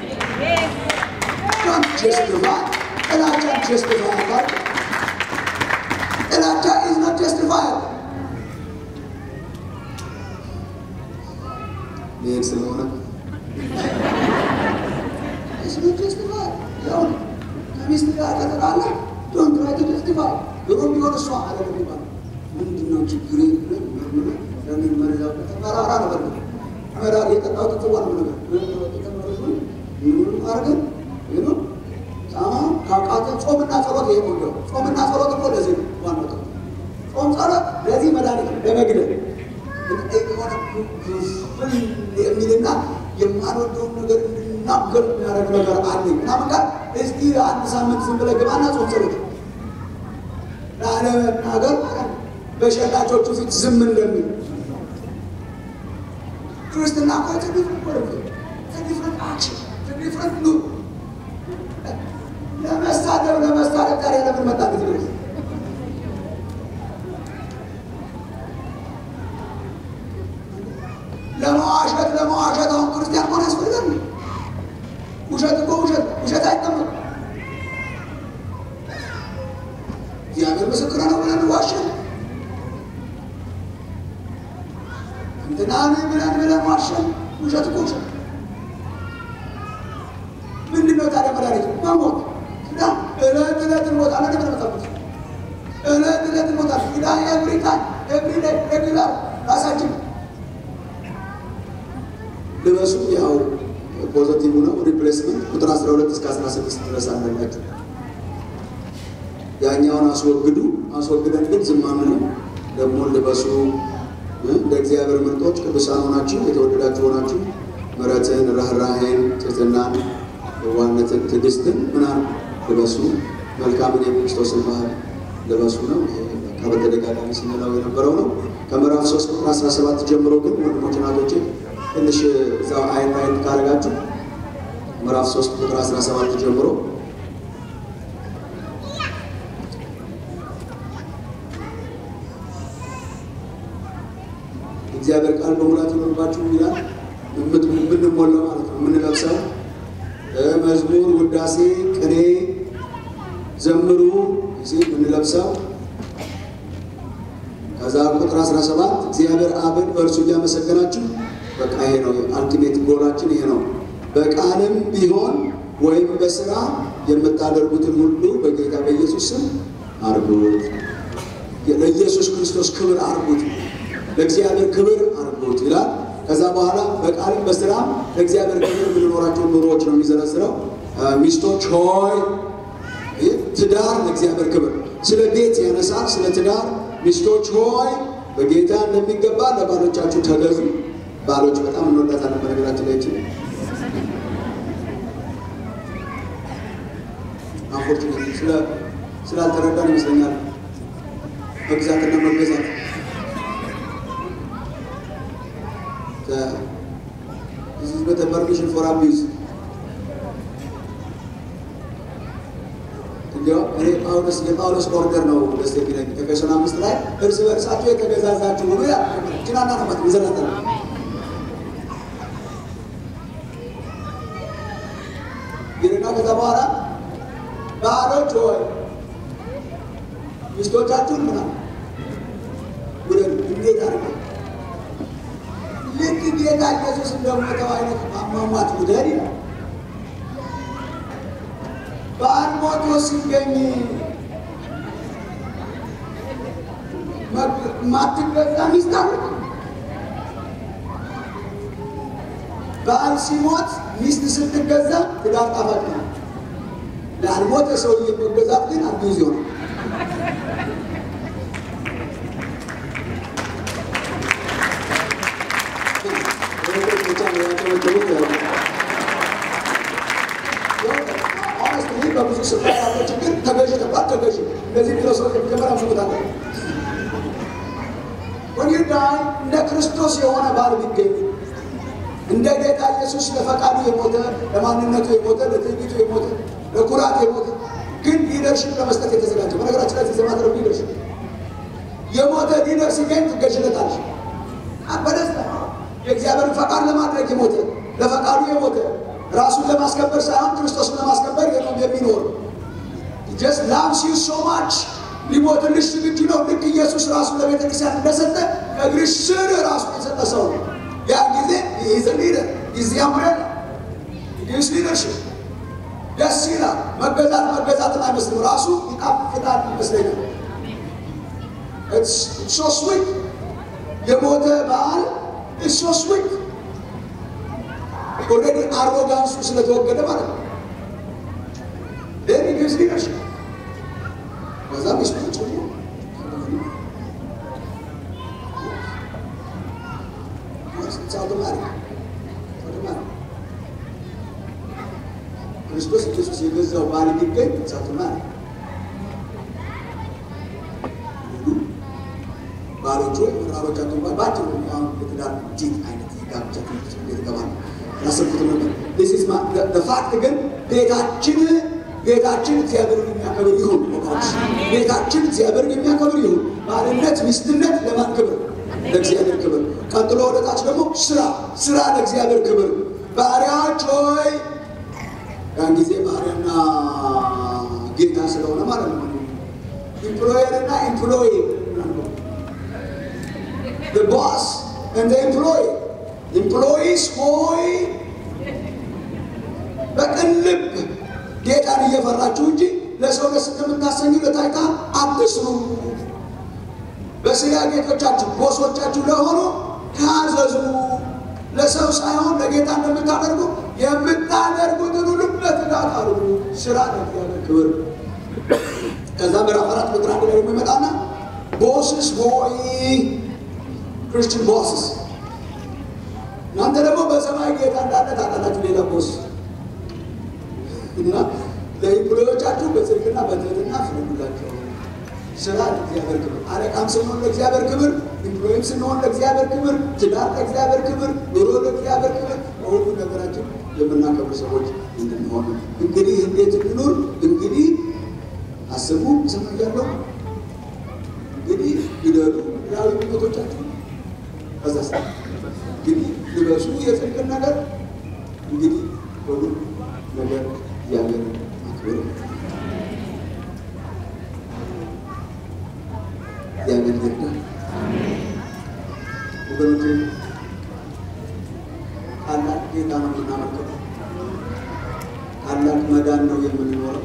ጀስቲፋይ ጥላቻ ጀስቲፋይ አለ። ጥላቻ ኢዝ ኖት ጀስቲፋይ ይህ ስለሆነ ኢዝ ኖት ጀስቲፋይ ያው ከሚስት ጋር ከተጣላ ዶንት ትራይ ቱ ጀስቲፋይ ድሮም ቢሆን እሷ አይደለም ይባላል። ምንድነው ችግር? ለምን መረጃው ተፈራራ ነበር። መራር የጠጣው ተጠዋል ነገር ተተመረሱ ይሁን አርገን ይሁን ሳማ ካቃተ ጾምና ጸሎት ይሄ ነው። ጾምና ጸሎት እኮ ለዚህ ነው ዋናው። ጾም ጸሎት ለዚህ መድኃኒት ለመግደል የሚልና የማንወደውን ነገር እንድናገር የሚያደርግ ነገር አለኝ ምናምን ጋር እስቲ አንድ ሳምንት ዝም ብለህ ግባና ጾም ጸሎት ላለመናገር በሸላቾቹ ፊት ዝም እንደሚል ክርስትና እኮ ዲፍረንት አክሽን ዲፍረንት ሉ ለመሳደብ ለመሳደብ ጋር ለምን መጣ? ለማዋሸት ለማዋሸት አሁን ክርስቲያን ሆነ ያስፈልጋል። ውሸት እኮ ውሸት ውሸት አይጠመቅም። እግዚአብሔር ምስክር ነው ብለን ዋሸን እንትና ብለን ብለን ዋሸን። ውሸት እኮ ውሸት ምንድነው ታዲያ? መድኃኒቱ መሞት እና እለት እለት እንሞታለን ብለን መጠበቅ እለት እለት እንሞታለን። ዳ ኤቭሪ ታይም ኤቭሪ ዴይ ሬጉላር ራሳችን ልበሱ። ያው ፖዚቲቭ ነው ሪፕሌስመንት ቁጥር አስራ ሁለት እስከ አስራ ስድስት ድረስ አለላችሁ። ያኛውን አስወግዱ አስወግደን ግን ዝም አንልም። ደግሞ ልበሱ እንደ እግዚአብሔር ምርጦች ቅዱሳን ሆናችሁ የተወደዳችሁ ሆናችሁ ምሕረትን፣ ርኅራኄን፣ ትሕትናን፣ የዋህነትን፣ ትዕግስትን ምናምን ልበሱ። መልካምን የክርስቶስን ባህል ልበሱ ነው። በተደጋጋሚ ስንለው የነበረው ነው። ከምዕራፍ ሶስት ቁጥር አስራ ሰባት ጀምሮ ግን ወንድሞች እናቶቼ ትንሽ እዛው አይን አይን ካረጋችሁ ምዕራፍ ሶስት ቁጥር አስራ ሰባት ጀምሮ እግዚአብሔር ቃል በሙላት ይኖርባችሁ ይላል። ምንሞላው ማለት ነው ምንለብሰው መዝሙር፣ ውዳሴ፣ ቅኔ ዘምሩ እዚህ ምንለብሰው። ከዛ ቁጥር አስራ ሰባት እግዚአብሔር አብን በእርሱ እያመሰገናችሁ በቃ ይሄ ነው አልቲሜት ጎላችን ይሄ ነው። በቃልም ቢሆን ወይም በስራ የምታደርጉትን ሁሉ በጌታ በኢየሱስ ስም አርጉት። ለኢየሱስ ክርስቶስ ክብር አርጉት፣ ለእግዚአብሔር ክብር አርጉት ይላል። ከዛ በኋላ በቃልም በስራ ለእግዚአብሔር ክብር የምንኖራቸው ኑሮዎች ነው የሚዘረዝረው። ሚስቶች ሆይ ትዳር ለእግዚአብሔር ክብር ስለ ቤት ያነሳል። ስለ ትዳር ሚስቶች ሆይ በጌታ እንደሚገባ ለባሎቻችሁ ተገዙ። ባሎች በጣም እንወዳታለን በነገራችን ላይ ይችላል አንፎርቹኔትሊ ስለ ስላልተረዳን ይመስለኛል መግዛትና መገዛት this is not a permission for abuse. እንዲያው እኔ ጳውሎስ የጳውሎስ ኦርደር ነው ደስ የሚለኝ ኤፌሶን አምስት ላይ እርስ በርሳችሁ የተገዛዛችሁ ሁሉ ያ ጭናና ነው ማለት ይዘላታል። ይርና ከዛ በኋላ ባሎች ሆይ ሚስቶቻችሁን ምናምን ወደ እንዴት አድርገው ልክ ጌታ ኢየሱስ እንደሞተው አይነት አሟሟት ውደድ ይላል። ባል ሞቶ ሲገኝ ማትገዛ ሚስት አለች። ባል ሲሞት ሚስት ስትገዛ ትዳር ጣፋጭ ነው። ላልሞተ ሰውዬ መገዛት ግን አቢዩዝ ይሆናል። በብዙ ስፍራ ያለው ችግር ተገዥ ተባል ተገዥ እንደዚህ ብለው ሰዎች መጀመሪያ መስሎታል። ወንጌል እንደ ክርስቶስ የሆነ ባል ቢገኝ እንደ ጌታ ኢየሱስ ለፈቃዱ የሞተ ለማንነቱ የሞተ ለትዕቢቱ የሞተ ለኩራት የሞተ ግን ሊደርሽፕ ለመስጠት የተዘጋጀ በነገራችን ላይ ተዘማድረው ሊደርሽፕ የሞተ ሊደር ሲገኝ ትገዥለታለሽ። አበደስታ የእግዚአብሔርን ፈቃድ ለማድረግ የሞተ ለፈቃዱ የሞተ ራሱን ለማስከበር ሳይሆን ክርስቶስን ለማስከበር የሚኖር just loves you so much ሊሞትልሽ ዝግጁ ነው። ልክ ኢየሱስ ራሱን ለቤተ ክርስቲያን እንደሰጠ እግርሽ ስር ራሱን የሰጠ ሰው ነው። ያ ጊዜ is a leader is the umbrella is leadership ደስ ይላል። መገዛት መገዛትን አይመስልም። ራሱ ይጣፍጣል ይመስለኛል። it's so sweet የሞተ ባል is so sweet already arrogance ስለተወገደ ማለት ነው። then it is leadership ወዛም ይስጥጭ ነው ጻውቶ ማለት ነው። ክርስቶስ ኢየሱስ የገዛው ባል ቢገኝ ጻውቶ ማለት ባሎቹ ራሮቻቸው ባባቸው አሁን በትዳር ጂት አይነት ጋብቻ ትምህርት ይገባል ያሰብኩት ነበር። this is my the, the fact ግን ቤታችን ቤታችን እግዚአብሔርን የሚያከብር ይሁን። ቤታችን እግዚአብሔርን የሚያከብር ይሁን። ባልነት ሚስትነት ለማን ክብር? ለእግዚአብሔር ክብር። ቀጥሎ ወደ ታች ደግሞ ስራ ስራ ለእግዚአብሔር ክብር። ባሪያዎች ሆይ ያን ጊዜ ባሪያና ጌታ ስለሆነ ማለት ነው። ኢምፕሎየር እና ኢምፕሎይ the boss and the employee employees ሆይ በቅልብ ጌታን እየፈራችሁ እንጂ ለሰው ደስ እንደምታሰኙ ለታይታ አትስሩ። በስጋ ጌቶቻችሁ ቦሶቻችሁ ለሆኑ ታዘዙ። ለሰው ሳይሆን ለጌታ እንደምታደርጉ የምታደርጉትን ሁሉ በትጋት አድርጉ። ስራ ለእግዚአብሔር ክብር። ከዛ ምዕራፍ አራት ቁጥር አንድ ላይ የሚመጣና ቦስስ ሆይ ክርስቲያን ቦስስ እናንተ ደግሞ በሰማይ ጌታ እንዳለ ታውቃላችሁ። ሌላ ቦስ እና ለኢምፕሎዮቻችሁ በጽድቅና በትህትና ፍረዱላቸው። ስራ ለእግዚአብሔር ክብር። አለቃም ስንሆን ለእግዚአብሔር ክብር፣ ኢምፕሎይም ስንሆን ለእግዚአብሔር ክብር፣ ትዳር ለእግዚአብሔር ክብር፣ ኑሮ ለእግዚአብሔር ክብር፣ በሁሉ ነገራችን የምናከብር ሰዎች እንድንሆን እንግዲህ እንዴት እንኑር? እንግዲህ አስቡ ሰማያለሁ እንግዲህ ይደሉ ያሉ ምክቶቻችሁ ከዛስ እንግዲህ ልበሱ የጽድቅን ነገር እንግዲህ ሁሉ ነገር ያለን አክብሩ። ያለን ይርዳ ወገኖቼ። ታላቅ ጌታ ነው የምናመልከው። ታላቅ መዳን ነው የምንኖረው።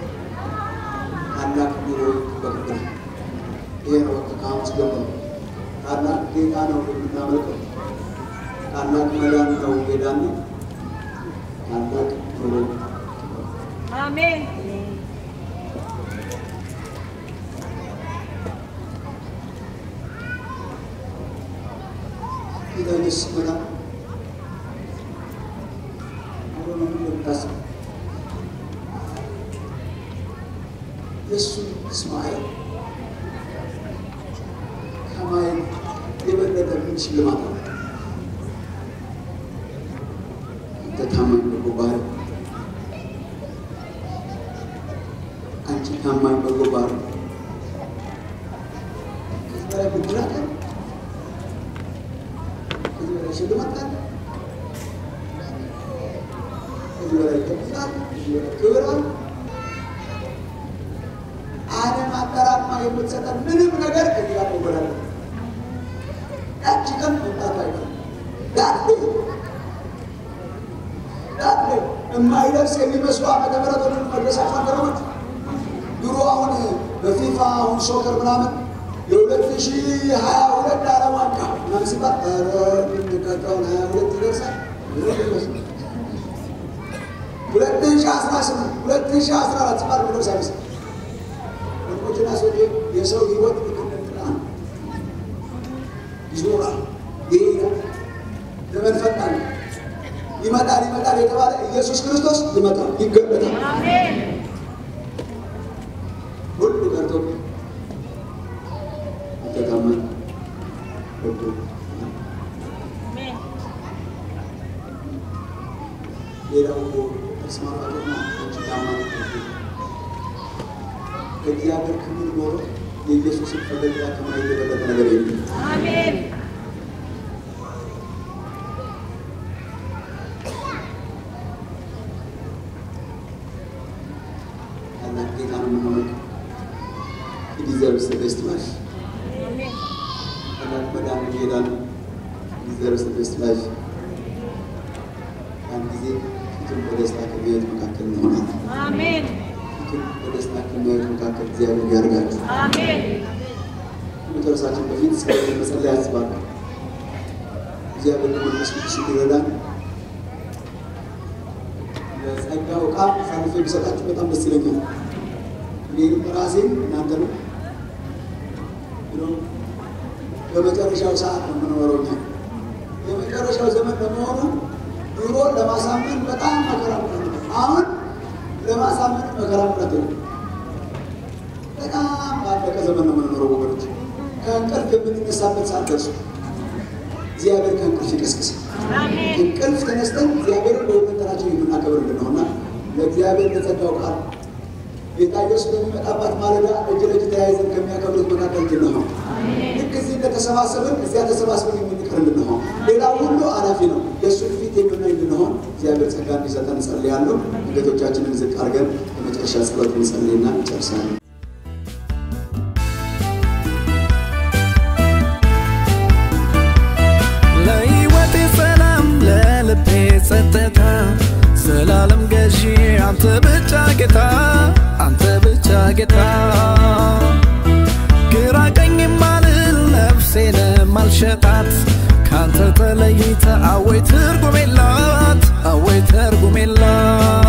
ታላቅ ኑሮ በክብር ይሄ ነው ከካውንስ ጀምሮ ታላቅ ጌታ ነው የምናመልከው። ታላቅ መዳን ነው የዳነው። ታላቅ ኑሮ አሜን። ይደርስ መጣ አሁን እንደምታስ የሱ እስማኤል ከማይ የበለጠ ምን ሽልማት ነው? ታማኝ በጎባር አንቺ ታማኝ በጎባር ከዛ ብድራት ከዛ ሽልማት አለ። ከዛ ከፍታት ክብር ዓለም አጠራቅማ የምትሰጠን ምንም ነገር ከዚህ ጋር ይወራል። ያቺ ቀን መምጣት አይቀርም። ዳት ዳት የማይደርስ የሚመስሉ ዓመተ ምሕረቶችን መድረሳቸው አገሮች ድሮ አሁን በፊፋ አሁን ሶከር ምናምን የሁለት ሺህ ሀያ ሁለት ዓለም ዋንጫ ምናምን ሲባል ኧረ የሚቀጥለውን ሀያ ሁለት ይደርሳል። ሁለት ሺህ አስራ ስምንት ሁለት ሺህ አስራ አራት ሲባል ሚደርስ አይመስልም። ወንድሞችና ሴቶች የሰው ህይወት ልክነትና ይዞራል ይሄዳል። ዘመን ፈጣን ይመጣል ይመጣል የተባለ ኢየሱስ ክርስቶስ ይመጣል ይገለጣል። አሜን። ሁሉ ቀርቶ ተታመን ሁሉ አሜን። ሌላው ተስማማትና እንችላማን ከእግዚአብሔር ክብር ኖሮ የኢየሱስን ፈለጋ ከማየት የበለጠ ነገር የለም። አሜን። ታላቅ ጌታ ነው የምናመልከው። He deserves the best life. አሜን። ታላቅ መዳን ጌታ ነው። He deserves the best life. ያን ጊዜ ፊቱን በደስታ ከሚያዩት መካከል እንሆናለን። አሜን። ፊቱን በደስታ ከሚያዩት መካከል እግዚአብሔር ያድርጋችሁ። አሜን። ከመጨረሳችን በፊት እስከ መጸለይ አስባለሁ። እግዚአብሔር በመንፈስ ቅዱስ እንዲረዳን ለጸጋው ቃል አሳልፌ ቢሰጣችሁ በጣም ደስ ይለኛል። እኔንም ራሴን እናንተንም በመጨረሻው ሰዓት ነው የምንኖረው እኛ። የመጨረሻው ዘመን ለመሆኑ ኑሮን ለማሳመን በጣም መከራ ነው። አሁን ለማሳመን መከራ ነው። በጣም ባለቀ ዘመን ነው የምንኖረው ወገኖች። ከእንቅልፍ የምንነሳበት ሰዓት ደርሶ እግዚአብሔር ከእንቅልፍ ይቀስቅስ። አሜን። እንቅልፍ ተነስተን እግዚአብሔርን በሁለንተናችን የምናከብር እንድንሆንና ለእግዚአብሔር ለጸጋው ቃል ጌታ ኢየሱስ በሚመጣባት ማለዳ እጅ ለእጅ ተያይዘን ከሚያከብሩት መካከል እንድንሆን ልክ እዚህ እንደተሰባሰብን እዚያ ተሰባስበን የምንቀር እንድንሆን ሌላው ሁሉ አላፊ ነው የእሱን ፊት የምናይ እንድንሆን እግዚአብሔር ጸጋ እንዲሰጠን እንጸልያለሁ። አንገቶቻችንን ዝቅ አድርገን የመጨረሻ ጸሎት እንጸልይና እንጨርሳለን። ለሕይወቴ ሰላም ለልቤ ጸጥታ ዘላለም ገዢ አንተ ብቻ ጌታ አንተ ብቻ ጌታ ግራ ቀኝ ማልል ነፍሴን ማልሸጣት ካንተ ተለይተ አወይ ትርጉም የላት አወይ ትርጉም የላት